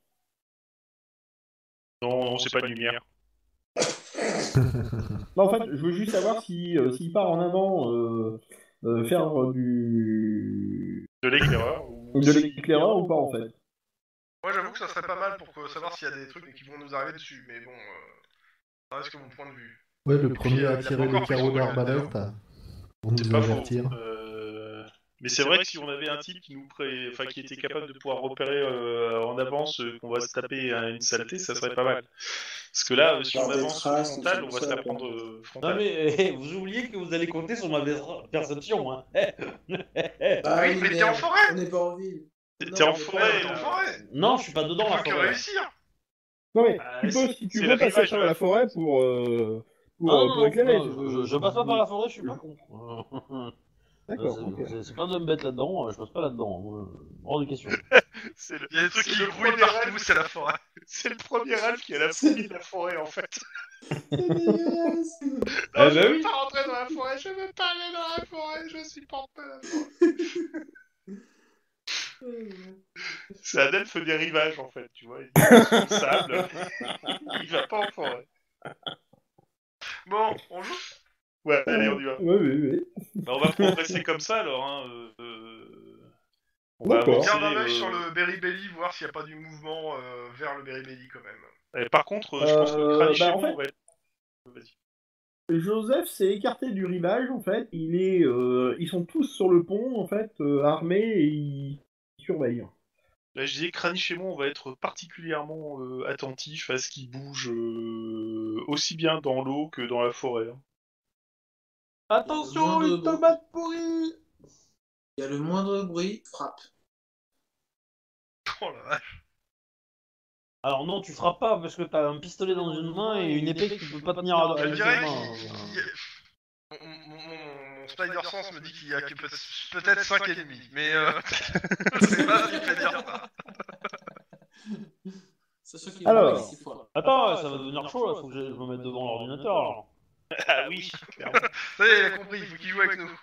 Non, non, c'est pas une lumière. Non, en fait, je veux juste savoir si euh, s'il part en avant euh, euh, faire euh, du... De l'éclaireur. ou- de l'éclaireur ou pas, en fait. Moi, j'avoue que ça serait pas mal pour que- savoir s'il y a des trucs qui vont nous arriver dessus, mais bon, euh, ça reste que mon point de vue. Ouais, le puis, premier euh, à il a tirer pas le encore pris carreau son d'arbalète collimateur. pour nous C'est pas faux. avertir. Euh, Mais c'est vrai que si on avait un type qui nous pré... enfin, qui était capable de pouvoir repérer euh, en avance euh, qu'on va se taper à une saleté, ça serait pas mal. Parce que là, euh, si on Garder avance trace, frontal, tout on va ça, se la quoi. prendre euh, Non frontal. mais eh, vous oubliez que vous allez compter sur ma per- perception, hein. Eh, Ah oui, mais t'es en forêt. On n'est pas en ville. T'es Non, en on est forêt, pas T'es en euh, forêt. Non, je suis pas dedans Il la faut que forêt. réussir. Non, mais Ah, tu peux, c'est- si tu c'est veux la passer rivage par de la la forêt pour, euh, pour, Ah, euh, non, pour non, éclairer. non, je, je passe pas par la forêt, je suis pas con. D'accord, C'est- ok. c'est- C'est pas de me mettre là-dedans, je passe pas là-dedans. euh, Hors de question. c'est le... Il y a des trucs c'est qui le grouillent premier partout, elfe- c'est la forêt. C'est le premier elfe qui a la folie de la forêt en fait. C'est dégueulasse. Non, Eh je ben veux oui. pas rentrer dans la forêt, je veux pas aller dans la forêt, je supporte pas la forêt. C'est un elfe des rivages en fait, tu vois. Il est sur le sable, il va pas en forêt. Bon, on joue. Ouais, allez, on y va. Oui, oui, oui. Bah, on va progresser comme ça alors. Hein. euh, euh, On va D'accord. avancer. Garde un œil euh, sur le Berry-Belly, voir s'il n'y a pas du mouvement euh, vers le Berry-Belly quand même. Et par contre, euh, je pense que Euh, Kranich bah, et en moi, fait- on va être. Vas-y. Joseph s'est écarté du rivage, en fait. Il est, euh, ils sont tous sur le pont, en fait, euh, armés et ils surveillent. Là, je disais, Kranich et moi, on va être particulièrement euh, attentifs à ce qui bouge euh, aussi bien dans l'eau que dans la forêt. hein. Attention, Moindre une tomate pourrie! Il y a le moindre bruit, frappe. Oh la vache. Alors non, tu frappes pas parce que t'as un pistolet dans une main et une épée que tu peux pas tenir à Je avec dirais une qu'il main. qu'il y a- Mon, mon- mon- mon Spider Sense me dit qu'il y a que peut- peut-être cinq ennemis, mais euh... je sais pas ce qu'il fait dire ça. Sachant qu'il Alors. est six fois. Attends, ça va devenir chaud là, faut que je je me mette devant l'ordinateur alors. Ah oui, clairement. Ça y est, il a compris, il faut qu'il joue avec nous.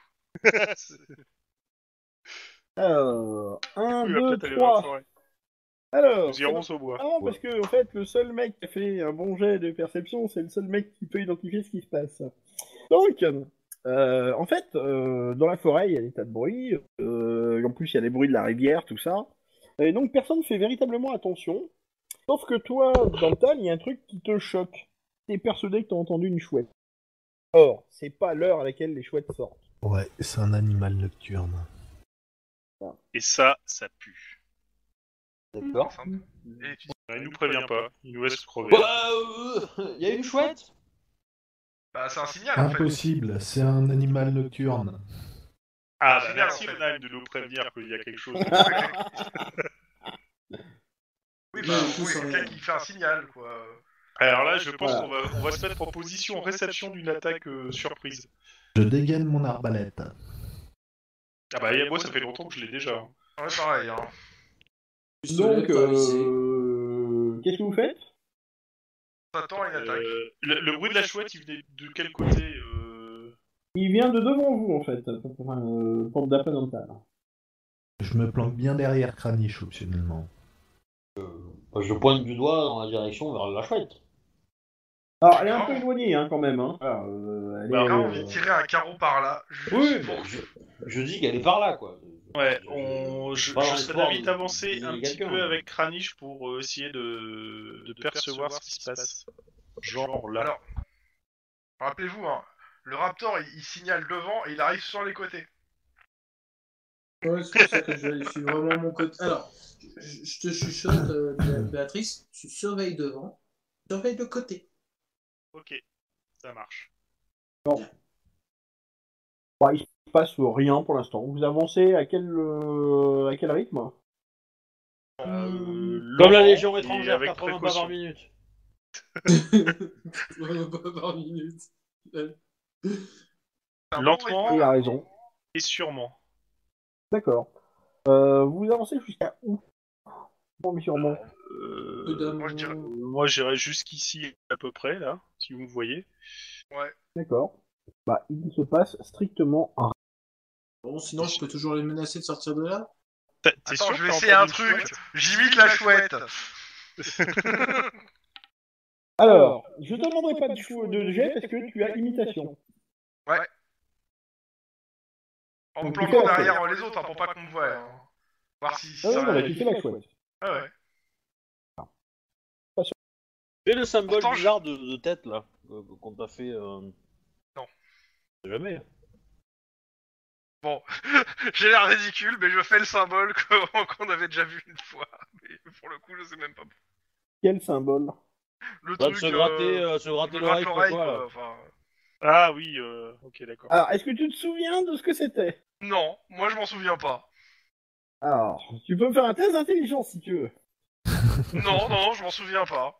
Alors, un, Oui, il va deux, peut-être aller dans la trois. forêt. Alors, Nous irons au bois. non, parce que, en fait, le seul mec qui a fait un bon jet de perception, c'est le seul mec qui peut identifier ce qui se passe. Donc, euh, en fait, euh, dans la forêt, il y a des tas de bruits. Euh, en plus, il y a les bruits de la rivière, tout ça. Et donc, personne ne fait véritablement attention. Sauf que toi, Dantal, il y a un truc qui te choque. T'es persuadé que t'as entendu une chouette. Or, c'est pas l'heure à laquelle les chouettes sortent. Ouais, c'est un animal nocturne. Et ça, ça pue. D'accord. Et tu Il nous prévient pas, il nous laisse crever. Bah, euh, y a une chouette. Bah, c'est un signal en fait. Impossible, c'est un animal nocturne. Ah, c'est bah bien, merci en fait. Renheim de nous prévenir qu'il y a quelque chose. Oui, Oui, bah, tout oui, ça, quelqu'un ouais. qui fait un signal, quoi. Alors là, je pense Voilà. qu'on va, on va se mettre en position en réception d'une attaque euh, surprise. Je dégaine mon arbalète. Ah bah, et moi, ça fait longtemps que je l'ai déjà. hein. Ouais, pareil, hein. Donc, pas avisé. euh... qu'est-ce que vous faites? On s'attend à une attaque. Euh, le, le bruit de la chouette, il venait de quel côté euh... Il vient de devant vous, en fait, enfin, euh, porte d'après Dantal. Je me planque bien derrière Kranich, optionnellement. Bah, je pointe du doigt dans la direction vers la chouette. Alors, elle est un peu Non. éloignée, hein, quand même. Hein. Voilà, euh, elle Bah, est, J'ai euh, envie de tirer un carreau par là. Juste Oui, pour... bah, je, je dis qu'elle est par là, quoi. Ouais, Je- on... je, pas dans je serais l'espoir d'avis de- d'avancer de un gagner petit quelqu'un. peu avec Kranich pour euh, essayer de... de percevoir ce qui se passe. Genre là. Alors, rappelez-vous, hein, le Raptor, il, il signale devant et il arrive sur les côtés. Ouais, c'est pour ça que je vérifie vraiment mon côté. Alors, je, je te chuchote, euh, Bé- Béatrice, tu surveilles devant, surveille de côté. Ok, ça marche. Bah, il se passe rien pour l'instant. Vous avancez à quel, euh, à quel rythme? Euh, Comme la lentement Légion et étrangère, avec quatre-vingts pas précaution. par minute. Pas par minute. C'est un bon Lentement. Il rythme. a raison. Et sûrement. D'accord. Euh, vous avancez jusqu'à où? Bon, sûrement. Euh, Peu d'amour. Moi, je dirais- moi, j'irai jusqu'ici à peu près, là, si vous me voyez. Ouais. D'accord. Bah, il ne se passe strictement rien. Bon, sinon, je peux toujours les menacer de sortir de là. T'as- T'es Attends, sûr je que vais t'as essayer entendu un une truc. chouette J'imite la chouette. Alors, je te demanderai pas de, chou- de jet parce que tu as imitation. En me Donc, tu planquant fais la derrière les autres, hein, pour pas qu'on me voie. Hein. Voir si Ah ça ouais, non, bah, tu réagit. fais la chouette. Ah ouais. Fais le symbole Pourtant, je- bizarre de, de tête, là, euh, qu'on t'a fait... Euh... Non. Jamais. Bon, j'ai l'air ridicule, mais je fais le symbole qu'on qu'on avait déjà vu une fois. Mais pour le coup, je sais même pas. Quel symbole? Le Bah, de truc. se gratter, euh, euh, se gratter me gratte l'oreille, quoi, l'oreille, quoi, là. quoi. Enfin, Ah oui, euh, ok, d'accord. Alors, est-ce que tu te souviens de ce que c'était? non, moi je m'en souviens pas. Alors, tu peux me faire un test d'intelligence si tu veux. Non, non, je m'en souviens pas.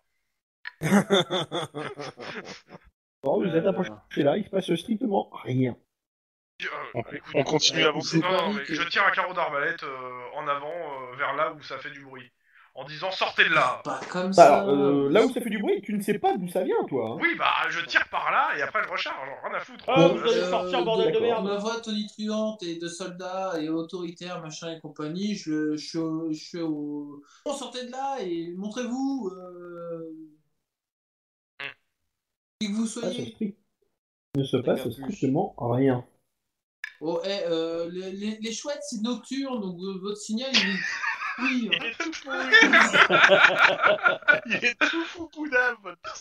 Bon, vous êtes approché là, il se passe strictement rien. Euh, On, écoute, on continue à avancer. Non, non, mais je tire un carreau d'arbalète euh, en avant euh, vers là où ça fait du bruit. En disant sortez de là. Pas comme ça. Alors, euh, là où ça fait du bruit, tu ne sais pas d'où ça vient, toi. Hein. Oui, bah je tire par là et après je recharge, genre, rien à foutre. Ah, Bon, vous allez euh, sortir, bordel de d'accord. merde. Ma voix tonitruante et de soldat et autoritaire, machin et compagnie, je, je suis au... Je suis au... Bon, sortez de là et montrez-vous euh... qui que vous Ah, c'est soyez. strict. Il ne se passe capuche. strictement rien. Oh, eh, euh, les, les, les chouettes, c'est nocturne, donc euh, votre signal, il est... Oui, Il hein. est tout pourri. Il est tout foupoudable, votre...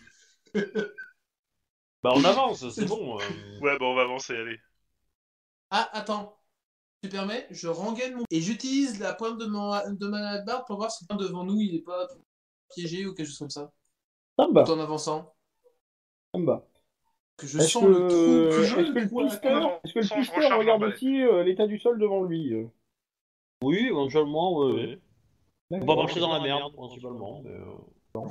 Bah, on avance, c'est bon. euh. Ouais, bon, on va avancer, allez. Ah, attends. Tu permets? Je rengaine mon... Et j'utilise la pointe de, mon... de ma barre pour voir si devant nous, il n'est pas piégé ou quelque chose comme ça. Ça me va, Tout en avançant. ça me va. Que je Est-ce sens que, le trou, que je est-ce que le vois. pisteur, est-ce que le Sans, je pisteur recharge regarde l'arbalète. aussi euh, l'état du sol devant lui euh Oui, éventuellement, ouais. ouais. On va D'accord. marcher dans la merde, principalement. Mais, euh...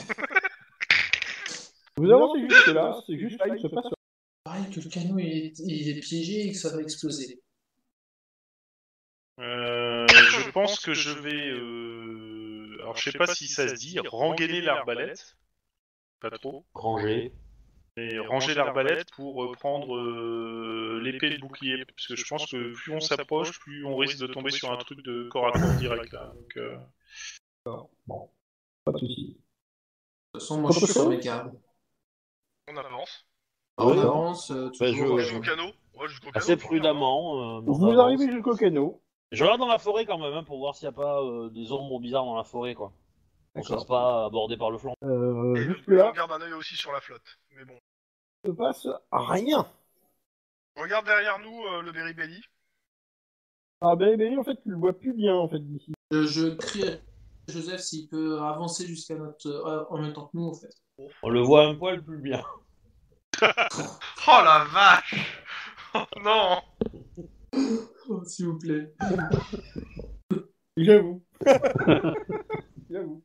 Vous avancez juste là, c'est juste là, il se passe rien. Pareil que le canon il est, il est piégé et que ça va exploser. Euh, je pense que je vais... Euh... Alors, je sais pas si ça se dit, rengainer l'arbalète. Pas trop. Ranger. Mais ranger l'arbalète pour euh, prendre euh, l'épée et le bouclier. Parce que je pense que plus on s'approche, plus on risque de tomber sur un truc de corps à corps direct. Là. Donc, euh... Bon, pas de soucis. De toute façon, moi je suis Autre sur chose mes gardes. On avance. En Ouais. avance, euh, Bah, toujours. je- Jusqu'au euh, canot. Ouais, jusqu'au canot. Assez faut faire, prudemment. euh, Vous on avance. arrivez jusqu'au canot. Je regarde dans la forêt quand même hein, pour voir s'il n'y a pas euh, des ombres bizarres dans la forêt, quoi. On se D'accord. fasse pas aborder par le flanc. Euh, hein. Et jusque le- là, on garde un œil aussi sur la flotte. Mais bon. il ne se passe rien. Regarde derrière nous euh, le Beribelli. Ah ben, ben, en fait, tu le vois plus bien en fait d'ici. Je, je crie à Joseph s'il peut avancer jusqu'à notre. euh, en même temps que nous, en fait. On le voit un poil plus bien. Oh la vache. Oh non. Oh, s'il vous plaît. J'avoue. J'avoue.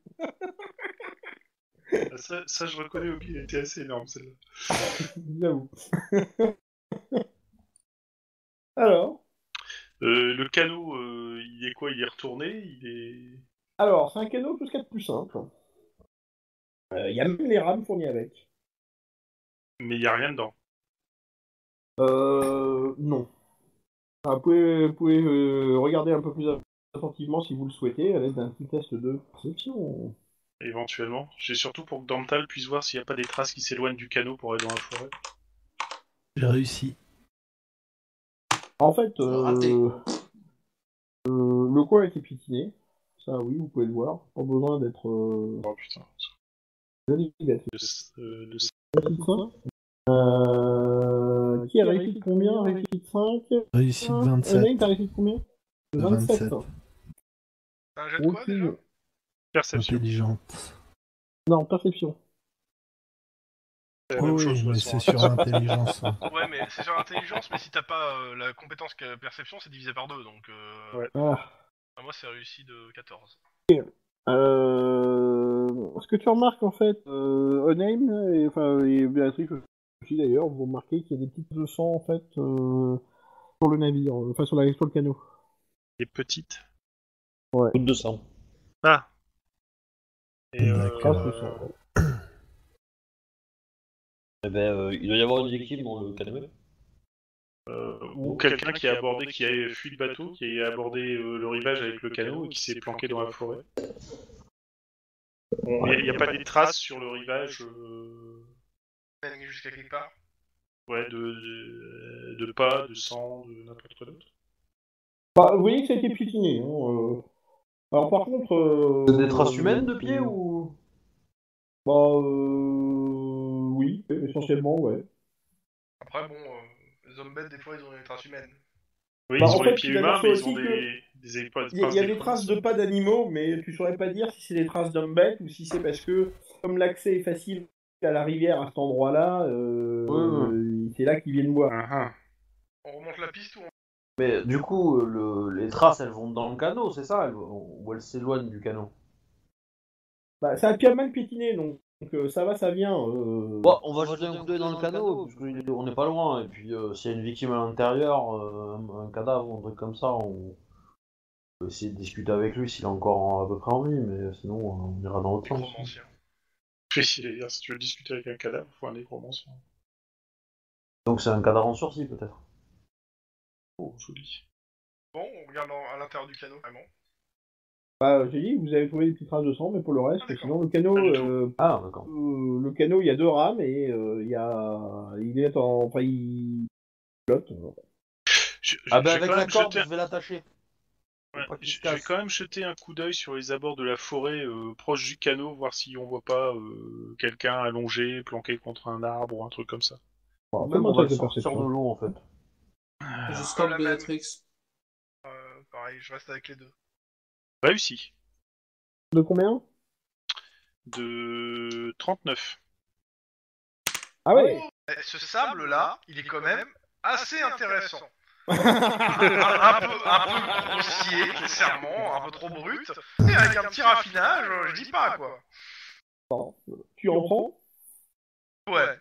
Ça, ça, je reconnais, Obi, elle était assez énorme celle-là. J'avoue. Alors, Euh, le canot, euh, il est quoi? Il est retourné? Il est. alors c'est un canot tout ce qu'il y a de plus simple. Euh, Il y a même les rames fournies avec. Mais il n'y a rien dedans. Euh, non. Ah, vous pouvez, vous pouvez euh, regarder un peu plus attentivement si vous le souhaitez, à l'aide d'un petit test de perception. Éventuellement. J'ai surtout pour que Dantal puisse voir s'il n'y a pas des traces qui s'éloignent du canot pour aller dans la forêt. J'ai réussi. En fait, euh, Raté. euh, le coin a été piétiné. Ça, oui, vous pouvez le voir. Pas besoin d'être euh, Oh putain. joli. d'être- Le, euh, le- Euh, qui a réussi de combien? Réussi de cinq? Réussi de Anaïs, vingt-sept. t'as réussi de combien? De De vingt-sept. vingt-sept. T'as un jet de quoi Ok. déjà? Perception. Intelligente. Non, perception. C'est la Oh même oui, chose, de mais toute c'est façon. sur intelligence. hein. Ouais, mais c'est sur intelligence, mais si t'as pas euh, la compétence que perception, c'est divisé par deux, donc euh... Ouais. Ah. bah, moi c'est réussi de quatorze. Euh, ce que tu remarques en fait, euh, Onaim et, enfin, et Béatrix aussi d'ailleurs, vous remarquez qu'il y a des petites de sang en fait euh, sur le navire, euh, enfin sur, la, sur le canot. Des petites. Goutte de sang. Ah. Et D'accord. Ah, euh, ce sang. Eh ben, euh, il doit y avoir une victime dans le canot. euh, ou quelqu'un qui a abordé, qui a fui le bateau, qui a abordé euh, le rivage avec le canot et qui s'est planqué dans la forêt. Il n'y a, a pas des traces sur le rivage euh, Mène jusqu'à quelque part. ouais, de, de, de pas, de sang, de n'importe quoi d'autre. Bah, vous voyez que ça a été piétiné. Hein, euh. Alors par contre... euh, Des traces humaines de pied ou Bah euh... oui, essentiellement ouais. Après bon, euh, les hommes bêtes des fois ils ont des traces humaines. Oui, Bah, ils en ont fait, les pieds tu humains, t'aperçois mais ils ont aussi des, des épa- Il y a, il y a des des traces traces de pas d'animaux, mais tu saurais pas dire si c'est des traces d'hommes bêtes ou si c'est parce que, comme l'accès est facile à la rivière à cet endroit-là, euh, Ouais, c'est là qu'ils viennent boire. Ah, ah. On remonte la piste ou on... Mais du coup, euh, le... les traces elles vont dans le canot, c'est ça elles... Ou elles s'éloignent du canot? Bah, ça a bien mal piétiné, donc, donc, euh, ça va, ça vient. euh. Bon, on va jeter un coup d'œil dans le canot, parce qu'on n'est pas loin, et puis euh, s'il y a une victime à l'intérieur, euh, un, un cadavre ou un truc comme ça, on peut essayer de discuter avec lui s'il est encore en- à peu près en vie, mais sinon euh, on ira dans l'autre sens. Nécromancien. Oui, c'est-à-dire, si tu veux discuter avec un cadavre, il faut un nécromancien. Donc c'est un cadavre en sursis peut-être. Oh, joli. Bon, on regarde en- à l'intérieur du canot, vraiment. Bah, j'ai dit, vous avez trouvé des petites traces de sang, mais pour le reste, Ah, d'accord. sinon le canot, Pas du tout. euh, Ah d'accord. euh, le canot, il y a deux rames et euh, il y a, il est en, enfin, il flotte. Je, je- Ah ben je vais avec quand la même corde, jeter- je vais l'attacher. ouais, pas qu'il je, se je vais casse. quand même jeter un coup d'œil sur les abords de la forêt euh, proche du canot, voir si on voit pas euh, quelqu'un allongé, planqué contre un arbre ou un truc comme ça. Bon, Même fais-moi on va un le test de sortir de perception. l'eau en fait. Je la stoppe même. Béatrix. Euh, pareil, je reste avec les deux. Réussi. De combien? De trente-neuf. Ah ouais. Eh, ce sable-là, il est quand même assez intéressant. un, un peu, un peu grossier, clairement, un peu trop brut, mais avec un petit raffinage, euh, je dis pas quoi. Bon, tu en prends? Ouais.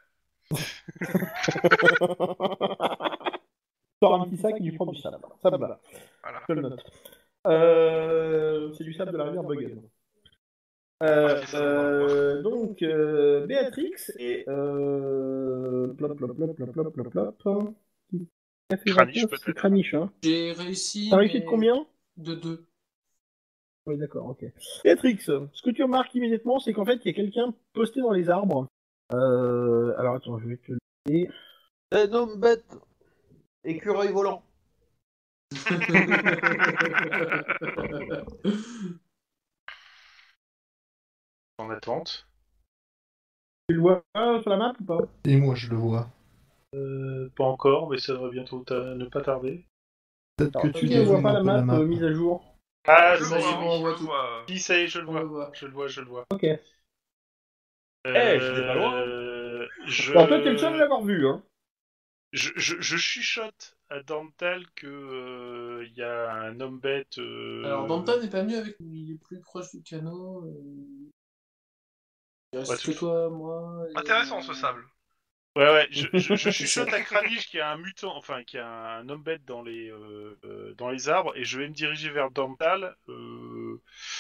Sors un petit sac et tu prends du sable. Ça me va. Voilà. Je le note. Euh, c'est du sable de la rivière Buggen. Euh, euh, donc, euh, Béatrix et euh, plop, plop, plop, plop, plop, plop, plop. Qui a fait Kranich, vingt-neuf, peut-être. c'est Kranich, hein. J'ai réussi. T'as réussi mais de combien? De deux. Oui, d'accord, ok. Béatrix, ce que tu remarques immédiatement, c'est qu'en fait, il y a quelqu'un posté dans les arbres. Euh, alors, attends, je vais te le Et... Eh, homme bête. Écureuil volant. En attente. Tu le vois euh, sur la map ou pas? Et moi, je le vois. Euh, pas encore, mais ça devrait bientôt ta- ne pas tarder. Peut-être que Alors, tu ok, on voit dézoomes pas un la peu map, la map. euh, mise à jour. Ah, Je ça y le est, vois, on oui, voit je le tout. vois. oui, ça y est, je le On le vois. voit. Je le vois, je le vois. Ok. Eh, j'étais pas loin. Euh, je... Alors toi, t'es le seul à l'avoir vu, hein. Je, je, je chuchote à Dantal que euh, il y a un homme bête. euh, Alors, Danton n'est pas venu avec nous, il est plus proche du canot. euh, Il reste Ouais, que tout- toi, moi. et- Intéressant ce sable. Ouais, ouais, je, je, je chuchote à Kranich qui a un mutant, enfin qui a un homme bête dans les euh, euh, dans les arbres, et je vais me diriger vers Dantal. Euh...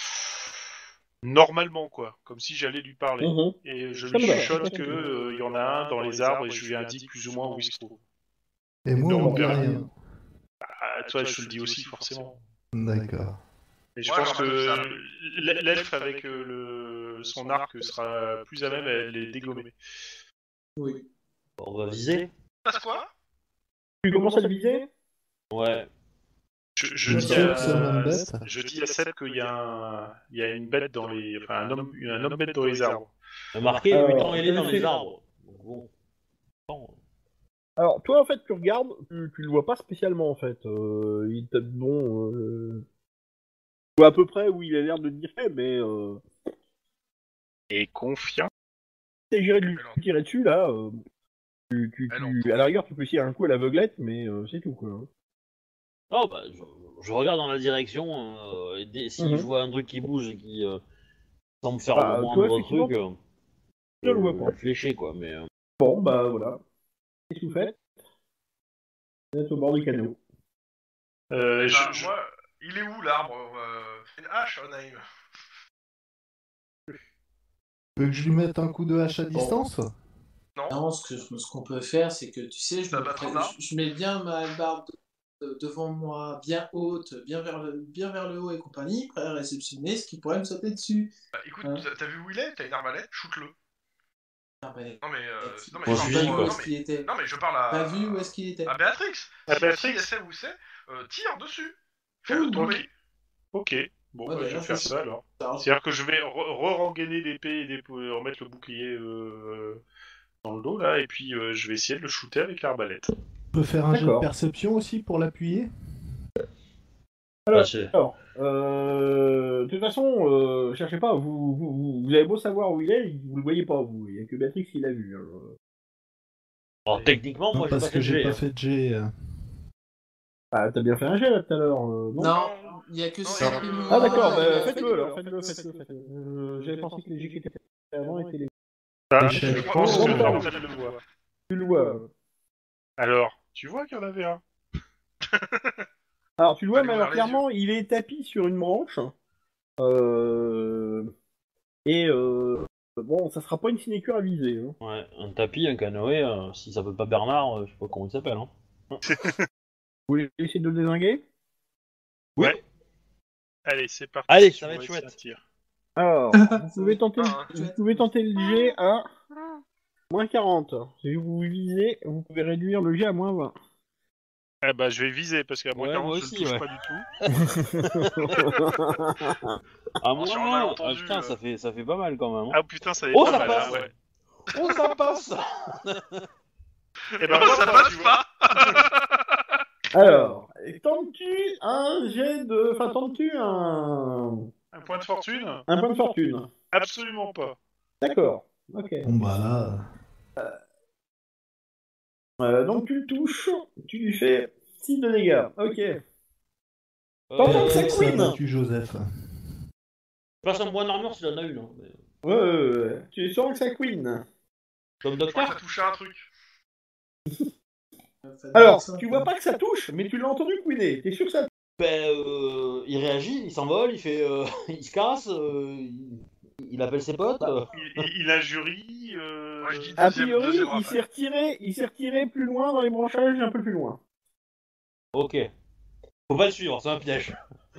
Normalement, quoi, comme si j'allais lui parler. Mhm. Et je Ça lui me va. chuchote que euh, il y en a un dans les arbres et je lui indique plus ou moins où il se trouve. Et moi, Non, on dit on rien. Ah, toi, je te le dis aussi, forcément. D'accord. Et je Ouais, pense j'en ai le sable. que l'elfe avec euh, le son arc sera plus à même à les dégommer. Oui. On va viser. Passe quoi? Tu commences à le viser? Ouais. Je, je Je dis sais à, que c'est un homme bête. je dis à Seb qu'il y a un, il y a une bête dans les, enfin un homme, un homme bête dans les arbres. On a marqué Alors, mutant ailé dans je les sais. arbres. Donc bon. Bon. Alors, toi, en fait, tu regardes, tu, tu le vois pas spécialement, en fait. Euh, il tape bon... Euh... Tu vois à peu près où il a l'air de dire, mais... Euh... Et confiant. Il s'agirait de lui tirer dessus, là. Euh... Tu, tu, Elle tu... entend. À la rigueur, tu peux essayer un coup à l'aveuglette, mais euh, c'est tout, quoi. Oh bah, je, je regarde dans la direction. Euh, et dès- si Mhm. je vois un truc qui bouge et qui euh, semble faire Bah, le toi, moindre effectivement, truc, euh, je le vois je pas. vais flécher quoi. Mais euh, Bon, bah, voilà. Qu'est-ce que vous faites? Vous êtes au bord du canot. Euh, Eh je, ben, je- moi, il est où l'arbre? euh, Une hache, Onaim. Tu veux que je lui mette un coup de hache à distance? Non? Non, ce que- ce qu'on peut faire, c'est que tu sais, je, Ça me va pré- trop là. je- je mets bien ma hallebarde de- devant moi, bien haute, bien vers le, bien vers le haut et compagnie, prêt à réceptionner ce qui pourrait me sauter dessus. Bah, écoute, Hein. t'as- t'as vu où il est? T'as une arbalète? Shoot-le. Ah, ben, Non mais, euh, non mais Bon, je fusil, parle pas pour- vu où quoi. non, est-ce mais- qu'il était. non mais je parle à... Pas vu où est-ce qu'il était. à Béatrix. À Si- Béatrix. Si elle sait où c'est, euh, tire dessus. Fais-le Oh, tomber. Ok. Bon, Ouais, bah, je d'ailleurs, vais faire je- ça alors. Alors, C'est-à-dire que je vais re- re-rengainer l'épée et des- remettre le bouclier euh, dans le dos là, et puis euh, je vais essayer de le shooter avec l'arbalète. On peut faire un jet de D'accord. perception aussi pour l'appuyer? Alors, bah, c'est- alors euh, de toute façon, euh, cherchez pas, vous, vous, vous, vous avez beau savoir où il est, vous le voyez pas, vous. Il y a que Béatrix qui l'a vu. hein. alors techniquement, Non, moi j'ai parce pas que fait de j'ai jet. pas hein. fait de jet. euh. Ah, t'as bien fait un jet là tout à l'heure, euh, non? non, il n'y a que Non, ça. il y a que- Ah d'accord, Ah, bah, il y a- faites-le alors, faites-le, faites-le, faites-le. Euh, J'avais pensé que les G qui étaient avant étaient les... Ah, Échec. je pense Oh, que oh, Dantal le voit. Tu le vois. Alors, tu vois qu'il y en avait un. Alors tu le vois, Allez mais ouvrir alors les clairement, il est tapis sur une branche. Euh... Et euh... bon, ça sera pas une sinécure à viser. Hein. Ouais, un tapis, un canoë, euh, si ça s'appelle pas Bernard, euh, je sais pas comment il s'appelle. Hein. Vous voulez essayer de le dézinguer? Oui. Ouais. Allez, c'est parti. Allez, ça On va être essayer chouette. un tir. Alors, vous pouvez tenter, Ah, le... vous pouvez tenter le jet à moins quarante. Si vous visez, vous pouvez réduire le jet à moins vingt. Ah bah je vais viser parce qu'à moins Ouais, quarante moi je aussi, le touche ouais. pas du tout. Ah moi, si on l'a ah, entendu, putain, euh. ça fait, ça fait pas mal quand même. Hein. Ah putain ça est Oh, pas ça mal. passe. hein, ouais. Oh, ça passe. Eh ben, Oh, moi, ça pas, passe tu vois. pas. Alors, tentes-tu un jet de... Enfin, tentes-tu un... Un point de fortune? un point de fortune? Absolument pas. D'accord, ok. Bon bah là... Euh, donc tu le touches, tu lui fais six de dégâts. Ok. Euh, T'entends que c'est Béatrix a Queen. battu Joseph. passe un point d'armure s'il en a une. Hein. mais- Ouais, ouais, ouais. Tu sens que c'est Queen. Comme Je crois que docteur. t'as touché un truc. Alors, tu vois pas que ça touche, mais tu l'as entendu queener. T'es sûr que ça touche? Ben, euh, il réagit, il s'envole, il fait, euh, il se casse, euh, il, il appelle ses potes. euh. Il, il, il injurie. Euh... Moi, je dis A deuxième, priori, deuxième il rafale. s'est retiré, il s'est retiré plus loin dans les branchages, un peu plus loin. Ok. Faut pas le suivre, c'est un piège.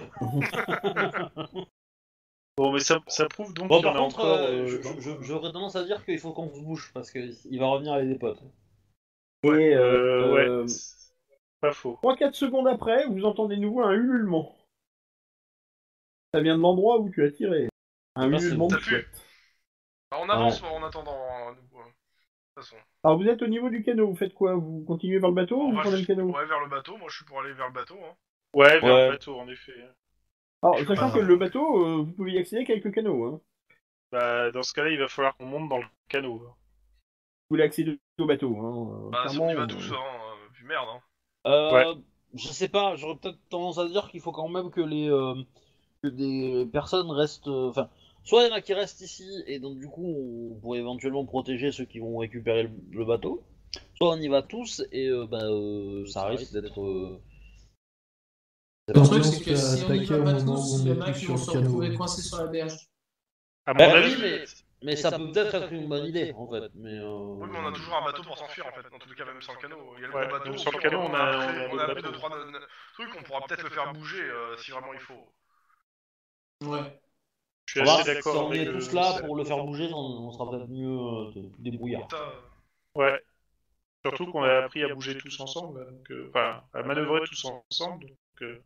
Bon mais ça, ça prouve donc Bon, qu'il y en par a contre, encore. euh, euh, je- je- j'aurais tendance à dire qu'il faut qu'on se bouge parce qu'il va revenir avec des potes. Et Euh, euh, ouais, c'est pas faux. trois quatre secondes après, vous entendez de nouveau un ululement. Ça vient de l'endroit où tu as tiré. Un Ah, c'est ululement de bon. chouette. Bah, on avance en attendant, hein, nous, euh, de toute façon. Alors vous êtes au niveau du canot, vous faites quoi? Vous continuez vers le bateau On ou vous va prenez le juste- canot? ouais, vers le bateau, moi je suis pour aller vers le bateau. Hein. Ouais, vers Ouais. le bateau, en effet. Alors, Je sachant peux que pas. le bateau, euh, vous pouvez y accéder qu'avec le canot. Hein. Bah, dans ce cas-là, il va falloir qu'on monte dans le canot. Vous voulez accéder au bateau. Hein. Bah, si on y va Clairement, tous, euh, hein, euh, puis merde. Hein. Euh, Ouais. Je sais pas, j'aurais peut-être tendance à dire qu'il faut quand même que les euh, que des personnes restent. euh, Enfin, soit il y en a qui restent ici et donc du coup on pourrait éventuellement protéger ceux qui vont récupérer le, le bateau. Soit on y va tous et euh, bah, euh, ça risque d'être. euh, Le Tant truc, mieux, on c'est se que fait si on y attaquer va au pas moment tous, où il y on en a est qui plus vont sur se le canot. retrouver coincés sur la berge. À mon Bah avis, oui, mais, mais ça peut peut-être être une bonne idée en fait. Mais, euh, Oui, mais on a toujours un bateau pour s'enfuir en fait, dans tous les cas, même sans le canot. Il y a le Ouais, gros bateau, même sans le au canot, pire, on a- après- on a on le a pris bateau. deux trois euh, trucs, on pourra peut-être le faire bouger euh, si vraiment il faut. Ouais. je suis remarque, assez si d'accord on avec est le- tous là pour le faire bouger, on, on sera peut-être mieux euh, de- débrouillard. Ça, Ouais. Surtout qu'on a appris à bouger tous ensemble, donc, euh, enfin, à manœuvrer tous ensemble. Donc, euh,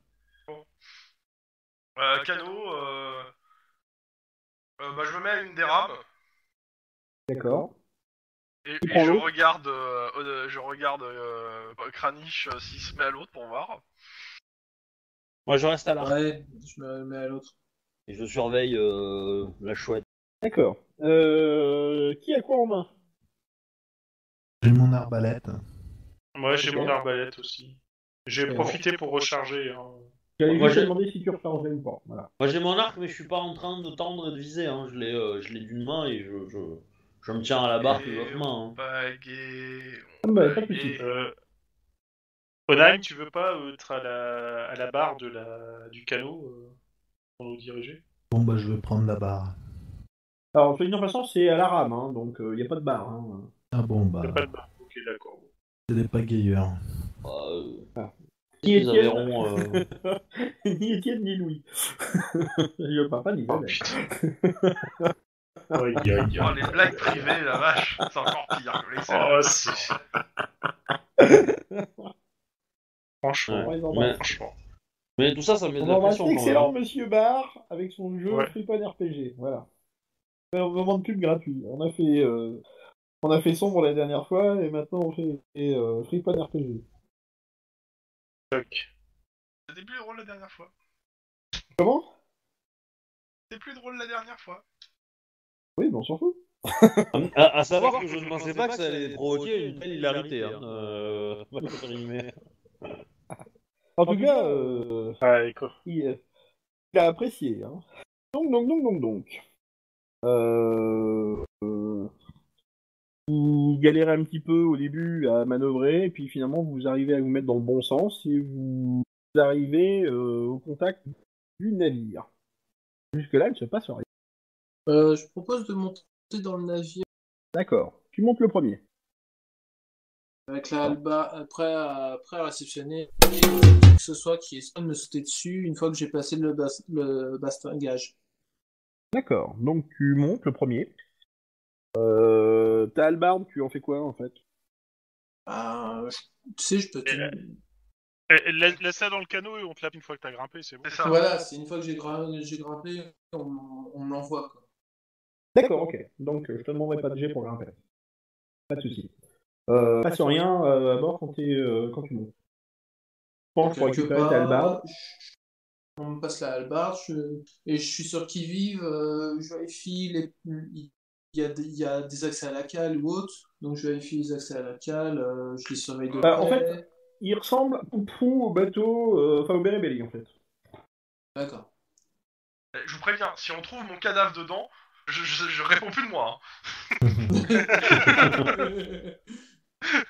euh, canot, euh... Euh, bah je me mets à une des rames D'accord. et, Qui et prend je l'autre regarde, euh, euh, je regarde euh, Kranich euh, s'il se met à l'autre pour voir. Moi je reste à l'arc Ouais, je me mets à l'autre. et je surveille euh, la chouette. D'accord. Euh, qui a quoi en main? J'ai mon arbalète. moi, j'ai Ok. mon arbalète aussi. J'ai Ok. profité pour recharger. Hein. J'allais Moi, juste te j'ai- demander si tu rechargeais ou pas. Voilà. Moi j'ai mon arc mais je suis pas en train de tendre et de viser. Hein. Je l'ai euh, je l'ai d'une main et je, je, je me tiens à la barre de Et l'autre on main. Hein. baguette, Ah on bah, pas de baguette. soucis. Euh, Onheim, tu veux pas euh, être à la, à la barre de la, du canot euh, pour nous diriger? Bon bah je vais prendre la barre. Alors, soit dit en passant, c'est à la rame, hein, donc il n'y a pas de barre. Hein. Ah bon T'as bah pas de barre. Ok, d'accord. c'est des pagayeurs. Euh, Ah. Ils Ni Étienne, verront. Euh... ni Étienne, ni Louis. Je parle pas Oh d'Isabelle. putain. Aïe, aïe, aïe. Oh, les blagues privées, la vache, c'est encore pire que les Oh, scènes. c'est... Franchement, On les Ouais. embrasse. Mais, franchement. mais tout ça, ça met On de la embrasse pression quand l'excellent même. Monsieur Barr avec son jeu Ouais. Freepod R P G. Voilà. Un moment de pub gratuit. On a fait, euh, on a fait sombre la dernière fois et maintenant on fait euh, Freepod R P G. Toc. C'était plus drôle la dernière fois. Comment? C'était plus drôle la dernière fois. Oui, bon, on s'en fout. À, à savoir que je ne pensais pas que ça allait provoquer une telle hilarité. Hein. Euh... mais- En tout cas, euh, Ah, écoute. il, il a apprécié. Hein. Donc, donc, donc, donc, donc. Euh, euh, vous galérez un petit peu au début à manœuvrer, et puis finalement vous arrivez à vous mettre dans le bon sens et vous arrivez euh, au contact du navire. Jusque-là, il ne se passe rien. Euh, je propose de monter dans le navire D'accord. Tu montes le premier. avec la alba, après à, après à réceptionner qui que ce soit qui essaie de me sauter dessus une fois que j'ai passé le, bas, le bastingage. D'accord. Donc tu montes le premier. Euh, ta hallebarde, tu en fais quoi en fait? Ah, tu sais, je peux te... Eh, eh, laisse, laisse ça dans le canot et on te l'a une fois que t'as grimpé, c'est bon. C'est ça. Voilà, c'est une fois que j'ai gra- j'ai grimpé, on, on me l'envoie quoi. D'accord, ok. Donc euh, je te demanderai pas de jet pour grimper. Pas de soucis. Euh, passe rien euh, à bord quand, t'es, euh, quand tu montes. Je pense pour Quelque récupérer ta part, hallebarde. je- on me passe la hallebarde je- et je suis sur qui vive, euh, je vérifie les... il y a, des, il y a des accès à la cale ou autre, donc je vérifie les accès à la cale, euh, je les surveille de Bah, près. en fait- Il ressemble poupou au bateau, euh, enfin au Berry en fait. D'accord. Eh, Je vous préviens, si on trouve mon cadavre dedans, je, je, je réponds plus de moi. Hein.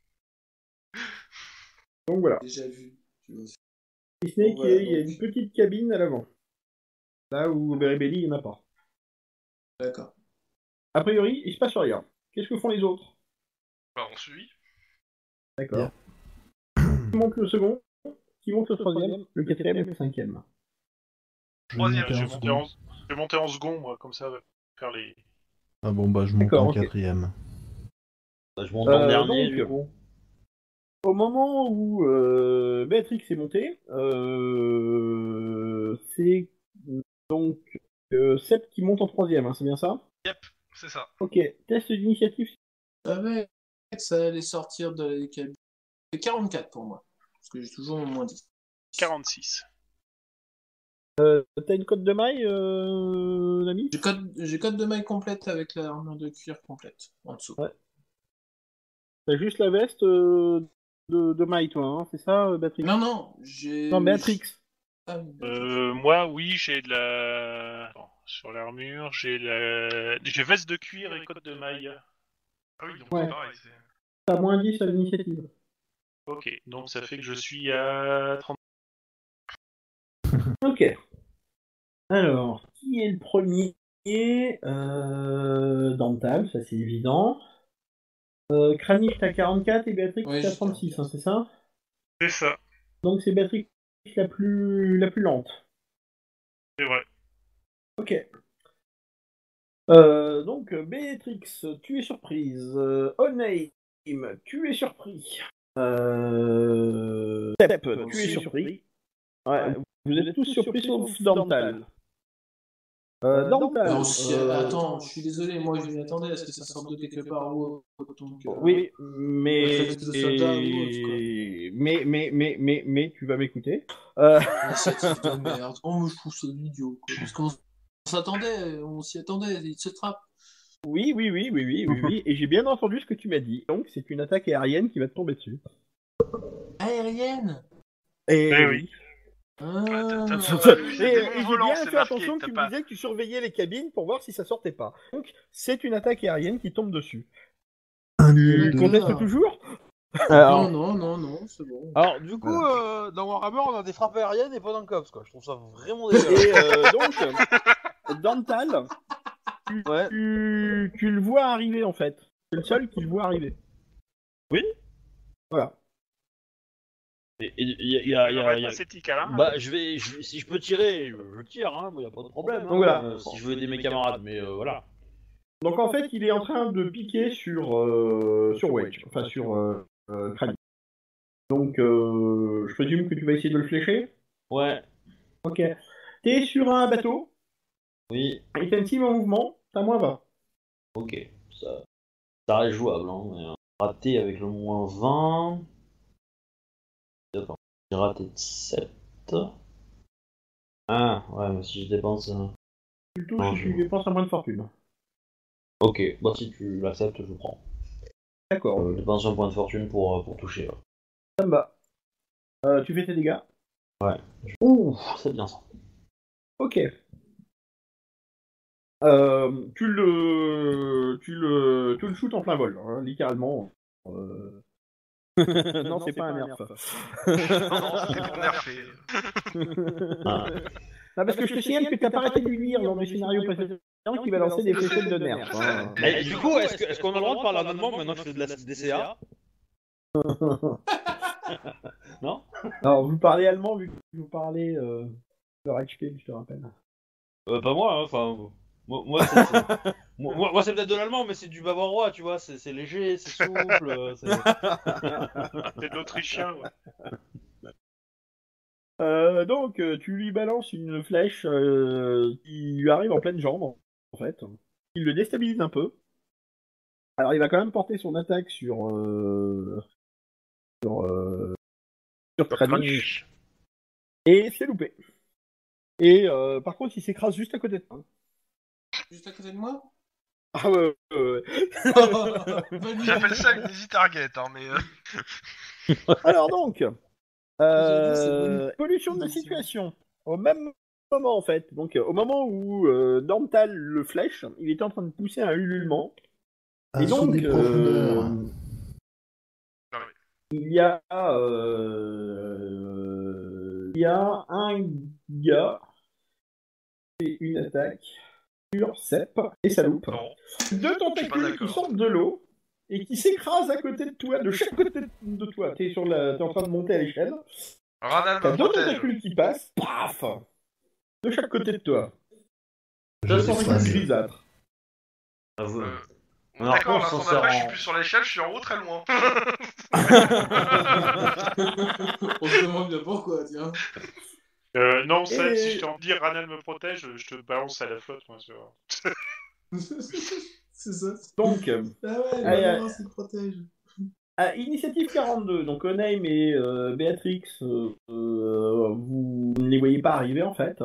Donc voilà. Déjà vu. tu vois. Si ce n'est Donc qu'il y a- voilà, il y a donc- une petite cabine à l'avant. Là où au Berry il n'y en a pas. D'accord. A priori, il se passe rien. Qu'est-ce que font les autres? Bah, on suit. D'accord. Qui monte le second? Qui monte le troisième? Le quatrième et le cinquième? Je vais Troisième, monter Je en vais monter second. en, je vais monter en second, moi, comme ça, va faire les... Ah bon bah je monte D'accord, en ok. quatrième. Bah, je monte Euh, en dernier donc, du coup. au moment où euh, Béatrix est montée, euh, c'est donc euh, Seb qui monte en troisième, hein, c'est bien ça? Yep, c'est ça. Ok, test d'initiative. Je savais que ça allait sortir de la cabine. C'est quarante-quatre pour moi. Parce que j'ai toujours mon moins dix. quarante-six. T'as une cote de maille, euh, Nami? J'ai code, j'ai code de maille complète avec l'armure de cuir complète en dessous. Ouais. T'as juste la veste euh, de, de maille, toi, hein, c'est ça, euh, Béatrix? Non, non, j'ai. Non, Béatrix. Ah, oui, Euh, moi, oui, j'ai de la... Attends, sur l'armure, j'ai la... J'ai veste de cuir et côte de maille. Ah oui, donc Ouais. c'est pareil. C'est... T'as moins dix à l'initiative. Ok, donc ça fait que je suis à trente. Ok. Alors, qui est le premier? euh, Dantal, ça c'est évident. Euh, Kranich, t'as quarante-quatre et Béatrix, Ouais, t'as j'ai trente-six, hein, c'est ça? C'est ça, Donc c'est Béatrix la plus, la plus lente. c'est vrai. Ok. Euh, donc, Béatrix, tu es surprise. Euh, Oneim, tu es surpris. Euh... Step, tu es surpris. Ouais, vous êtes tous surpris sauf Dantal. Euh, Dantal. Non, si- euh, Attends, je suis désolé, moi je m'y attendais à ce que ça sorte de quelque part ou autre. Donc, euh, Oui, mais... Le fait que ce soit tard ou autre, quoi. mais, mais, mais, mais, mais, tu vas m'écouter. Euh... Initiative de merde. Oh, mais je trouve ça idiot, quoi. Parce qu'on s'attendait, on s'y attendait, il se trappe. Oui, oui, oui, oui, oui, oui, oui, et j'ai bien entendu ce que tu m'as dit. Donc, c'est une attaque aérienne qui va te tomber dessus. Aérienne. Et Eh oui. Ah. t'as- Et, t'as- et c'est des j'ai volants, bien c'est fait marqué, attention que t'as tu me pas- disais que tu surveillais les cabines pour voir si ça sortait pas. Donc, c'est une attaque aérienne qui tombe dessus. Un Tu duel D'accord. de... contestes toujours? Non, non, non, non, c'est bon. Alors, du coup, Voilà. euh, dans Warhammer, on a des frappes aériennes et pas dans Cops, quoi. Je trouve ça vraiment dégueulasse. Et euh, donc, euh, Dantal, tu, Ouais. tu, tu le vois arriver en fait. C'est le seul qui le voit arriver. Oui. Voilà. Et il y a, y a, y a, y a- C'est tic, hein. Bah, je vais, je- si je peux tirer, je, je tire, hein, y a pas de problème. Hein, Donc voilà. euh, si je veux aider mes camarades, mais euh, voilà. Donc en fait, il est en train de piquer sur euh, sur Wedge, enfin sur euh, euh, Kranich. Donc, euh, je présume que tu vas essayer de le flécher. Ouais. Ok. T'es sur un bateau. Oui. Et t'as une team en mouvement. T'as moins vingt. Ok. Ça, ça reste jouable, hein. Mais, euh, raté avec le moins vingt. Attends. J'ai raté de sept. Ah, ouais, mais si je dépense. euh, Tu le touches Non, si je- tu dépenses un point de fortune. Ok, bah si tu l'acceptes, je prends. D'accord. Euh, dépense un point de fortune pour, euh, pour toucher. Ouais. Ça me va. Euh, tu fais tes dégâts. Ouh, c'est bien ça. Ok. Euh, tu le, tu le, tu le shootes en plein vol, hein, littéralement. Euh... non, c'est pas un nerf. Non, non, c'était pour nerfer. Ah. Non, parce que je te signale que t'as pas arrêté de lui dire lors du scénario précédent qu'il va lancer des fléchettes de nerf. hein. Et, du coup, est-ce que- est-ce qu'on a le droit de parler en allemand maintenant que je fais de la D C A? Non? Alors, vous parlez allemand vu que vous parlez euh, leur H P, je te rappelle. euh, Pas moi, hein, enfin. Moi, moi, c'est, c'est... moi, moi- moi, c'est peut-être de l'allemand, mais c'est du bavarois, tu vois. C'est, c'est léger, c'est souple. euh, c'est... C'est de l'autrichien, ouais. Euh, donc, euh, tu lui balances une flèche euh, qui lui arrive en pleine jambe, en fait. Il le déstabilise un peu. Alors, il va quand même porter son attaque sur... Euh, sur... Euh, sur Kranich. Et c'est loupé. Et euh, par contre, il s'écrase juste à côté de toi. Juste à côté de moi. Ah ouais, ouais, ouais. Valide. J'appelle ça une easy target, hein, mais... euh, Alors donc, J'allais dire, c'est euh, bon. évolution de la situation. Au même moment, en fait. Donc, euh, au moment où euh, Dantal le flèche, il était en train de pousser un ululement. Un Et saut donc, des profondeurs. euh, il y a, euh, il y a un gars et une attaque sur Sep et sa loupe. Non. Deux Pas tentacules d'accord. qui sortent de l'eau et qui s'écrasent à côté de toi, de chaque côté de toi. T'es sur la, t'es en train de monter à l'échelle. Ranal T'as me deux protège. tentacules qui passent, paf, de chaque côté de toi. Je Deux tentacules défase. grisâtres. Avoue. Euh, Alors, D'accord, après, on s'en l'instant sert d'après, je en- suis plus sur l'échelle, je suis en haut très loin. On se demande bien pourquoi, tiens. Euh, non, Seb, Et- si je t'en dis Ranel me protège, je te balance à la flotte, moi. Tu vois. C'est ça. Donc, euh, Ah ouais, Allez, le allez. ballon, il protège. à Initiative quarante-deux, donc Oneim et euh, Béatrix, euh, euh, vous ne les voyez pas arriver en fait.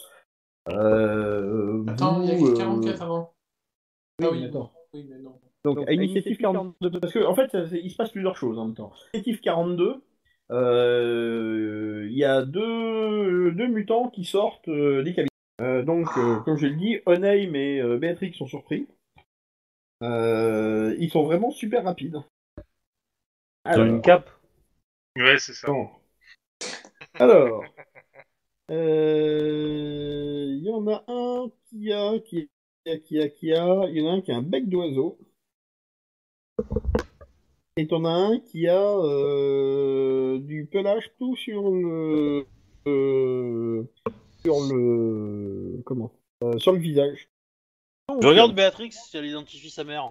Euh, Attends, il y vous, a euh, quarante-quatre avant. oui, Ah oui, d'accord. oui, mais non. Donc, à Initiative quarante-deux, parce que en fait, ça- il se passe plusieurs choses en même temps. Initiative quarante-deux, euh, il y a deux, deux mutants qui sortent euh, des cabines. Euh, donc, euh, comme je l'ai dit, Oneim et euh, Béatrix sont surpris. Euh, ils sont vraiment super rapides. Ils ont une Alors, cape. Ouais, c'est ça. bon. Alors, euh, il y en a un qui a, qui a, qui a, qui a, il y en a un qui a un bec d'oiseau. Et t'en as un qui a euh, du pelage tout sur le, euh, sur le, comment, euh, sur le visage. Je regarde Béatrix si elle identifie sa mère.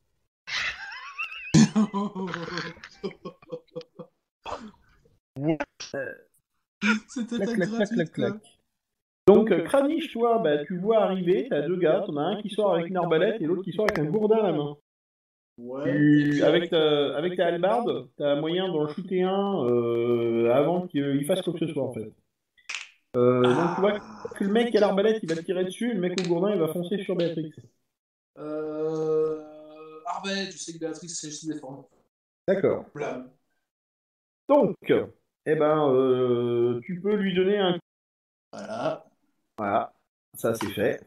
C'était Clac, ta clac, clac, gratuite, clac, quoi. clac. Donc, euh, Kranich, toi, bah, tu vois arriver, t'as deux gars, t'en as un qui sort avec une arbalète et l'autre qui sort avec un gourdin à la main. Ouais. Tu- avec, ta, avec ta hallebarde, t'as moyen d'en shooter un euh, avant qu'il fasse quoi que ce soit, en fait. Euh, donc, tu vois que le mec qui a l'arbalète, il va te tirer dessus, et le mec au gourdin, il va foncer sur Béatrix. Euh... Arbalète, je sais que Béatrix sait se défendre. D'accord. Blam. Donc, eh ben, euh, tu peux lui donner un... Voilà. Voilà, ça c'est fait.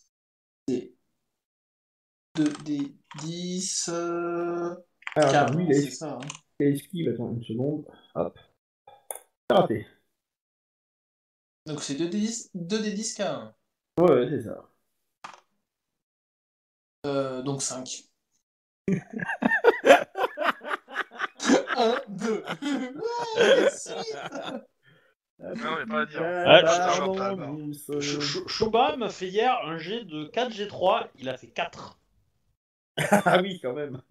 deux D dix... Euh... Alors, attends, quatre, lui, il a c'est esquive. ça. Hein. Il a esquive, attends une seconde. Hop. C'est raté. Donc c'est deux D dix, deux D dix K un. Ouais, ouais, c'est ça. Euh, donc cinq. un, deux. Ouais, suite. Non, il n'y a pas à dire. Ouais, je- pardon, je- Ch- Ch- Chopin m'a fait hier un jet de quatre G trois, il a fait quatre. Ah oui, quand même.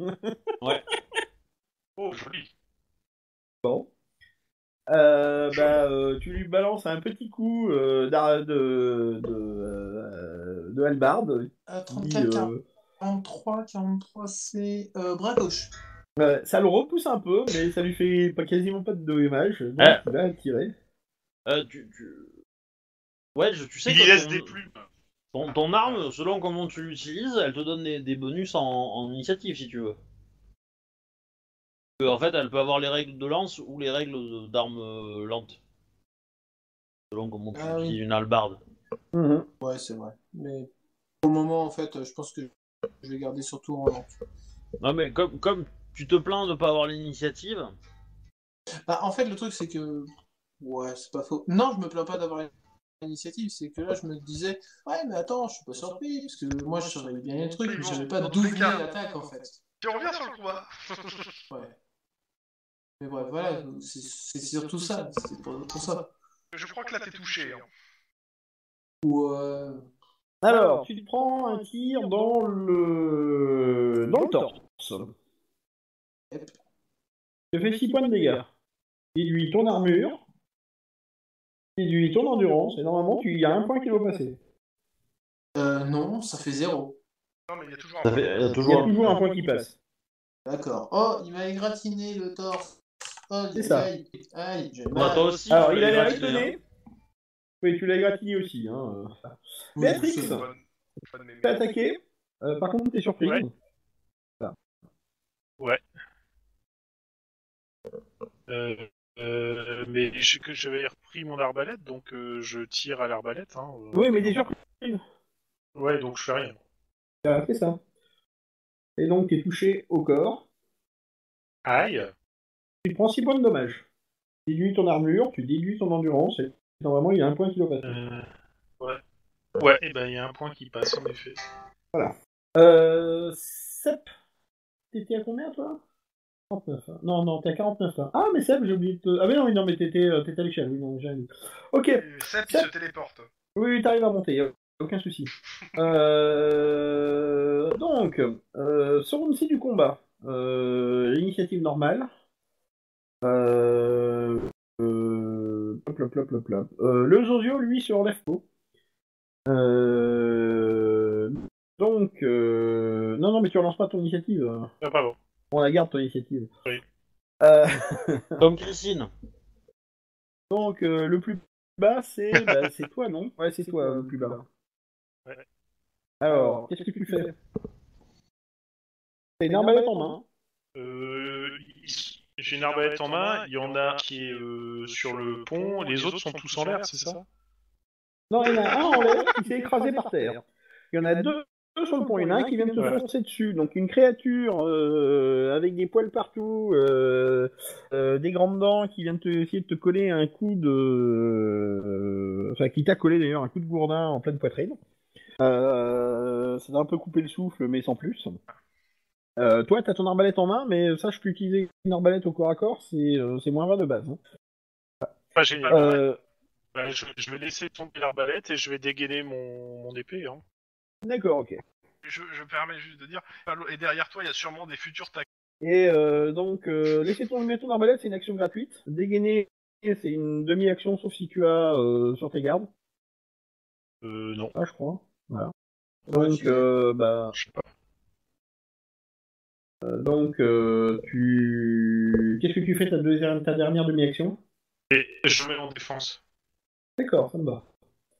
Oh, joli. Bon. Euh, bah, euh, tu lui balances un petit coup euh, d'ar- de, de, euh, de hallebarde. Euh, qui, trente-quatre, euh, quarante-trois, quarante-trois, c'est euh, bras gauche. euh, ça le repousse un peu, mais ça lui fait pas, quasiment pas de dommages. Donc Ouais. il va tirer. Euh, tu, tu... Ouais, je- tu sais Il que y laisse ton, des plumes. ton, ton arme, selon comment tu l'utilises, elle te donne des, des bonus en, en initiative si tu veux. Euh, En fait, elle peut avoir les règles de lance ou les règles d'arme euh, lente. Selon comment tu Ah oui. utilises une hallebarde. Mhm. Ouais, c'est vrai. Mais pour le moment, en fait, je pense que je vais garder surtout en lente. Non mais comme, comme tu te plains de pas avoir l'initiative, Bah, en fait, le truc, c'est que... Ouais, c'est pas faux. Non, je me plains pas d'avoir l'initiative, c'est que là, je me disais, ouais, mais attends, je suis pas surpris, parce que moi, je surveillais bien les trucs, mais je savais pas Dans d'où tous les venait cas. l'attaque, en fait. Tu reviens sur le combat. Ouais. Mais bref, voilà, c'est c'est surtout ça, c'est pour, pour ça. Je crois que là, t'es touché. Hein. Ou, euh... Alors, tu te prends un tir dans le dans le torse. Yep. Tu fais six points de dégâts. Déduis ton armure. Déduis ton endurance. Et normalement, tu y a un point qui doit passer. Euh, non, ça fait zéro. Non, mais il y a toujours un ça point. fait, il y a Il y a toujours un... toujours un point qui passe. D'accord. Oh, il m'a égratigné le torse. Oh, C'est ça. aïe, aïe, j'ai Bah, mal. toi aussi, Alors, tu il l'as a l'air gratiné, étonné. Oui, tu l'as gratiné aussi. Hein. Oui, Béatrix, c'est bon. Bonne- bonne mémoire. t'es attaqué. Euh, par contre, t'es surpris. Ouais. Euh, euh, mais je, que j'avais repris mon arbalète, donc euh, je tire à l'arbalète. Hein, euh. Oui, mais t'es surpris. Ouais, donc je fais rien. T'as fait ça. Et donc, t'es touché au corps. Aïe. Tu prends six points de dommage. Tu déduis ton armure, tu déduis ton endurance. Et normalement, il y a un point qui doit passer. Euh, ouais. Ouais, et ben il y a un point qui passe en effet. Euh. Sep, t'étais à combien toi trente-neuf. Hein. Non, non, t'es à quarante-neuf là. Ah, mais Sep, j'ai oublié de te. Ah, mais non, oui, non, mais t'étais, euh, t'étais à l'échelle. Oui, non, j'ai dit. Ok, Et Seth, il se téléporte. oui, oui, t'arrives à monter. aucun souci. Euh, donc, euh, sur le site du combat, euh, l'initiative normale. Euh, euh, plop, plop, plop, plop, plop. Euh, le Zozio, lui, se relève pas. Euh, donc, euh, non, non, mais tu relances pas ton initiative. Ah, pardon. On la garde ton initiative. Oui. Euh, Comme Christine. donc, euh, le plus bas, c'est bah, c'est toi, non? Ouais, c'est toi, le plus bas. Ouais. Alors, qu'est-ce que tu fais? T'as une arbalète en main. Euh, il- J'ai une arbalète en main, il y en a qui est euh, sur le pont, les autres sont tous en l'air, c'est ça? Non, il y en a un en l'air qui s'est écrasé par terre. Il y en a deux, deux sur le pont. Il y en a un qui vient de te Ouais. foncer dessus. Donc une créature euh, avec des poils partout, euh, euh, des grandes dents qui vient de te, essayer de te coller un coup de... euh, Enfin, qui t'a collé d'ailleurs un coup de gourdin en pleine poitrine. Euh, ça t'a un peu coupé le souffle, mais sans plus. Euh, toi, t'as ton arbalète en main, mais sache qu'utiliser une arbalète au corps à corps, c'est euh, c'est moins vingt de base. Hein. Bah, génial. Euh, Bah, je, je vais laisser tomber l'arbalète et je vais dégainer mon, mon épée. Hein. D'accord, ok. Je, je permets juste de dire, et derrière toi, il y a sûrement des futurs tacs. Et euh, donc, euh, laisser tomber ton arbalète, c'est une action gratuite. Dégainer, c'est une demi-action, sauf si tu as euh, sur tes gardes. Euh, non. Ah, je crois. Voilà. Ouais, Donc, j'y- euh, bah, Je sais pas. euh, donc, euh, tu, qu'est-ce que tu fais ta, deuxième, ta dernière demi-action? Et je mets en défense. D'accord, ça me va.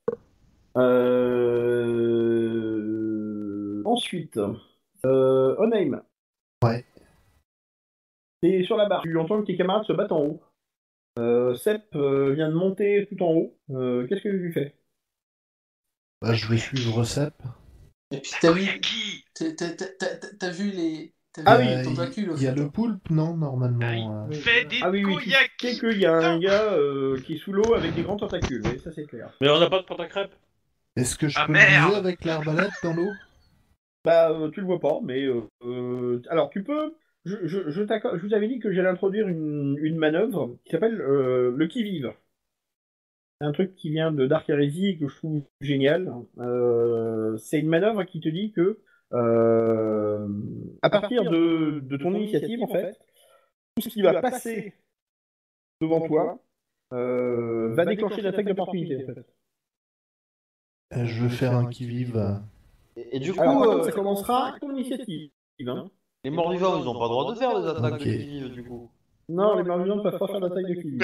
Euh... Ensuite, euh, Onaim. Ouais. T'es sur la barre. Tu entends que tes camarades se battent en haut. Euh, Sep euh, vient de monter tout en haut. Euh, qu'est-ce que tu fais? Bah, je vais suivre Sep. Et puis t'as Il y a vu, qui? t'as, t'as- t'as- t'as- t'as vu les, t'as Ah vu oui, les Euh, tentacules au Il y a fait, le hein. poulpe, non, normalement. euh. Fais des Ah oui, oui, tu koyaki, sais qu'il y a un putain. gars euh, qui est sous l'eau avec des grands tentacules, oui, ça c'est clair. Mais on n'a pas de pâte à crêpes. Est-ce que je Ah, peux le merde. viser avec l'arbalète dans l'eau? Bah, euh, tu le vois pas, mais... Euh, euh, alors, tu peux... Je, je, je, t'acco- je vous avais dit que j'allais introduire une, une manœuvre qui s'appelle euh, le qui-vive. C'est un truc qui vient de Dark Heresy et que je trouve génial. Euh, c'est une manœuvre qui te dit que, euh, à partir de, de ton initiative, en fait, tout ce qui va passer devant toi euh, va déclencher l'attaque d'opportunité, en fait. Euh, Je vais faire un qui-vive. euh. Et, et du coup, Alors, par euh, contre, ça commencera à ton initiative. Hein. les morts vivants, ils ont pas le droit de faire des attaques Ok. de qui vivent, du coup. Non, les morts vivants ne peuvent pas faire d'attaque de qui-vive.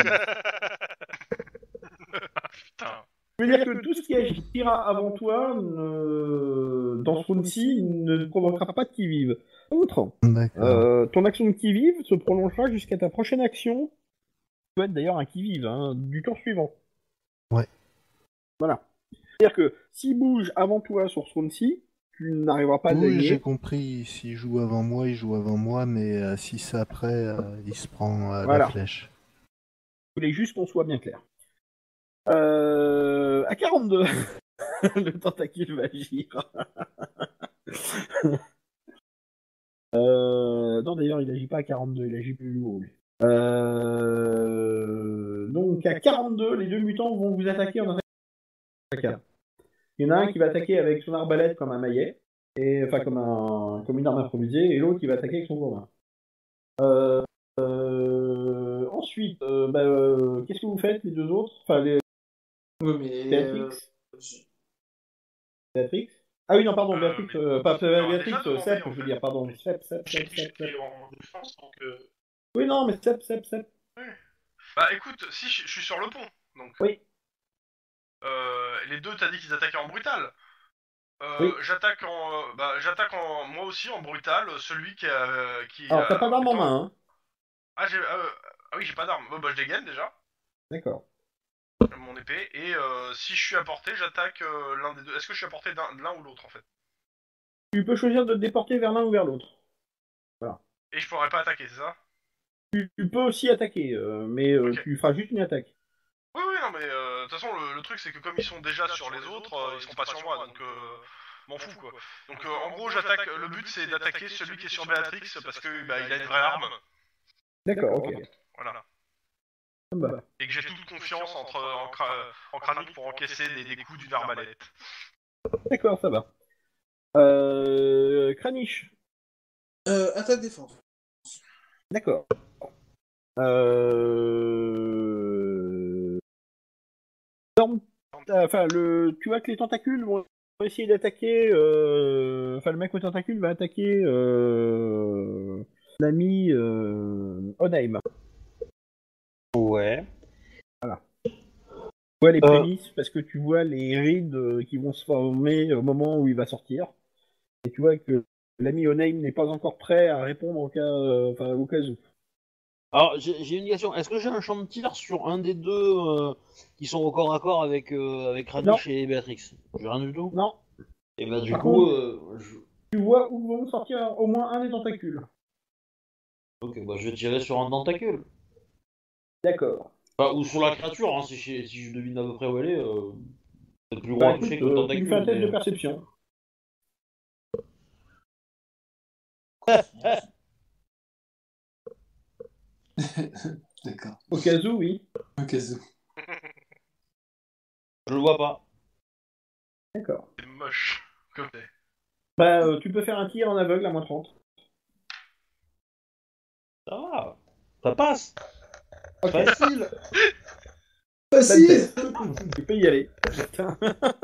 Putain. Je veux dire que tout ce qui agira avant toi, ne- dans ce round-ci, ne provoquera pas de qui-vive. Outre, D'accord. euh, ton action de qui-vive se prolongera jusqu'à ta prochaine action, qui peut être d'ailleurs un qui-vive, hein, du tour suivant. Ouais. Voilà. C'est-à-dire que s'il bouge avant toi sur ce round-ci, tu n'arriveras pas à le Oui, gagner. j'ai compris. S'il joue avant moi, il joue avant moi, mais euh, si c'est après, euh, il se prend euh, Voilà. la flèche. Je voulais juste qu'on soit bien clair. Euh, à quarante-deux, le tentacule va agir. euh, non, d'ailleurs, il agit pas à quarante-deux, il agit plus haut. Lui. Euh, donc, à quarante-deux, les deux mutants vont vous attaquer en attaque. Il y en a un qui va attaquer avec son arbalète comme un maillet, et, enfin comme, un, comme une arme improvisée, et l'autre qui va attaquer avec son gourdin. Euh, euh, ensuite, euh, bah, euh, qu'est-ce que vous faites, les deux autres? Enfin, les... Ouais, mais. Béatrix euh, je- Béatrix Ah oui, non, pardon, Euh, Béatrix, mais- euh, pas on a Béatrix, déjà euh, demandé, Sep, en je veux fait. dire, pardon, Sep, Sep, J'ai Sep, dit que Sep, Sep. j'étais en défense, donc... Euh... Oui, non, mais Sep, Sep, Sep. Bah écoute, si je je suis sur le pont, donc. Oui. Euh, les deux, t'as dit qu'ils attaquaient en brutal. Euh, Oui. J'attaque en, euh, bah, j'attaque en, moi aussi en brutal, celui qui a, euh, qui. Alors, t'as a- pas d'arme en attends. main, hein? Ah j'ai, euh, ah oui, j'ai pas d'arme. Bon, bah je dégaine déjà D'accord. mon épée et euh, si je suis à portée, j'attaque euh, l'un des deux. Est-ce que je suis à portée d'un- de l'un ou l'autre en fait? Tu peux choisir de te déporter vers l'un ou vers l'autre. Et je pourrais pas attaquer, c'est ça? Tu, tu peux aussi attaquer, euh, mais euh, Ok. tu feras juste une attaque. Oui, oui, non, mais euh, de toute façon, le, le truc c'est que comme ils sont déjà sur les autres, euh, ils seront pas sur moi, donc euh, m'en fous quoi. Donc euh, en gros, j'attaque. Le but c'est d'attaquer celui qui est sur Béatrix parce que bah, il a une vraie arme. D'accord, ok. Voilà. Ça me va. Et que j'ai toute confiance entre, en, cra- en crânique pour encaisser des, des coups d'une arbalète. D'accord, ça va. Euh, Kranich. Euh, attaque défense. D'accord. Euh... Dorm- Enfin, le... tu vois que les tentacules vont essayer d'attaquer. euh, Enfin, le mec aux tentacules va attaquer euh... l'ami euh... Onaim. Ouais. Tu vois les Euh, prémices parce que tu vois les rides euh, qui vont se former au moment où il va sortir. Et tu vois que l'ami Onaim n'est pas encore prêt à répondre au cas, euh, enfin, au cas où. Alors, j'ai j'ai une question. Est-ce que j'ai un champ de tir sur un des deux euh, qui sont au corps à corps avec, euh, avec Non, Radish et Béatrix? J'ai rien du tout. non. Et bah, du Par coup, contre, euh, je... tu vois où vont sortir au moins un des tentacules. ok, bah, je vais tirer sur un tentacule. D'accord. Enfin, ou sur la créature, hein, si, je, si je devine à peu près où elle est. Euh, c'est plus gros Bah à toucher écoute, que le euh, tu lui fais un tentacule, test de mais. perception. D'accord. Au cas où, oui. Au cas où. Je le vois pas. D'accord. C'est moche. Comme t'es. Bah euh, tu peux faire un tir en aveugle à moins trente. Ça va. Ça passe. Ok. Facile. T'as le Facile. test. Tu peux y aller. Putain.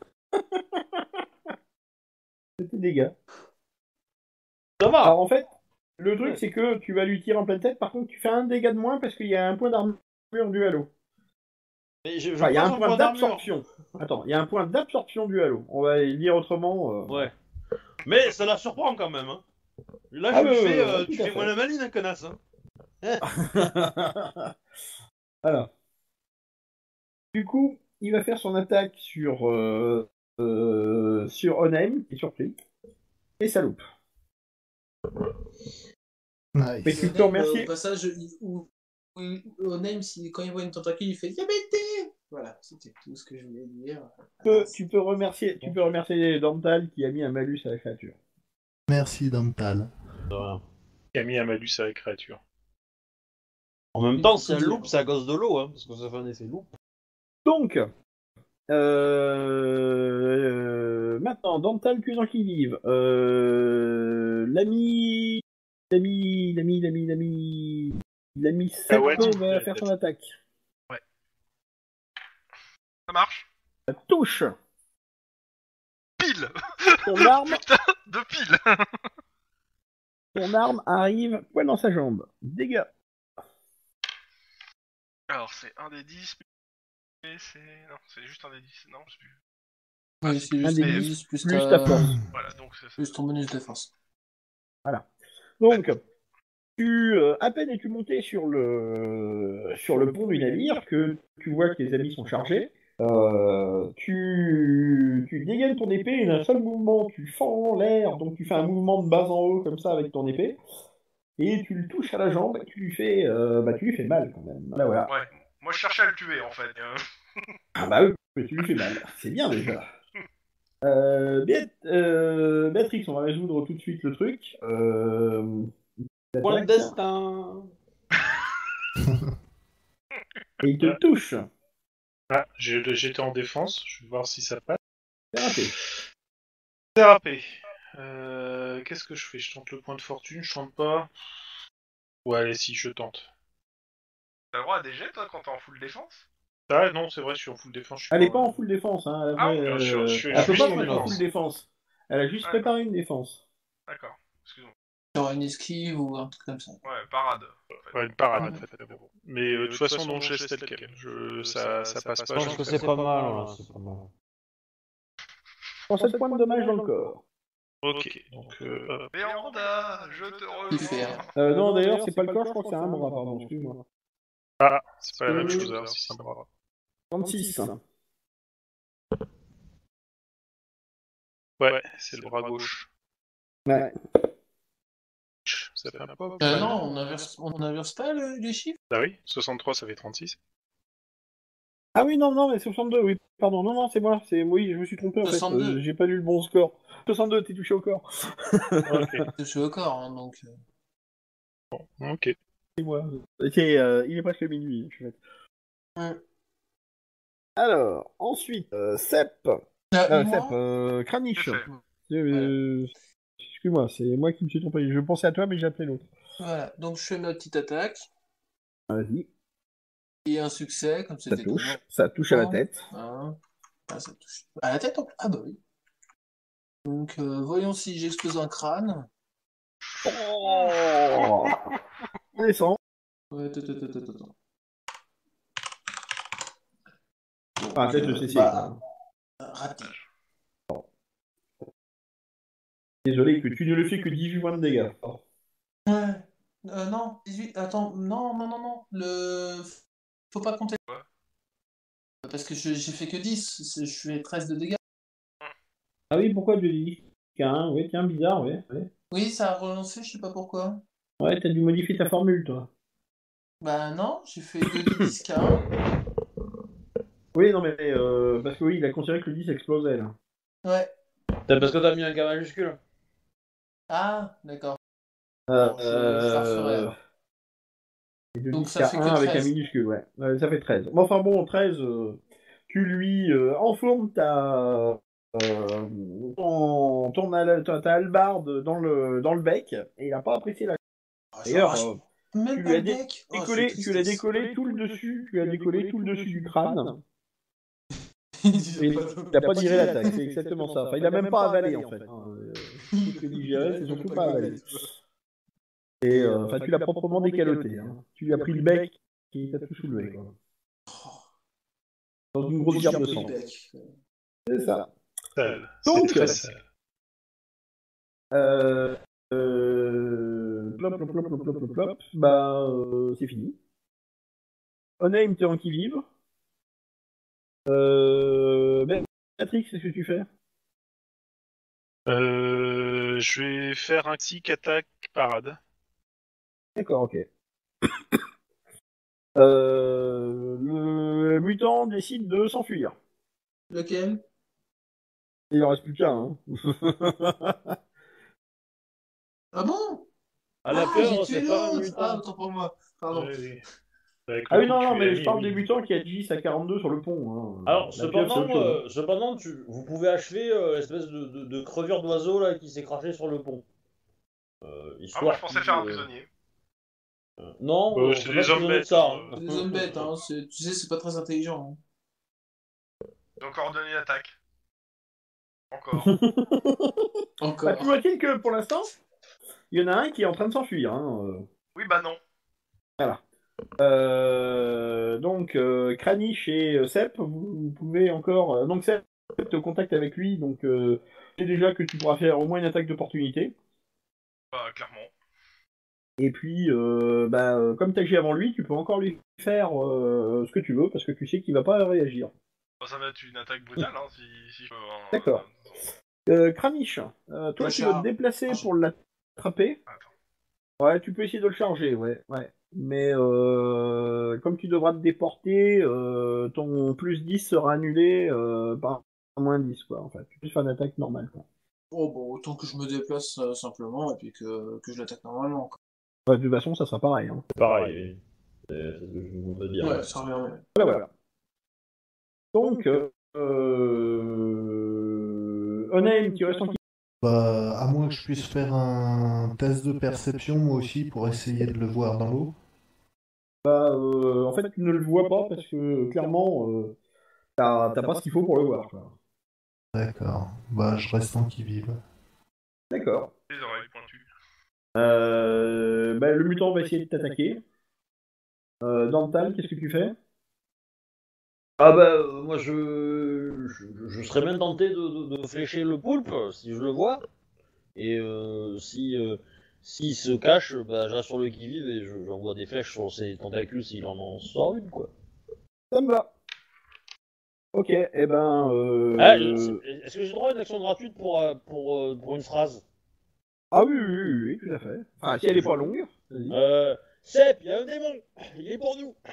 C'est tes dégâts. Ça va. Alors en fait, le truc Ouais. c'est que tu vas lui tirer en pleine tête, par contre tu fais un dégât de moins parce qu'il y a un point d'armure du halo. Mais je, je Enfin, il y a prends un son point point d'armure. d'absorption. Attends, il y a un point d'absorption du halo. On va le dire autrement. euh. Ouais. Mais ça la surprend quand même. Hein. Là, Ah je lui ouais, ouais, fais. ouais, Euh, ouais, tu tout à fais moi fait. la maline, hein, connasse. Hein. Alors, du coup, il va faire son attaque sur euh, euh, sur Onem, qui est surpris, et ça loupe. Mais Nice. tu peux Onem, euh, au remercier. passage, il- ou, ou- Onem, si, quand il voit une tentacule, il fait Yabete. Voilà, c'était tout ce que je voulais dire. Tu peux, tu peux remercier, tu peux remercier Dental qui a mis un malus à la créature. Merci, Dantal. De rien. Il a mis un malus à la créature. En même Il temps, faut si tout elle dire. loupe, c'est à cause de l'eau, hein, parce que ça fait un effet loup. Donc, euh, maintenant, Dental cuisant qui vive. Euh, l'ami, l'ami, l'ami, l'ami, l'ami, l'ami Ah sept ouais, tu va fais- faire son attaque. Ça marche. Ça touche. Pile. Ton arme, Putain de pile. ton arme arrive poil dans sa jambe. Dégâts. Alors c'est un des dix. Et c'est. Non, c'est juste un des dix. Non, je sais plus. Oui, c'est Un juste des un dix dix plus, plus ta... ta force. Voilà, donc c'est ça. plus ton bonus de force. Donc, tu euh, à peine es-tu monté sur le sur le pont du navire que tu vois que tes amis sont chargés. Euh, tu, tu dégaines ton épée et d'un seul mouvement, tu fends l'air, donc tu fais un mouvement de bas en haut comme ça avec ton épée, et tu le touches à la jambe, et tu lui fais, euh, bah, tu lui fais mal quand même. Là voilà. Ouais. Moi je cherchais à le tuer en fait. Euh, Ah bah oui, mais tu lui fais mal. C'est bien déjà. Euh, Béat- euh, Béatrix, on va résoudre tout de suite le truc. Euh, Point de tac, destin. et il te touche. Ah, j'ai- j'étais en défense, je vais voir si ça passe. C'est raté. Thérapé. Euh, Qu'est-ce que je fais? Je tente le point de fortune, je tente pas. Ouais, allez, si, je tente. T'as le droit à des jets toi quand t'es en full défense? Ah non, c'est vrai, je suis en full défense. Je suis Elle est pas en full défense, hein. Elle, Ah, avait, je suis- euh, je suis- elle je peut suis pas sur se mettre une en full défense. défense. Elle a juste D'accord. préparé une défense. D'accord. Excuse-moi. Sur une esquive ou un truc comme ça. Ouais, parade. en fait. Ouais, une parade, Ouais. en fait. Mais, bon. Mais euh, de toute façon, non, je tel quel. Je, ça, ça passe pas. Je je pense que fais- c'est pas mal. Là, c'est pas mal. Pour sept points de dommage dans le corps. Ok, donc euh, hop. Véranda, je te Il fait, rejoins. hein. Euh, non, d'ailleurs, c'est pas le corps, je crois que c'est un bras, pardon, excuse-moi. Ah, c'est pas la même Euh, chose alors si c'est un bras. trente-six. Ouais, c'est le bras gauche. Ouais. Ça fait un peu. Euh, non, on inverse, on inverse pas le- les chiffres. Ah oui, soixante-trois, ça fait trente-six. Ah oui, non, non, mais soixante-deux, oui, pardon. Non, non, c'est moi, c'est oui, je me suis trompé en fait. soixante-deux. Euh, J'ai pas lu le bon score. soixante-deux, t'es touché au corps. Ok, Je suis au corps, hein, donc. euh, ok. C'est moi. C'est, euh, il est presque minuit, je suis bête. Ouais. Alors, ensuite, euh, Sep. Ah, Euh, moi Sep, euh, Kranich. C'est fait. Euh, Excuse-moi, c'est moi qui me suis trompé. Je pensais à toi, mais j'ai appelé l'autre. Voilà, donc je fais ma petite attaque. Vas-y, Et un succès, comme ça c'était touche. toujours. Ça touche à la tête. Hein. Ah, ça touche. À la tête en plus. Ah bah oui. Donc euh, voyons si j'explose un crâne. Oh Descend. Ouais, attends, attends, attends, attends. Ah, peut-être le euh, C C. bah, quoi. raté. Désolé que tu ne le fais que dix-huit points de dégâts. Ouais. Euh, non, dix-huit. Attends, non, non, non, non. Le. Faut pas compter. Ouais. Parce que je- j'ai fait que dix. c'est- Je fais treize de dégâts. Ah oui, pourquoi tu dis qu'un? Oui, tiens, bizarre, ouais. Ouais, Oui, ça a relancé, je sais pas pourquoi. ouais t'as dû modifier ta formule, toi. Bah non, j'ai fait deux d dix K un. Oui, non, mais euh, parce que oui, il a considéré que le dix explosait, là. Ouais. C'est parce que t'as mis un K majuscule. Ah, d'accord. Euh, Bon, je, je la referai alors. Et de Donc dix ça K fait un que avec un treize. minuscule, ouais. Ouais, ça fait treize. Bon, enfin bon, treize, euh, tu lui euh, enfournes ta, euh, ton, ton al- ta, ta hallebarde dans le, dans le bec, et il a pas apprécié la... Ah, D'ailleurs, j'arrache euh, même tu pas lui as le dé- bec. Oh, c'est décollé, tu l'as tristesse. décollé tout le dessus, tu as décollé tout le dessus du crâne, Il et il n'a pas digéré l'attaque, c'est exactement ça. Enfin, il a même pas avalé, en fait. Hein. Euh, Tout ce que digéré, c'est surtout pas avalé. Et, euh, enfin, tu l'as proprement décaloté. Hein. Tu lui as pris le bec, qui t'a tout soulevé, quoi. Dans une grosse gerbe de sang. C'est ça. Sale. C'est Donc, très sale. euh, euh, plop, plop, plop, plop, plop, plop, plop, bah, euh, c'est fini. Onaim, t'es en qui vive. Euh, ben, Patrick, c'est ce que tu fais. Euh, je vais faire un tic attaque parade. D'accord, ok. Euh, le mutant décide de s'enfuir. Lequel? Il en reste plus qu'un. Hein. Ah bon? À la Ah, j'ai peur, tué c'est pas un l'autre! Ah, mutant. autant pour moi. Pardon. Ouais, oui. Avec Ah le oui, coup non, de non, mais Tuami, je parle oui. des mutants qui a dix à quarante-deux sur le pont. Hein. Alors, La cependant, pieuvre, c'est autre chose, hein. euh, cependant tu, vous pouvez achever euh, l'espèce de, de, de crevure d'oiseau là qui s'est craché sur le pont. Euh, Ah, moi histoire je pensais qu'il, faire un euh, prisonnier. euh, non, Euh, on c'est peut des pas hommes prisonnier de bêtes, ça. hein. hein. C'est des hommes bêtes, hein. c'est- Tu sais, c'est pas très intelligent. Hein. Donc ordonner l'attaque. Encore. Bah, Encore. tu vois-t-il que pour l'instant, il y en a un qui est en train de s'enfuir. Hein. euh. Oui, bah non. Euh, donc, euh, Kranich et euh, Sep, vous, vous pouvez encore. euh, donc, Sep te contacte avec lui, donc euh, c'est déjà que tu pourras faire au moins une attaque d'opportunité. Bah, clairement. Et puis, euh, bah, euh, comme t'as agi avant lui, tu peux encore lui faire euh, ce que tu veux, parce que tu sais qu'il va pas réagir. Bah, ça va être une attaque brutale, hein, si, si je peux. hein, D'accord. euh, Euh, Kranich, euh, toi, Ouais, tu ça- vas te déplacer Ah, je- pour l'attraper. Attends. Ouais, tu peux essayer de le charger, ouais, ouais. Mais euh, comme tu devras te déporter, euh, ton plus dix sera annulé euh, par moins dix, quoi, en fait. Tu peux faire une attaque normale, quoi. Oh, bon, autant que je me déplace euh, simplement et puis que, que je l'attaque normalement. Quoi. Ouais, de toute façon, ça sera pareil. Hein. C'est pareil, oui. C'est c'est ce que je voudrais dire. Ouais, ça revient bien. Voilà, voilà. Donc, euh, euh, Onaim, tu restes en qui? Bah, à moins que je puisse faire un test de perception moi aussi pour essayer de le voir dans l'eau. Bah, euh, en fait, tu ne le vois pas parce que clairement, euh, t'as t'as pas ce qu'il faut pour le voir, quoi. D'accord. Bah, je reste en qui-vive. D'accord. Les oreilles pointues. Euh, bah, le mutant va essayer de t'attaquer. Euh, Dental, qu'est-ce que tu fais? Ah bah, euh, moi je, je, je serais bien tenté de, de, de flécher le poulpe si je le vois. Et euh, si euh, s'il se cache, bah, je reste sur le qui-vive et je- j'envoie des flèches sur ses tentacules s'il en, en sort une, quoi. Ça me va. Ok, et eh ben. Euh... Ah, je- c'est- est-ce que j'ai droit à une action gratuite pour, euh, pour, euh, pour une phrase? Ah oui, oui, oui, oui, tout à fait. Enfin, si elle est pas longue. Vas-y. Euh, Sep, il y a un démon, il est pour nous.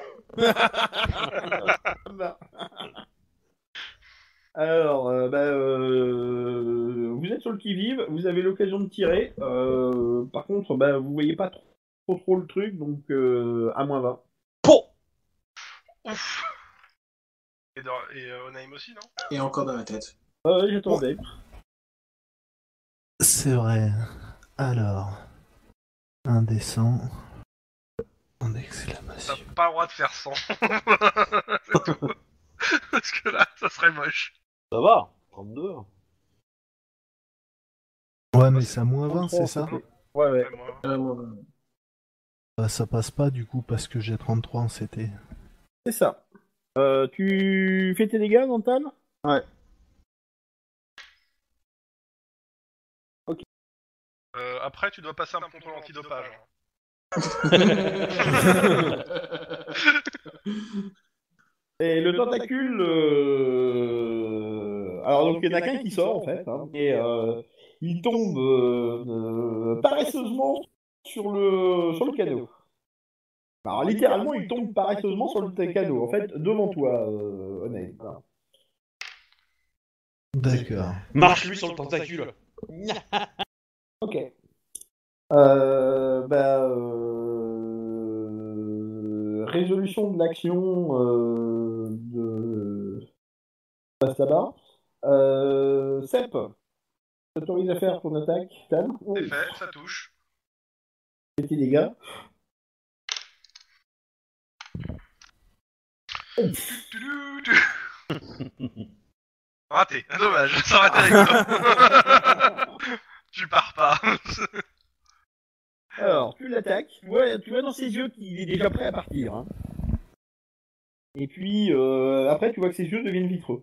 Alors, euh, bah, euh, vous êtes sur le qui-vive, vous avez l'occasion de tirer. Euh, par contre, bah, vous voyez pas trop trop, trop le truc, donc euh, à moins vingt. Bon. Ouf. Et, dans- et euh, Onaim aussi, non? Et encore dans la tête. Ah ouais, j'attendais. C'est vrai. Alors, indécent. En T'as exclamation. pas le droit de faire cent. C'est tout. Parce que là, ça serait moche. Ça va, trente-deux. Ouais, mais c'est à moins vingt, c'est ça? Ouais, ouais. Ouais, moi. Euh, moi, Bah, ça passe pas du coup parce que j'ai trente-trois en C T. C'est ça. Euh, tu fais tes dégâts, Mental? Ouais. Euh, après, tu dois passer un contrôle antidopage. Et le tentacule... euh, Alors, donc, il y en a qu'un qui sort, en fait. Hein, et euh, il tombe euh, euh, paresseusement sur le, sur le canot. Alors, littéralement, il tombe paresseusement sur le canot, en fait, devant toi, euh, Onaï. Voilà. D'accord. Marche-lui sur le tentacule. Ok. Euh, bah, euh, résolution de l'action euh, de Bastaba. Euh, Sep, t'autorise à faire ton attaque, Tan. C'est fait, ça touche. Petit dégâts. Tudou, tu- Raté, dommage, ça aurait été rigolo. Tu pars pas. Alors, tu l'attaques. Tu vois, tu vois dans ses yeux qu'il est déjà prêt à partir. Hein. Et puis, euh, après, tu vois que ses yeux deviennent vitreux.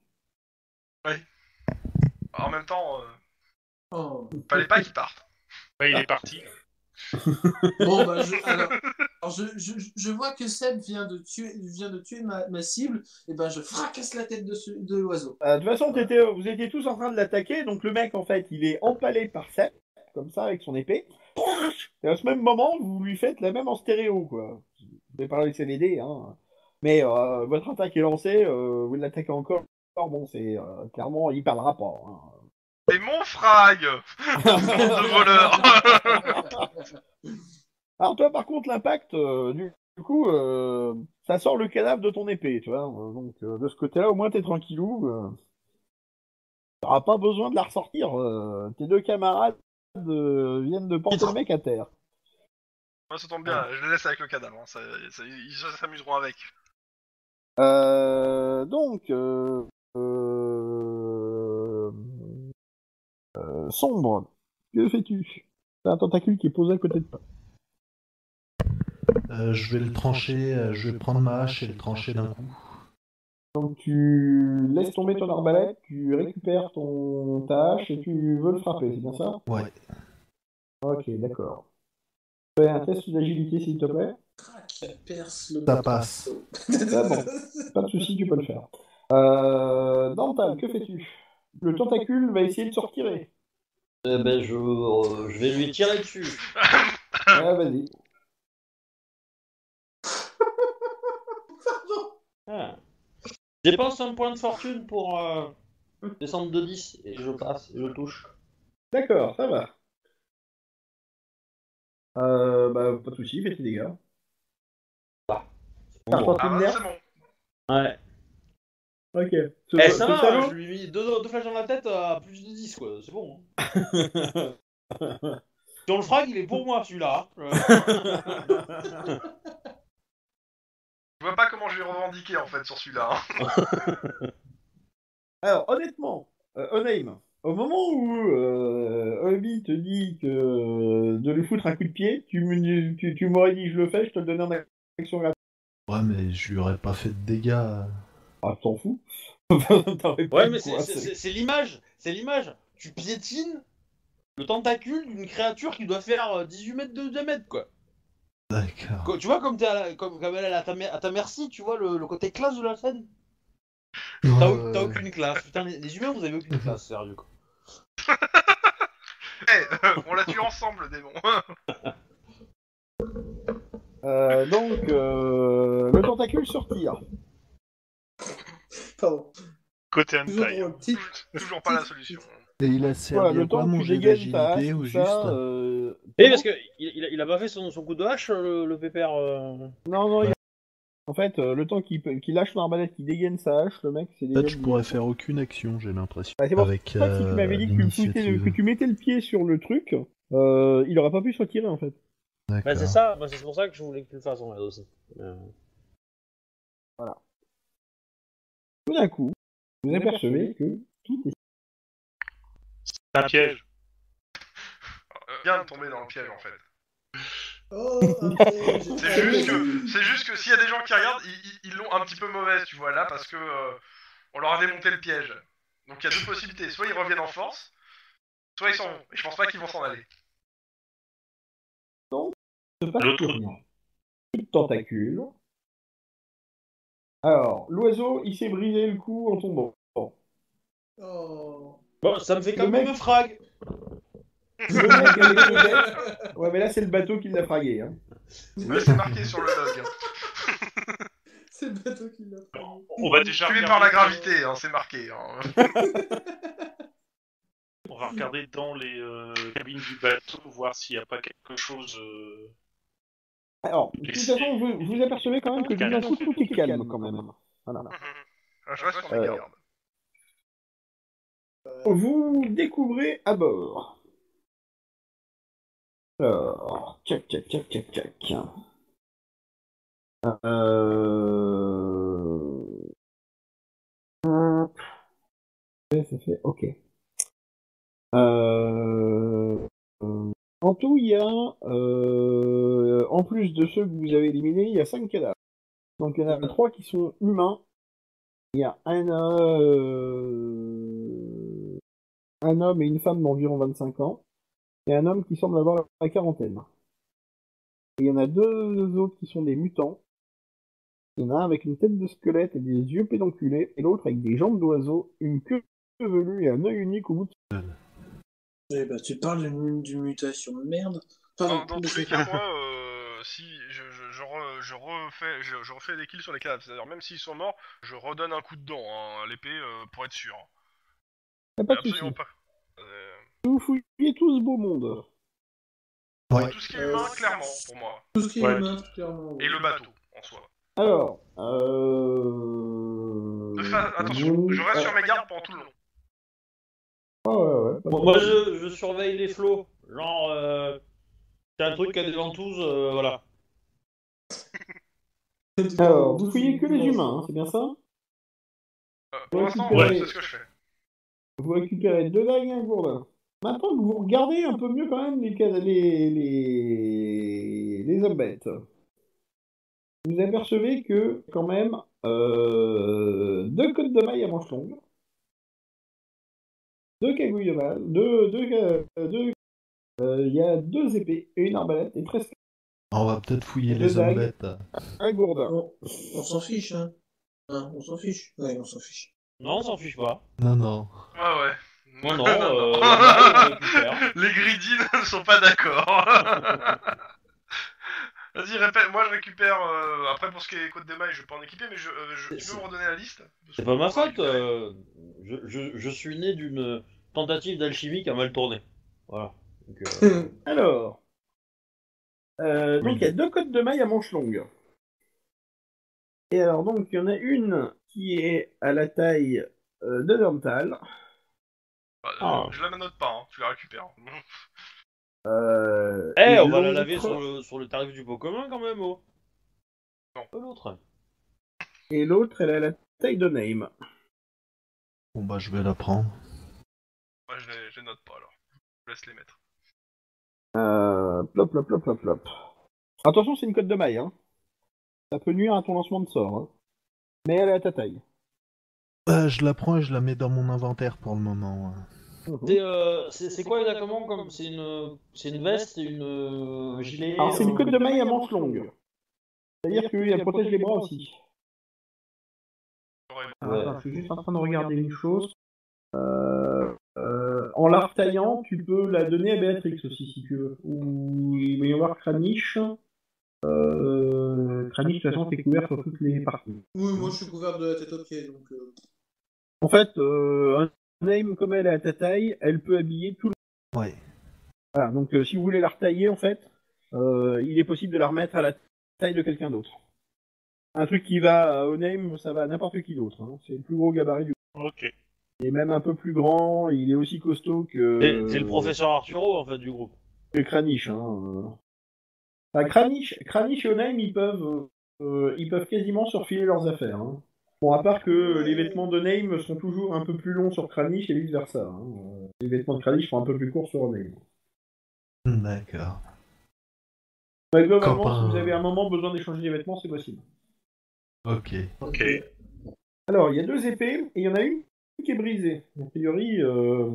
En même temps, euh, Oh. fallait pas qu'il parte. Ouais, il est parti. Bon, bah, je, alors, alors je, je, je vois que Seb vient de tuer, vient de tuer ma, ma cible, et ben je fracasse la tête de, ce- de l'oiseau. Euh, de toute façon, t'étais- vous étiez tous en train de l'attaquer, donc le mec, en fait, il est empalé par Sep, comme ça, avec son épée. Et à ce même moment, vous lui faites la même en stéréo, quoi. Vous n'avez pas laissé l'aider, hein. Mais euh, votre attaque est lancée, euh, vous l'attaquez encore. Bon, c'est euh, clairement, il parlera pas. Hein. C'est mon frag. Bande de voleurs. Alors toi, par contre, l'impact, euh, du, du coup, euh, ça sort le cadavre de ton épée, tu vois. Donc euh, de ce côté-là, au moins, t'es tranquillou. Euh, T'auras pas besoin de la ressortir. Euh, tes deux camarades euh, viennent de porter le mec à terre. Moi, ça tombe bien, je les laisse avec le cadavre. Hein. Ça, ça- ils s'amuseront avec. Euh, donc, euh, euh, euh, sombre, que fais-tu? T'as un tentacule qui est posé à côté de toi. Euh, je vais le trancher, euh, je vais prendre ma hache et le trancher d'un coup. Donc tu laisses tomber ton arbalète, tu récupères ton ta hache et tu veux le frapper, c'est bien ça? Ouais. Ok, d'accord. Fais un test d'agilité s'il te plaît. Crac, il perce le. Ça passe. Ah bon, pas de soucis, tu peux le faire. Euh, Dantal, que fais-tu? Le tentacule va essayer de se retirer. Eh ben, je, euh, je vais lui tirer dessus. Ah, vas-y. Ah. Je dépense un point de fortune pour euh, descendre de dix et je passe et je touche. D'accord, ça va. Euh, bah, pas de soucis, fais tes dégâts. Bon, T'as bon. reparti Ah une bah, nerf? c'est bon. Ouais. Ok. Ce, Eh, ce ça va, salaud- je lui ai mis deux, deux flèches dans la tête à plus de dix, quoi. C'est bon. Hein. Sur le frag, il est pour moi, celui-là. Euh, Je vois pas comment je vais revendiquer en fait sur celui-là. Hein. Alors, honnêtement, euh, Onaim, au moment où euh, Obi te dit que euh, de lui foutre un coup de pied, tu, me- tu, tu m'aurais dit je le fais, je te le donnais en action gratuite. Ouais, mais je lui aurais pas fait de dégâts. Ah, t'en fous. T'aurais pas Ouais, eu mais quoi, c'est- c'est c'est- c'est l'image. C'est l'image. Tu piétines le tentacule d'une créature qui doit faire euh, dix-huit mètres de diamètre, quoi. D'accord. Co- Tu vois, comme, t'es à la- comme, comme elle est à ta, mer- à ta merci, tu vois le, le côté classe de la scène. T'as Ouais, au- t'as ouais, aucune classe. Putain, les, les humains, vous avez aucune classe, sérieux, quoi. Eh, on l'a tué ensemble, le démon. Euh, donc, euh, le tentacule se retire. Pardon. Côté Toujours hentai. drôle. Petit- Toujours pas la solution. Et il a servi Voilà, à le quoi temps que mon tu jet dégaines ta hache, d'agilité tout au juste ça... Euh... Eh, parce que il, il, a, il a pas fait son, son coup de hache, le, le pépère. euh. Non, non, il En fait, euh, le temps qu'il peut- qu'il lâche l'arbalète, qu'il dégaine sa hache, le mec, c'est déjà... Peut-être je pourrais faire aucune action, j'ai l'impression. Ah, c'est pour Avec ça que si tu m'avais euh, dit que tu, me foutais le- l'initiative. que tu mettais le pied sur le truc, euh, il aurait pas pu se retirer, en fait. Bah, D'accord. c'est ça, moi, c'est pour ça que je voulais que tu le fasses en fait aussi. Euh, Tout d'un coup, vous apercevez que tout est... C'est un piège. Euh, Bien de tomber dans le piège en fait. Oh, un piège. C'est juste que, c'est juste que s'il y a des gens qui regardent, ils- ils ils l'ont un petit peu mauvaise, tu vois là, parce que euh, on leur a démonté le piège. Donc il y a deux possibilités. Soit ils reviennent en force, soit ils s'en vont. Et je pense pas qu'ils vont s'en aller. se passe L'autre- plus rien. Plus de tentacules. Alors, l'oiseau, il s'est brisé le cou en tombant. Oh. Bon, ça me fait Le quand même mec- un frag. Le mec avec le bec- Ouais, mais là, c'est le bateau qui l'a fragué. Hein. Ouais, c'est marqué sur le log. Hein. C'est le bateau qui l'a fait. On va déjà Tué regarder par la dans- gravité, hein, c'est marqué. Hein. On va regarder dans les euh, cabines du bateau, voir s'il n'y a pas quelque chose. euh, Alors, de toute façon, vous, vous apercevez quand même que d'un coup, tout est calme quand même. Voilà. Je reste sur mes Euh, gardes. Vous découvrez à bord. Alors, tchac, tchac, tchac, tchac, tchac. Euh... hum. Ouais, ça fait, ok. Euh... euh, En tout, il y a, euh, en plus de ceux que vous avez éliminés, il y a cinq cadavres. Donc il y en a trois qui sont humains. Il y a un, euh, un homme et une femme d'environ vingt-cinq ans, et un homme qui semble avoir la quarantaine. Et il y en a deux autres qui sont des mutants. Il y en a un avec une tête de squelette et des yeux pédonculés, et l'autre avec des jambes d'oiseau, une queue velue et un œil unique au bout de... Eh bah, tu parles d'une d'une mutation de merde. Pardon, Dans, dans tous les cas, moi, euh, si je, je, je, re- je refais, je, je refais des kills sur les cadavres, c'est-à-dire même s'ils sont morts, je redonne un coup de dent hein, à l'épée euh, pour être sûr. Y a pas de souci. Absolument pas. Euh, Vous fouillez tout ce beau monde. Ouais. Tout ce qui est humain, clairement, pour moi. Tout ce qui est Ouais. humain, clairement. Et le bateau, en soi. Alors, euh... De fa- attention, vous- je reste ah, sur mes gardes pendant tout le long. ouais, ouais, ouais. Bon, moi, je, je surveille les flots. Genre, euh, c'est un truc qui a des ventouses, euh, voilà. Alors, vous fouillez que les humains, hein, c'est bien ça? Euh, pour l'instant, Ouais. ouais, c'est ce que je fais. Vous récupérez deux dagues et un gourdin. Maintenant que vous regardez un peu mieux quand même les, cas- les, les, les hommes bêtes, vous apercevez que quand même euh, deux côtes de maille à manches longues, deux cagouilles de maille, deux, deux, euh, deux, euh, il y a deux épées et une arbalète et presque On va peut-être fouiller Deux les dagues. omelettes. un gourdin. On, on s'en fiche, hein. Hein, on s'en fiche. Ouais, on s'en fiche. Non, on s'en fiche pas. Non, non. Ouais, ouais. Non, non, euh, la balle, on récupère. Les greedy ne sont pas d'accord. Vas-y, répète. Moi, je récupère. euh, Après, pour ce qui est côte des mailles, je vais pas en équiper, mais je, euh, je- tu C'est- peux me redonner la liste C'est pas ma faute. euh, je, je, je suis né d'une tentative d'alchimie qui a mal tourné. Voilà. Donc, euh, Alors, euh, donc Oui. il y a deux côtes de maille à manches longues. Et alors donc il y en a une qui est à la taille euh, de Dental. Bah, Ah. je, je la note pas, hein, tu la récupères. Euh, Eh, et on va la l'autre- laver sur le, sur le tarif du pot commun quand même, oh. Non. Pas l'autre. Et l'autre, elle a la taille de Name. Bon bah je vais la prendre. Ouais, je les, je les note pas alors. Je laisse les mettre. Euh, plop, plop, plop, plop, plop. Attention, c'est une cote de maille. Hein. Ça peut nuire à ton lancement de sort. Hein. Mais elle est à ta taille. Euh, je la prends et je la mets dans mon inventaire pour le moment. C'est euh, c'est- c'est quoi exactement comme c'est une c'est une veste, une euh, gilet. Alors c'est une euh, cote de maille à manches longues. C'est-à-dire qu'elle protège les bras aussi. J'aurais- Alors, Ouais. attends, je suis juste en train de regarder une chose. Euh, euh, en la retaillant, tu peux la donner à Béatrix aussi si tu veux. Ou il va y avoir Kranich. Euh, Kranich, de toute façon, c'est couvert sur toutes les parties. Oui, moi je suis couvert de la tête aux pieds, donc. Euh... En fait, euh, un name comme elle est à ta taille, elle peut habiller tout le. Ouais. Voilà, donc euh, si vous voulez la retailler, en fait, euh, il est possible de la remettre à la taille de quelqu'un d'autre. un truc qui va au name, ça va à n'importe qui d'autre. Hein. C'est le plus gros gabarit du Ok. Il est même un peu plus grand, il est aussi costaud que... C'est c'est le professeur Arturo, en fait, du groupe. que Kranich. Hein. Enfin, Kranich, Kranich et Onaim, ils peuvent, euh, ils peuvent quasiment surfiler leurs affaires. Hein. Bon, à part que les vêtements de Name sont toujours un peu plus longs sur Kranich et vice versa. Hein. Les vêtements de Kranich sont un peu plus courts sur Onaim. D'accord. Mais globalement, Copain. si vous avez un moment besoin d'échanger des vêtements, c'est possible. Ok. Ok. Alors, il y a deux épées, et il y en a une qui est brisée. A priori, euh,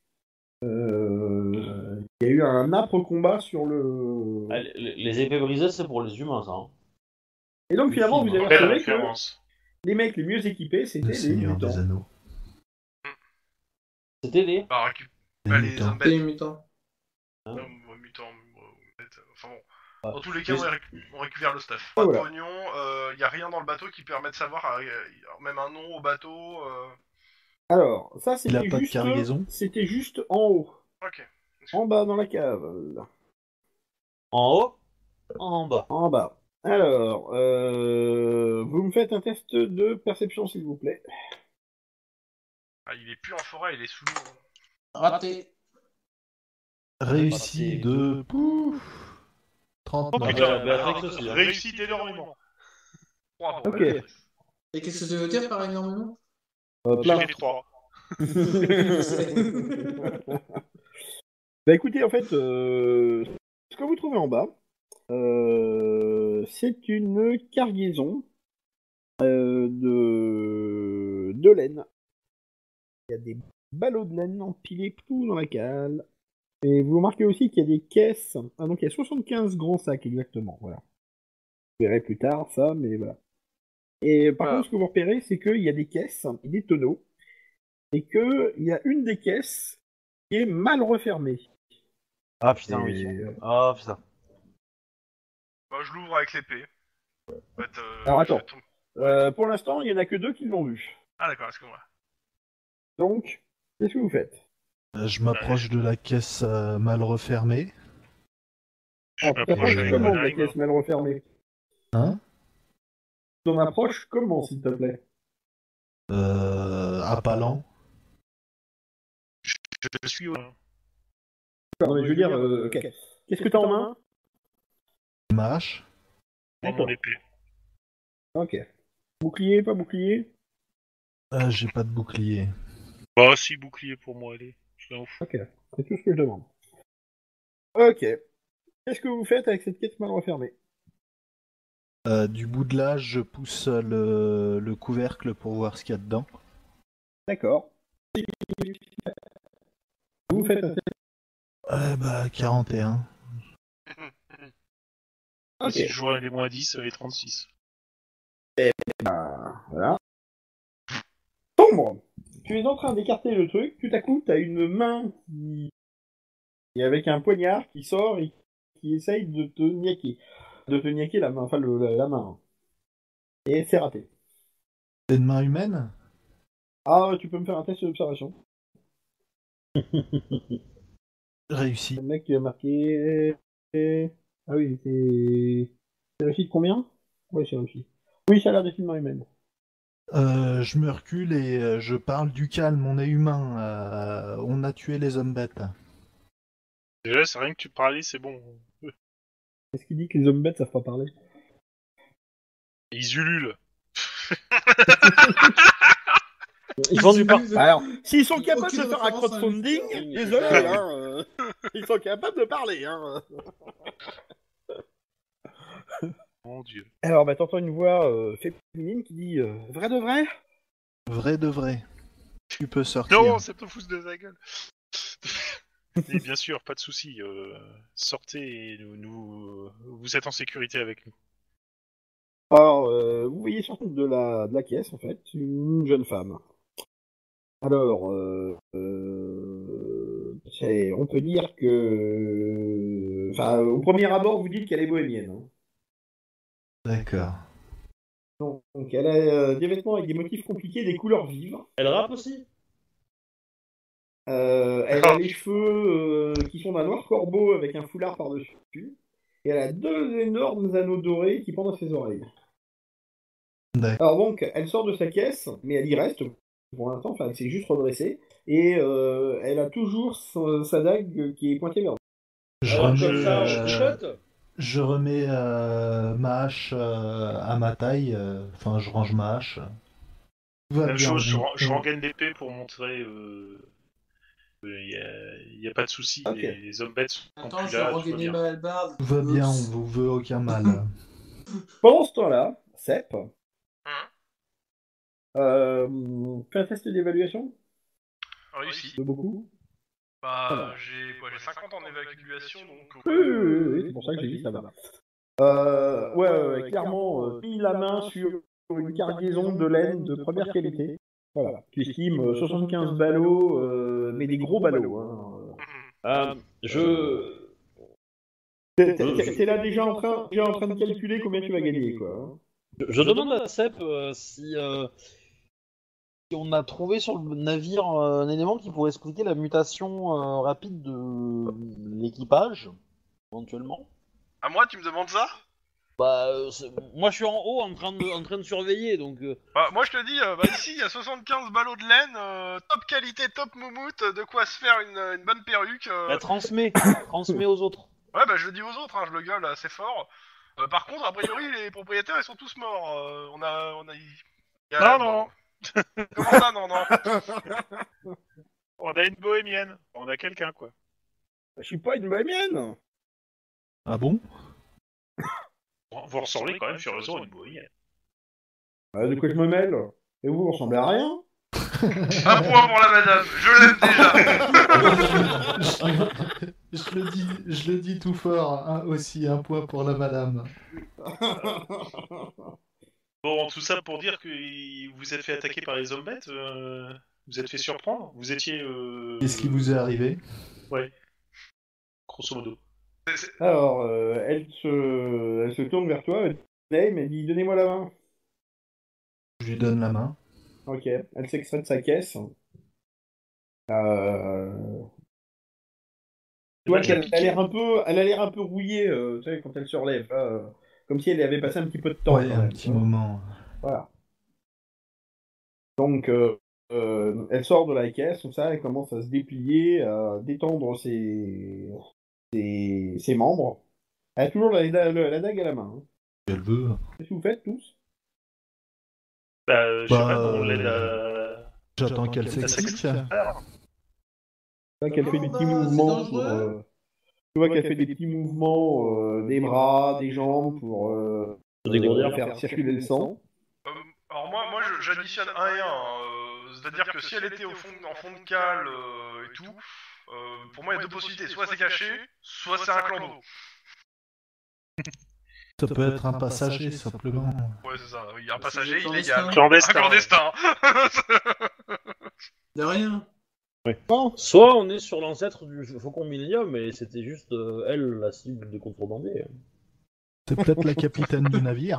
euh, il y a eu un âpre combat sur le... Ah, les, les épées brisées, c'est pour les humains, ça. Hein. Et donc, finalement, vous avez Belle retrouvé que référence. les mecs les mieux équipés, c'était Le les Seigneur des mutants. Anneaux. C'était les... Bah, récup- Les bah, les mutants. zombettes. Les mutants. Hein. Non, moi, mutants, moi, zombettes, enfin bon. Ah. Dans tous les cas, Mais- on, récu- on récupère le stuff. Ah, Pas de voilà. pognon, il y a rien dans le bateau qui permet de savoir, euh, y a même un nom au bateau. euh, Alors, ça, Il a c'était pas de juste... cargaison C'était juste en haut. Ok. En bas, dans la cave. Là. En haut, en bas. En bas. Alors, euh, vous me faites un test de perception, s'il vous plaît. Ah, il est plus en forêt, il est sous l'eau. Raté. Réussi Ah, de... Pouf Oh trente-neuf. putain, Béatrix aussi, hein. réussite énormément. Bravo. Ok. Béatrix. Et qu'est-ce que tu veux dire par énormément? Euh, J'ai plein. fait trois. Bah écoutez, en fait, euh, ce que vous trouvez en bas, euh, c'est une cargaison euh, de... de laine. Il y a des ballots de laine empilés tout dans la cale. Et vous remarquez aussi qu'il y a des caisses. Ah, donc il y a soixante-quinze grands sacs exactement. Voilà. Vous verrez plus tard ça, mais voilà. Et par Voilà. contre, ce que vous repérez, c'est qu'il y a des caisses et des tonneaux. Et qu'il y a une des caisses qui est mal refermée. Ah putain, Et- oui. Ah putain. Bah, je l'ouvre avec l'épée. En fait, euh, Alors, je attends. fais ton- Euh, pour l'instant, il n'y en a que deux qui l'ont vu. Ah d'accord, excuse-moi. Donc, qu'est-ce que vous faites? Euh, Je m'approche de la caisse euh, mal refermée. Je Alors, tu m'approche t'approches avec comment de mon la arme. caisse mal refermée? Hein Tu t'en approches comment, s'il te plaît? euh, À pas lent. Je suis au... Non, mais je veux dire, euh, ok. Qu'est-ce que t'as en main? Ma hache. dans mon épée. Ok. Bouclier, pas bouclier? Euh, J'ai pas de bouclier. Bah si, bouclier pour moi, allez. Je m'en fous. Ok, c'est tout ce que je demande. Ok. Qu'est-ce que vous faites avec cette caisse mal refermée? Euh, du bout de l'âge, je pousse le, le couvercle pour voir ce qu'il y a dedans. D'accord. Vous faites un test. Euh, bah, quarante et un. Ok. Si je jouais les moins dix, ça va être trente-six. Ah, voilà. Sombre. Tu es en train d'écarter le truc, tout à coup, t'as une main qui... Et avec un poignard qui sort et qui essaye de te niaquer. De te niaquer la main, enfin le, la, la main. Et c'est raté. C'est une main humaine? Ah, tu peux me faire un test d'observation. Réussi. Le mec qui a marqué... Ah oui, c'est... C'est réussi de combien? Ouais, c'est réussi. Oui, ça a l'air d'être une main humaine. Euh, je me recule et euh, je parle du calme, on est humain. euh, on a tué les hommes bêtes. Déjà, c'est rien que tu parlais, c'est bon. Est-ce qu'il dit que les hommes bêtes savent pas parler? Ils ululent. Ils font du par... Alors, s'ils sont capables Aucune de faire un référence à un crowdfunding, lutteur. désolé, hein, euh, ils sont capables de parler, hein. Mon dieu. Alors, bah, t'entends une voix euh, féminine qui dit euh, vrai de vrai? Vrai de vrai. Tu peux sortir. Non, c'est pas fousse de sa gueule. Et bien sûr, pas de souci. euh, sortez et nous, nous, vous êtes en sécurité avec nous. Alors, euh, vous voyez sortir de la, de la caisse, en fait, une jeune femme. Alors, euh, euh, c'est- on peut dire que... Enfin, au premier abord, vous dites qu'elle est bohémienne. Hein. D'accord. Donc, donc, elle a euh, des vêtements avec des motifs compliqués, des couleurs vives. Elle rappe aussi. Euh, elle a les cheveux euh, qui sont d'un noir corbeau avec un foulard par-dessus. Et elle a deux énormes anneaux dorés qui pendent à ses oreilles. D'accord. Alors donc, elle sort de sa caisse, mais elle y reste pour l'instant, enfin, elle s'est juste redressée, et euh, elle a toujours sa, sa dague qui est pointée vers Je Alors, remets, comme ça, euh, on chuchote. je remets euh, ma hache euh, à ma taille, euh, enfin je range ma hache. Tout va Même bien, chose, je, on- ren- je on- rengaine l'épée pour montrer. Il n'y a, y a pas de souci, Ok. les, les hommes bêtes sont Attends, plus je vais là, tout va regagner bien. ma hallebarde. tout va bien, on Oups. vous veut aucun mal. Pendant ce temps-là, Sep, Hein euh, fais un test d'évaluation Réussi. de beaucoup. Bah, j'ai quoi, j'ai cinquante en évacuation, donc... Oui, ouais, oui, oui, euh, oui, c'est pour ça que j'ai dit ça va. Euh, ouais, ouais, ouais, clairement, euh, mis la main sur une cargaison de laine de première qualité. Voilà, qui estime euh, soixante-quinze ballots, euh, mais des gros ballots. Hein. Euh, je... T'es t'es- t'es là déjà en train, déjà en train de calculer combien tu vas gagner, quoi. Hein. je, je demande à Sep euh, si, euh, si on a trouvé sur le navire euh, un élément qui pourrait expliquer la mutation euh, rapide de l'équipage, éventuellement. À moi, tu me demandes ça? Bah, euh, c'est- moi je suis en haut en train de, en train de surveiller, donc... euh, Bah, moi, je te dis, euh, bah, ici, il y a soixante-quinze ballots de laine, euh, top qualité, top moumoute, de quoi se faire une, une bonne perruque. euh. bah, transmets, transmets aux autres. Ouais, bah, je le dis aux autres, hein, je le gueule assez fort. Euh, par contre, a priori, les propriétaires, ils sont tous morts. Euh, on a... On a... il y a- Non, non. Comment ça, non, non? On a une bohémienne, on a quelqu'un, quoi. Je suis pas une bohémienne. Ah bon? Vous ressemblez quand même furieusement à une bohémienne. Ah, de quoi je me mêle? Et vous, vous ressemblez à rien? Un point pour la madame, je l'aime déjà. je, le dis, je le dis tout fort, hein, aussi un point pour la madame. Bon, tout ça pour dire que vous êtes fait attaquer par les hommes bêtes, euh, vous êtes fait surprendre, vous étiez... Euh... Qu'est-ce qui vous est arrivé? Ouais, grosso modo. Alors, euh, elle, se... elle se tourne vers toi, elle me dit donnez-moi la main. Je lui donne la main. Ok, elle s'extrait de sa caisse. Euh... Tu vois qu'elle a l'air un peu, elle a l'air un peu rouillée, euh, tu sais, quand elle se relève, euh, comme si elle avait passé un petit peu de temps. Ouais, quand un même, petit hein. moment. Voilà. Donc, euh, euh, elle sort de la caisse, comme ça, elle commence à se déplier, à détendre ses, ses, ses membres. Elle a toujours la, la, la dague à la main. Hein. Elle veut. Qu'est-ce que vous faites tous? Bah, euh, je sais Bah, pas, on l'aide euh, à... J'attends qu'elle à s'explique. s'expliquer. Tu vois qu'elle fait des bah, petits c'est mouvements pour, dangereux. euh, tu vois qu'elle fait des petits mouvements euh, des bras, des jambes pour euh, dégourdir. faire circuler le sang. Euh, alors moi, moi je- j'additionne un et un. Hein, euh, C'est-à-dire que si elle était au fond, en fond de cale euh, et tout, euh, pour moi il y a deux possibilités. Soit c'est caché, soit c'est un clando. Ça peut être un passager, simplement. Ouais, c'est ça. Il y a un passager C'est illégal. clandestin. Clandestin. Un clandestin. De rien. Non, soit on est sur l'ancêtre du Faucon Millenium, et c'était juste euh, elle la cible des contrebandiers. C'est peut-être la capitaine du navire.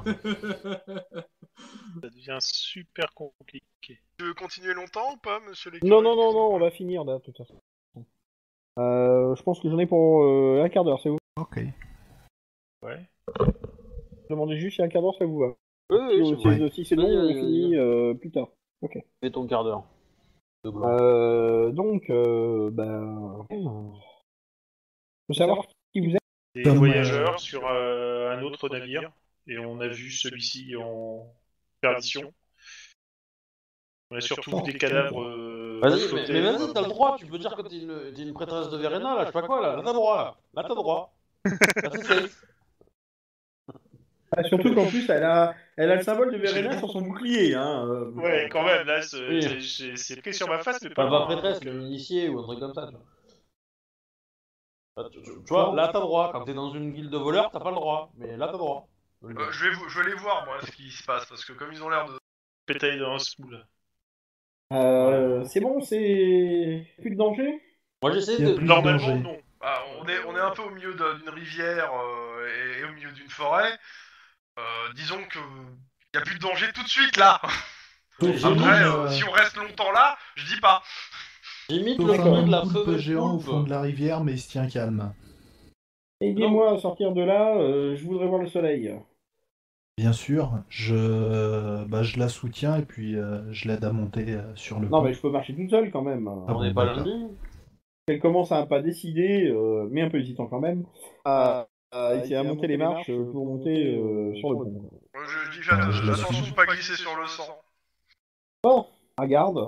Ça devient super compliqué. Tu veux continuer longtemps ou pas, monsieur les Non, non, non, non, on va finir là, de toute façon. Euh, je pense que j'en ai pour euh, un quart d'heure, c'est vous. Ok. Ouais. Demandez juste si un quart d'heure ça vous va. Oui, oui, Si, c'est vrai. si c'est long, Oui, on oui, finit euh, plus tard. Fais ton quart d'heure. De gloire. Euh, donc, euh, ben... faut savoir qui vous êtes. Des Comme, voyageurs euh, sur euh, un autre navire, et on a vu celui-ci en perdition. On a surtout vu des cadavres. Euh, Vas-y, mais, flottés. mais vas-y, t'as le droit, tu peux dire que t'es une, t'es une prêtresse de Verena, là, je sais pas quoi, là, là t'as le droit, là, là t'as le droit. Là c'est safe. Ah, surtout qu'en plus, elle a, elle a le symbole de Verena sur son bouclier. Hein. euh. Ouais, quand même, là, c'est Oui. c'est- c'est- c'est pris sur ma face, mais Enfin, pas pas loin, prêtresse, donc, mais euh, initié ou un truc comme ça, tu vois. Là, tu, tu- tu vois, là t'as le droit, quand t'es dans une guilde de voleurs, t'as pas le droit, mais là t'as le droit. Euh, je, vais, vous- je vais aller voir, moi, ce qui se passe, parce que comme ils ont l'air de... pétailler dans un smoule. Euh, c'est bon, c'est... Plus de danger? Moi j'essaie Il y a de... plus- Normalement, danger. non. Bah, on, est, on est un peu au milieu de- d'une rivière euh, et, et au milieu d'une forêt. Euh, disons que... Il y a plus de danger tout de suite, là. Sauf Après, euh, euh, si on reste longtemps là, je dis pas. J'imite sauf le un son de la poulpe feu géant au fond de la rivière, mais il se tient calme. Aidez-moi à sortir de là, euh, je voudrais voir le soleil. Bien sûr, je, bah, je la soutiens et puis euh, je l'aide à monter euh, sur le Non, pont. mais je peux marcher toute seule quand même. Ah On bon, n'est pas d'accord. lundi. Elle commence à un pas décidé, euh, mais un peu hésitant quand même, à, à essayer à monter les marches pour monter euh, sur le pont. Euh, Je, je dis Ouais, faites je euh, la attention suis. de pas glisser sur le sang. Bon, regarde.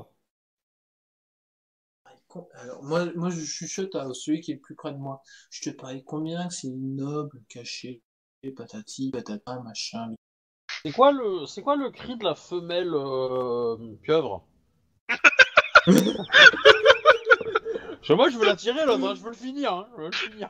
Alors, moi, moi, je chuchote à celui qui est le plus près de moi. Je te parie combien que c'est noble, caché, patati, patata, machin. C'est quoi le, c'est quoi le cri de la femelle euh, pieuvre? Je, moi, je veux la tirer l'autre, hein, je veux le finir, hein, je veux le finir.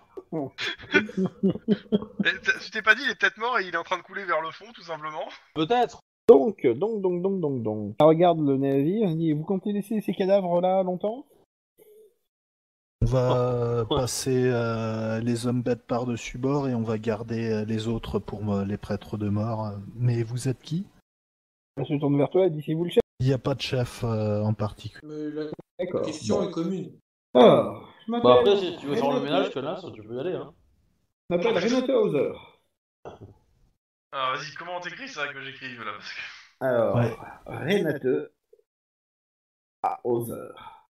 Et t- Tu t'es pas dit, il est peut-être mort et il est en train de couler vers le fond, tout simplement. Peut-être. Donc, donc, donc, donc, donc, donc. Elle regarde le navire, elle dit, vous comptez laisser ces cadavres là longtemps? On va passer euh, les hommes bêtes par-dessus bord et on va garder euh, les autres pour euh, les prêtres de mort. Mais vous êtes qui? Elle se tourne vers toi, elle dit, c'est vous le chef? Il n'y a pas de chef euh, en particulier. Mais la D'accord. question Bon. est commune. Ah, je Bah m'appelle... après, si tu veux faire le Renate- ménage, connasse, tu peux y aller, hein. Je m'appelle Renate Hauser. Alors vas-y, comment on t'écrit? C'est vrai que j'écrive là. Parce que... Alors, Ouais. Renate Hauser.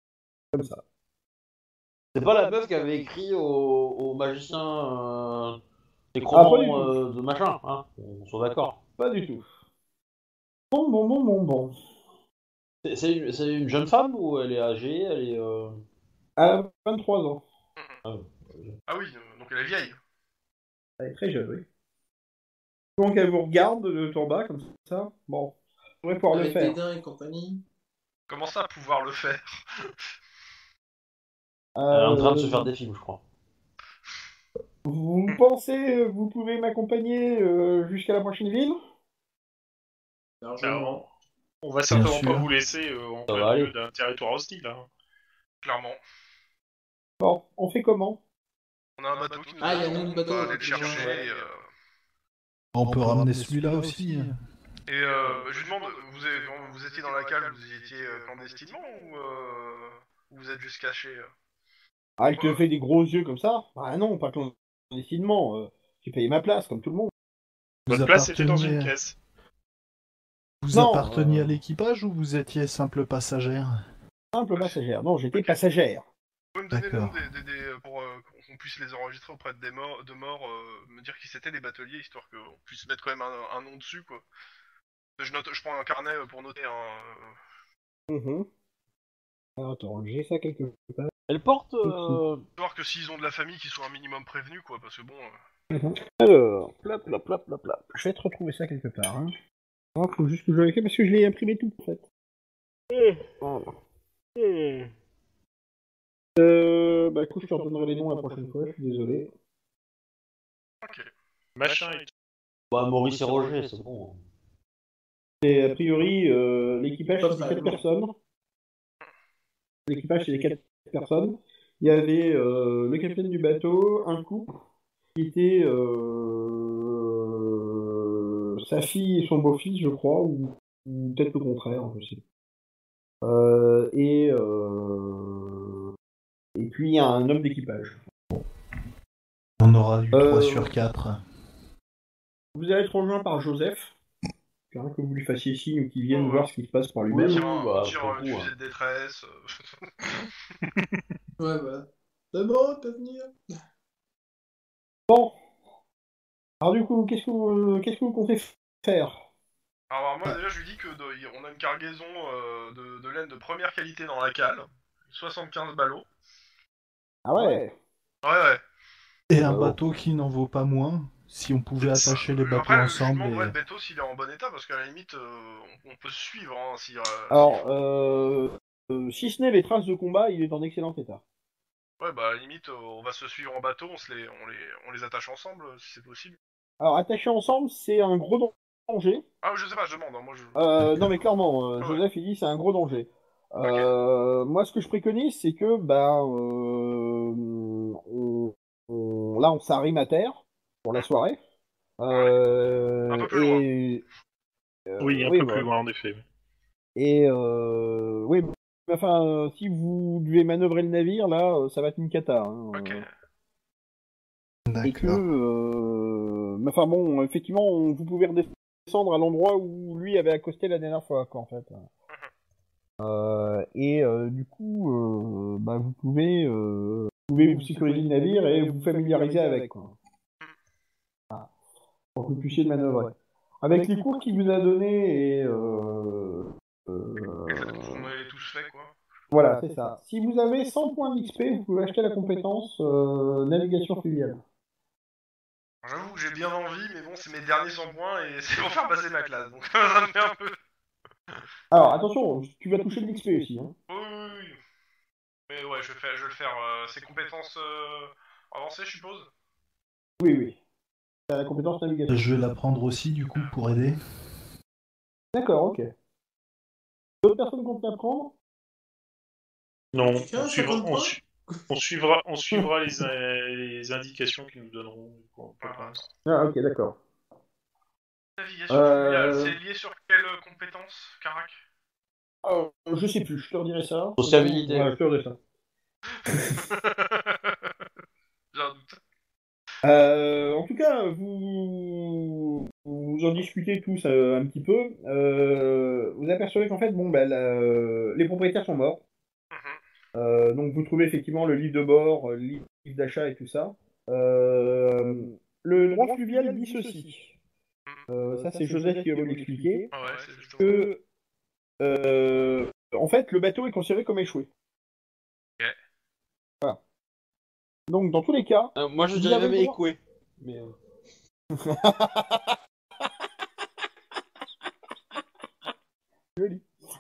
C'est pas la meuf qui avait écrit au, au magicien euh, Ah, pas des du cromans tout. euh, de machin, hein. On soit d'accord. Pas du tout. Bon, bon, bon, bon, bon. C'est, c'est une, c'est une jeune femme ou elle est âgée, elle est... Euh... À vingt-trois ans. Ah, Ah oui, euh, donc elle est vieille. Elle est très jeune, oui. Donc elle vous regarde de en bas, comme ça. Bon, je pourrais pouvoir le Avec faire. dédain et compagnie. Comment ça, pouvoir le faire? Elle est en train de Euh, se faire des films, je crois. Vous pensez, euh, vous pouvez m'accompagner euh, jusqu'à la prochaine ville? Largement. On va certainement sûr. pas vous laisser euh, en Ça va plein aller. milieu d'un territoire hostile. Hein. Clairement. Bon, on fait comment? On a un bateau qui nous Ah, il y a attend, un autre on bateau, va aller le effectivement. chercher. Et, euh, On, peut ramener celui-là aussi. et euh, je lui demande, vous, avez- vous étiez dans la cale, vous y étiez euh, clandestinement ou euh, vous êtes juste caché euh Ah, elle te fait des gros yeux comme ça? Ah non, pas clandestinement. Euh, j'ai payé ma place, comme tout le monde. Vous Votre place était dans une apparteniez- caisse. Vous Non, apparteniez euh, à l'équipage ou vous étiez simple passagère? Simple passagère. Non, j'étais passagère. Vous pouvez me donner le nom D'accord. des, des- des- pour euh, qu'on puisse les enregistrer auprès des morts, de morts, euh, me dire qui c'était les bateliers, histoire qu'on puisse mettre quand même un, un nom dessus, quoi. Je note, je prends un carnet euh, pour noter, hein. euh, Mhm. Alors, attends, j'ai ça quelque part. Elle porte... Euh... Histoire que s'ils ont de la famille, qu'ils soient un minimum prévenus, quoi, parce que bon... euh, Alors, plop, plop, plop, plop, plop. Je vais te retrouver ça quelque part. Hein. Il faut juste que je vérifie parce que je l'ai imprimé tout en fait. Voilà. Euh, bah écoute, je te redonnerai les noms la prochaine fois, je suis désolé. Ok. Machin et tout. Bah, Maurice et Roger, c'est bon. Et a priori, euh, l'équipage Pas c'était quatre vraiment. personnes. L'équipage c'était quatre personnes. Il y avait euh, le capitaine du bateau, un couple, qui était euh, sa fille et son beau-fils, je crois, ou, ou peut-être le contraire, je sais. Euh, et, euh, et puis il y a un homme d'équipage. On aura eu Euh, trois sur quatre. Vous allez être rejoint par Joseph, hein, que vous lui fassiez signe ou qu'il vienne Ouais, voir ouais. ce qui se passe par On lui-même. tire, oui, un, bah, on tire pour euh, le une coup, fusée hein. de détresse. euh. Ouais, voilà. C'est bon, peut venir. Bon. Alors du coup, qu'est-ce que vous, qu'est-ce que vous comptez faire? Alors moi déjà je lui dis que de- on a une cargaison euh, de, de laine de première qualité dans la cale, soixante-quinze ballots. Ah ouais. Ouais ouais. Et un Oh. bateau qui n'en vaut pas moins, si on pouvait attacher les Euh, bateaux Après je lui ensemble. demanderai Et... le bateau s'il est en bon état parce qu'à la limite euh, on, on peut se suivre hein, si. Euh, Alors, s'il faut. euh, euh, si ce n'est les traces de combat, il est en excellent état. Ouais bah à la limite euh, on va se suivre en bateau, on se les, on les, on les attache ensemble euh, si c'est possible. Alors, attacher ensemble, c'est un gros danger. Ah je sais pas, je demande, hein, moi je. Euh, non mais clairement, euh, Ouais. Joseph il dit c'est un gros danger. Euh, Moi ce que je préconise c'est que ben euh, on- on- là on s'arrime à terre pour la soirée. Euh, Un peu plus loin. et euh, Oui, un oui, peu bah, plus loin en effet. et euh, oui, mais enfin euh, si vous devez manœuvrer le navire là, euh, ça va être une cata. Hein, Ok. euh, et que D'accord. euh, mais enfin bon effectivement on- vous pouvez redescendre descendre à l'endroit où lui avait accosté la dernière fois, quoi, en fait. Euh, et euh, du coup, euh, bah, vous pouvez, euh, vous pouvez vous sécuriser le navire et vous familiariser avec, quoi. Voilà. Pour que vous puissiez le manœuvrer. Avec les cours qu'il vous a donnés et... Euh, euh, Et le fait qu'on ait tous fait, quoi. voilà, c'est ça. Si vous avez cent points d'X P, vous pouvez acheter la compétence euh, navigation fluviale. J'avoue que j'ai bien envie, mais bon, c'est mes derniers cent points et c'est pour faire passer ma classe, donc ça me fait un peu... Alors, attention, tu vas toucher de l'X P aussi, hein. Oui, oui, oui. Mais ouais, je vais, faire, je vais le faire. Euh, c'est compétences euh, avancées, je suppose. Oui, oui. T'as la compétence navigation. Je vais la prendre aussi, du coup, pour aider. D'accord, ok. D'autres personnes comptent la prendre? Non, Tiens, on suivra, cinquante on, points su- on suivra, on suivra les, in- les indications qu'ils nous donneront pour, pour l'instant. Ah, ok, d'accord. Navigation Euh... fluviale, c'est lié sur quelle euh, compétence, Carac? Euh, je sais plus, je te redirai ça. Sociabilité. Ouais, je te redirai ça. J'ai un doute. Euh, en tout cas, vous, vous en discutez tous euh, un petit peu. Euh, vous apercevez qu'en fait, bon, bah, la- les propriétaires sont morts. Mhm. Euh, donc vous trouvez effectivement le livre de bord, le livre d'achat et tout ça. Euh, le droit fluvial dit ceci. Euh, ça, c'est Joseph qui va vous l'expliquer. Ah ouais, c'est justement. Que, euh, en fait, le bateau est considéré comme échoué. Ok. Voilà. Donc, dans tous les cas, Euh, moi, je vous dirais avez même le droit- écoué. Mais, euh, Joli.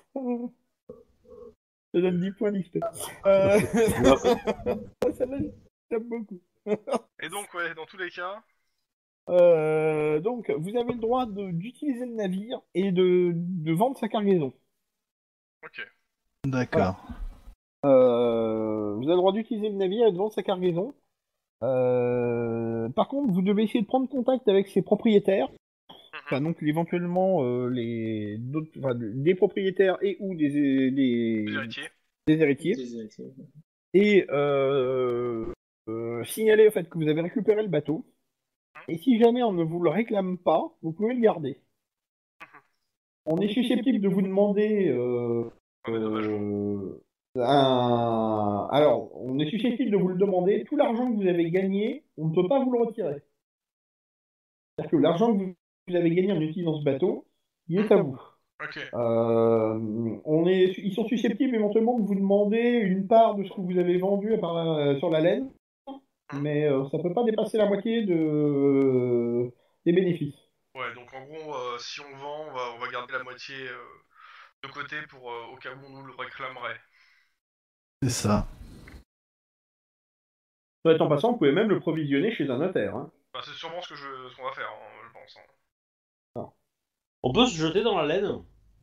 Ça donne dix points d'X P. Euh... ça donne... J'aime beaucoup. Et donc, ouais, dans tous les cas. Euh, donc, vous avez le droit de- d'utiliser le navire et de, de vendre sa cargaison. Ok. D'accord. Euh, vous avez le droit d'utiliser le navire et de vendre sa cargaison. Euh, par contre, vous devez essayer de prendre contact avec ses propriétaires. Enfin, donc éventuellement euh, les d'autres, enfin, des propriétaires et ou des, des, Les héritiers. des héritiers. Des héritiers. Et euh, euh, signaler au fait que vous avez récupéré le bateau. Et si jamais on ne vous le réclame pas, vous pouvez le garder. On est susceptible de vous demander euh, Ah, mais dommage. euh, un... Alors, on est susceptible de vous le demander. Tout l'argent que vous avez gagné, on ne peut pas vous le retirer. C'est-à-dire que l'argent que vous avez gagné en utilisant ce bateau, il est à vous. Ok. Euh, on est, ils sont susceptibles éventuellement de vous demander une part de ce que vous avez vendu à part la- sur la laine, mais euh, ça peut pas dépasser la moitié de, des bénéfices. Ouais, donc en gros, euh, si on vend, on va, on va garder la moitié euh, de côté pour euh, au cas où on nous le réclamerait. C'est ça. Soit en passant, vous pouvez même le provisionner chez un notaire. Hein. Bah, c'est sûrement ce que je, ce qu'on va faire, hein, je pense. hein. on peut se jeter dans la laine.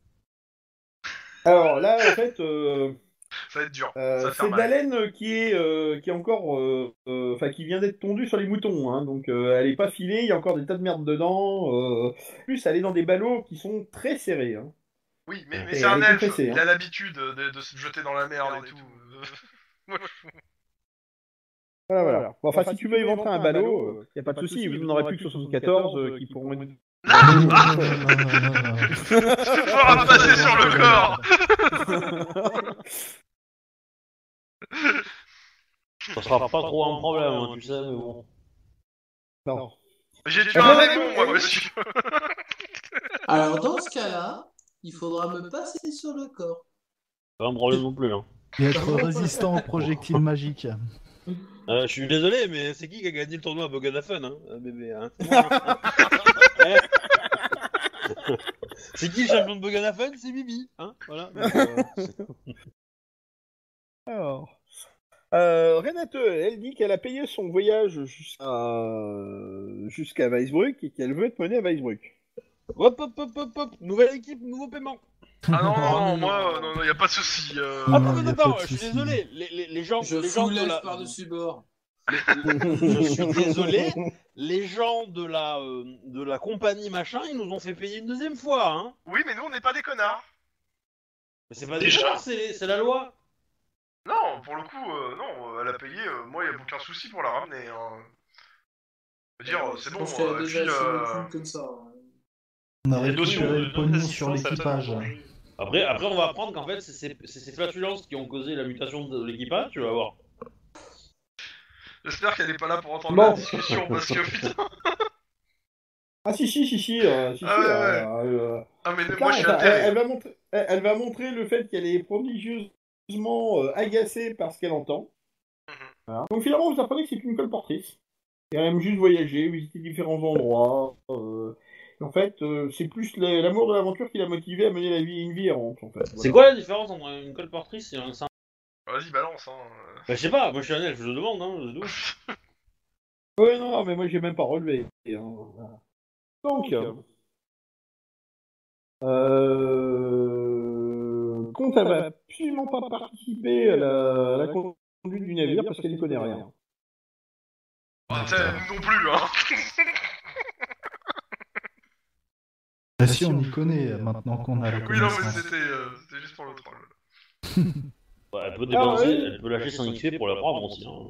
Alors là, en fait, euh, Ça va être dur. euh, ça va faire c'est de mal. la laine qui est, euh, qui est encore, euh, euh, enfin, qui vient d'être tondue sur les moutons. Hein, donc, euh, elle est pas filée, il y a encore des tas de merde dedans. Euh, en plus, elle est dans des ballots qui sont très serrés. Hein. Oui, mais, mais Et c'est un elle est elfe. compressée, Il hein. a l'habitude de, de se jeter dans la merde et tout. Moi, je- Voilà, voilà. Bon, enfin, si tu veux éventrer un ballot, il n'y a pas de souci, vous n'en aurez plus que soixante-quatorze euh, qui pourront être... Ah Non, Ah non, non, non, non. Tu pourras me passer sur le corps. Ça sera pas trop un problème, hein, tu sais, mais bon. Non. J'ai tué Ah, un ouais, démon, ouais, moi, ouais. monsieur. Alors, dans ce cas-là, il faudra me passer sur le corps. Pas un problème non plus. Hein. Et être résistant aux projectiles magiques. Euh, je suis désolé, mais c'est qui qui a gagné le tournoi à Boganafen, hein, euh, bébé hein c'est, moi, hein. Eh. C'est qui le champion de Boganafen? C'est Bibi, hein. Voilà. Donc, euh... Alors... Euh, Renate, elle dit qu'elle a payé son voyage jusqu'à jusqu'à Weisbruck et qu'elle veut être menée à Weisbruck. Hop, hop, hop, hop, hop. Nouvelle équipe, nouveau paiement. Ah non, non, non, non, moi, non. non, non, y a pas de souci. Euh... Non, Attends, y a attends, pas de je suis souci. désolé. Les, les, les gens, Je les gens de foulève la... par-dessus bord. Je suis désolé. Les gens de la euh, de la compagnie machin, ils nous ont fait payer une deuxième fois, hein. Oui, mais nous, on n'est pas des connards. Mais c'est pas Déjà. déjà, c'est c'est la loi. Non, pour le coup, euh, non, elle a payé. Euh, moi, y a aucun souci pour la ramener. Hein. Je veux dire, c'est Je bon. pense qu'elle a euh, déjà puis, assez euh, de thunes comme ça. hein. On a La notion récupéré de le pognon sur non-assistance, ça l'équipage. doit changer. Après, après, on va apprendre qu'en fait, c'est ces- c'est ces flatulences qui ont causé la mutation de l'équipage, tu vas voir. J'espère qu'elle est pas là pour entendre Bon. la discussion, parce que putain... Ah si si si si, euh, si, Ah si, ouais, euh, euh, Ah mais Claire, moi je suis enfin, elle, atterré. elle va montrer, elle, elle va montrer le fait qu'elle est prodigieusement euh, agacée par ce qu'elle entend. Mhm. Voilà. Donc finalement, vous apprenez que c'est une colportrice. Elle aime juste voyager, visiter différents endroits. euh, et en fait, euh, c'est plus la- l'amour de l'aventure qui l'a motivée à mener la vie, une vie errante, en fait. C'est Voilà. quoi la différence entre une colportrice et un saint? Vas-y, balance, hein. Bah, je sais pas, moi je suis un elfe, je demande, hein, c'est tout. Ouais, non, non, mais moi j'ai même pas relevé. hein, voilà. Donc, euh... Comte, elle va absolument pas participer à la, à la conduite du navire parce qu'elle n'y connaît rien. Ah, tu sais, nous non plus, hein. Bah, si on y connaît, maintenant qu'on a la Oui, non, mais connaissance. c'était euh, c'était juste pour le troll. Ouais, elle peut dépenser, Ah, ouais. elle peut lâcher son X P pour la prendre aussi. Hein.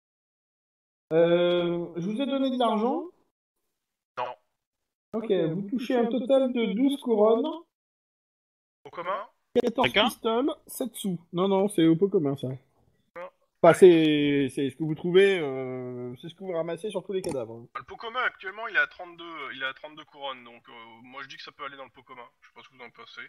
Euh, je vous ai donné de l'argent. Non. Ok, vous touchez un total de douze couronnes, Au commun quatorze Chacun pistoles, sept sous. Non, non, c'est au pot commun ça. Non. Enfin, c'est c'est ce que vous trouvez, euh, c'est ce que vous ramassez sur tous les cadavres. Le pot commun actuellement il est à trente-deux, il est à trente-deux couronnes, donc euh, moi je dis que ça peut aller dans le pot commun. Je sais pas ce que vous en pensez.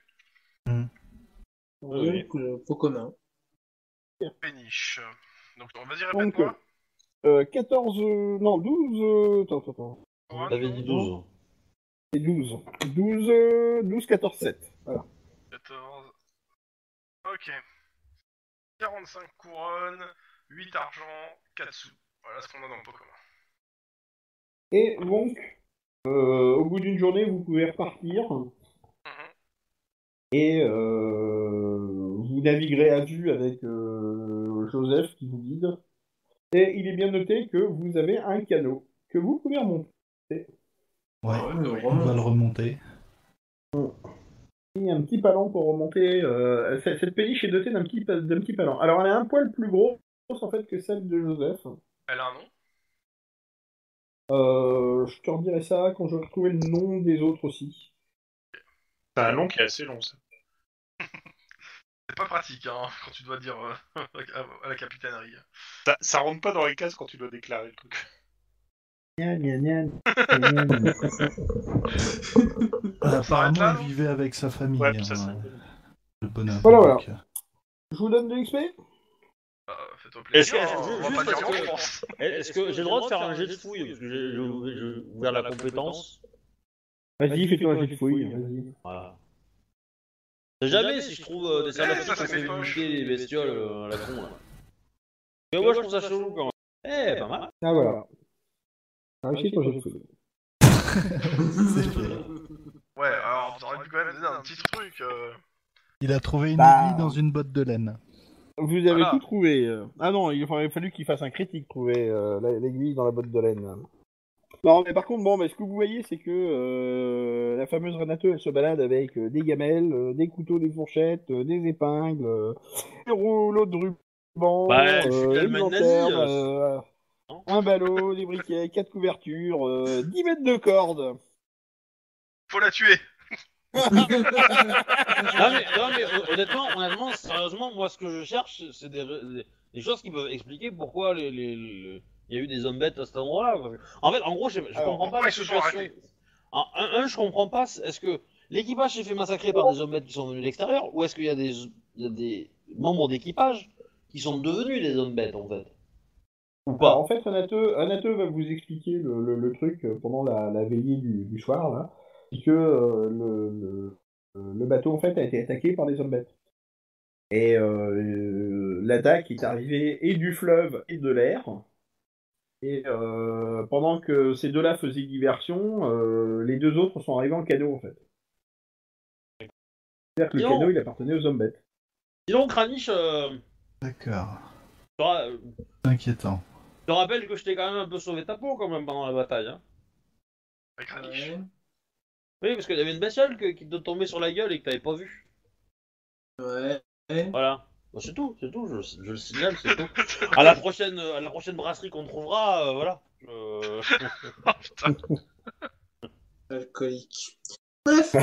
Oui. Donc, euh, pot commun. Péniche. Donc vas-y Donc, répète-moi. euh, quatorze, euh, non, douze, euh, attends, attends, attends. Couronne, T'avais dit douze. C'est douze. douze, euh, douze, quatorze, sept. Voilà. quatorze. Ok. quarante-cinq couronnes, huit argent, quatre sous. Voilà ce qu'on a dans le pot commun. Et donc, euh, au bout d'une journée, vous pouvez repartir. Mhm. Et euh, vous naviguerez à vue avec euh, Joseph qui vous guide. Et il est bien noté que vous avez un canot que vous pouvez remonter. Ouais, Ah ouais, oui. on va le remonter. Il y a un petit palan pour remonter. Euh, cette, cette péniche est dotée d'un petit, pa- d'un petit palan. Alors elle est un poil plus grosse en fait que celle de Joseph. Elle a un nom? Euh, je te redirai ça quand je retrouverai le nom des autres aussi. C'est un nom qui est assez long, ça. C'est pas pratique, hein, quand tu dois dire euh, à la capitainerie. ça. Ça rentre pas dans les cases quand tu dois déclarer le truc. Gna, gna, gna, gna, gna. Euh, s'arrête là, apparemment, non il vivait avec sa famille. Ouais, hein, ça, ça. euh, le bonhomme. Voilà, voilà. donc, euh, Je vous donne de l'X P. Bah, fais-toi Est-ce plaisir, que- hein, ju- on va juste pas dire parce non, que- je pense. Est-ce que j'ai le droit de faire un jet de fouille? Parce que j'ai j'ai- j'ai ouvert la compétence. Vas-y, fais-toi un jet de fouille. Vas-y. Voilà. C'est jamais si je trouve euh, des saloperies ça, qui ça fait fait poche. buter les bestioles euh, à la con là. Mais moi je trouve ça chelou quand même. Eh, pas mal. Ah voilà. T'as réussi ton jet de fouille. c'est fait. Ouais, alors t'aurais pu quand même donner un petit truc. Euh... Il a trouvé une Bah. aiguille dans une botte de laine. Vous avez Voilà. tout trouvé. euh. Ah non, il aurait fallu qu'il fasse un critique, trouver euh, la- l'aiguille dans la botte de laine. Non, mais par contre, bon, mais ce que vous voyez, c'est que euh, la fameuse Renato, elle se balade avec euh, des gamelles, euh, des couteaux, des fourchettes, euh, des épingles, euh, des rouleaux de ruban, Bah, je suis de euh, une l'Allemagne nazie, lanterne, euh, euh, non un ballot, des briquets, quatre couvertures, euh, dix mètres de corde. Faut la tuer. Non mais, non, mais hon- honnêtement, honnêtement, sérieusement, moi ce que je cherche, c'est des, des, des choses qui peuvent expliquer pourquoi les, les, les- il y a eu des zombettes à cet endroit-là. Parce que- En fait, en gros, je, je Alors, comprends pas pourquoi la ils se sont situation. arrêtés En- un, un, je comprends pas, est-ce que l'équipage s'est fait massacrer par des zombettes qui sont venus de l'extérieur, ou est-ce qu'il y a des, il y a des membres d'équipage qui sont devenus des zombettes en fait? Ou Alors, pas? en fait, Renato, Renato va vous expliquer le, le, le truc euh, pendant la, la veillée du, du soir, là. C'est que euh, le, le, le bateau, en fait, a été attaqué par des zombettes. Et euh, euh, l'attaque est arrivée et du fleuve et de l'air. Et euh, pendant que ces deux-là faisaient diversion, euh, les deux autres sont arrivés en canot, en fait. C'est-à-dire que le Non. canot, il appartenait aux zombettes. Dis donc, Kranich, euh, D'accord. je te ra- C'est inquiétant. je te rappelle que je t'ai quand même un peu sauvé ta peau quand même pendant la bataille. Hein. Avec Kranich. Ouais. Oui, parce qu'il y avait une bestiole que- qui te tombait sur la gueule et que t'avais pas vu. Ouais. Voilà. Bah, c'est tout, c'est tout, je, je le signale, c'est tout. À la prochaine, à la prochaine brasserie qu'on trouvera, euh, voilà. Euh, Oh, putain. Alcoolique. Bref.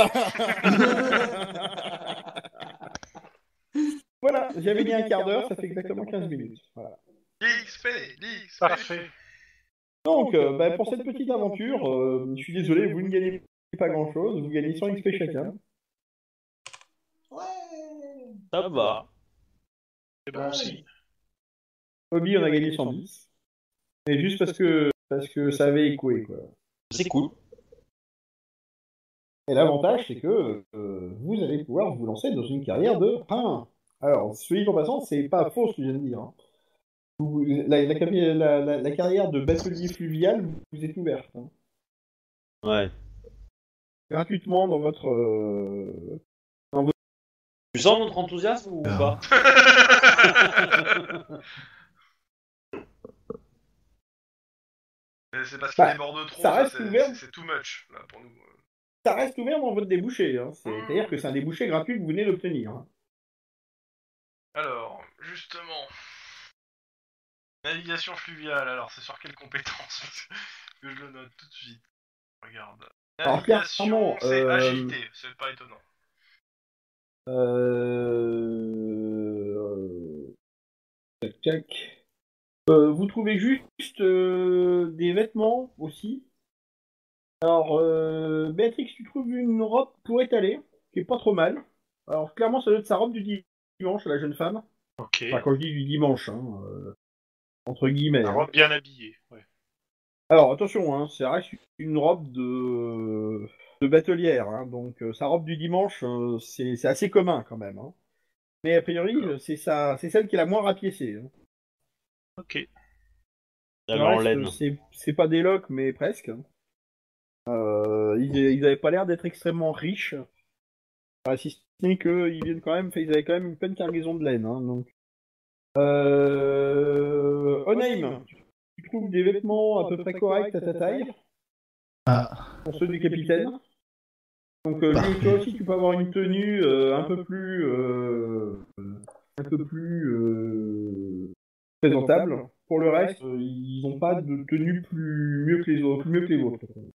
Voilà, j'avais mis un quart d'heure, ça fait exactement quinze minutes. Voilà. L'X P, l'X P. Parfait. Donc, euh, bah, pour cette petite aventure, euh, je suis désolé, vous ne gagnez pas grand-chose, vous gagnez cent X P chacun. Ouais. Ça va. C'est bon aussi. Hobby, on a gagné cent dix. Mais juste parce que, parce que ça avait échoué, quoi. C'est cool. Et l'avantage, c'est que euh, vous allez pouvoir vous lancer dans une carrière de pain. Alors, soyez en passant, c'est pas faux ce que je viens de dire. Hein. Vous- la, la, capi- la- la- la carrière de batelier fluvial vous est ouverte. Hein. Ouais. Gratuitement dans votre... euh, Tu sens notre enthousiasme ou Ah. pas? Mais c'est parce qu'il Bah, est mort de trop, ça ça, reste c'est ouvert. c'est- c'est too much là, pour nous. Ça reste ouvert dans votre débouché. Hein. C'est-à-dire que c'est un débouché gratuit que vous venez d'obtenir. Hein. Alors, justement. Navigation fluviale, alors c'est sur quelle compétence? Que je le note tout de suite. Regarde. Alors, Navigation, clairement, c'est euh, agilité, c'est pas étonnant. Euh... Tac, tac. Euh, vous trouvez juste euh, des vêtements aussi. Alors, euh, Béatrix, tu trouves une robe pour étaler, qui est pas trop mal. Alors, clairement, ça doit être sa robe du dimanche, la jeune femme. Ok. Enfin, quand je dis du dimanche, hein, euh, entre guillemets. Un Hein. robe bien habillé. Ouais. Alors, attention, hein, ça reste une robe de, de batelière. Hein, donc, euh, sa robe du dimanche, euh, c'est c'est assez commun quand même. Hein. Mais a priori, euh, c'est ça, c'est celle qui est la moins rapiécée. Hein. Ok. Elle Le est en reste, laine. c'est c'est pas des loques, mais presque. Euh, ils, ils avaient pas l'air d'être extrêmement riches. Enfin, si ce n'est qu'ils viennent quand même, ils avaient quand même une pleine cargaison de laine. Hein, donc. Euh... Onaim, tu tu trouves des vêtements à peu près corrects à ta taille, Ah, pour ceux du capitaine. Donc euh, lui, Parfait. toi aussi, tu peux avoir une tenue euh, un peu plus, euh, un peu plus euh, présentable. Pour le reste, euh, ils n'ont pas de tenue plus mieux que les autres, plus mieux que les autres.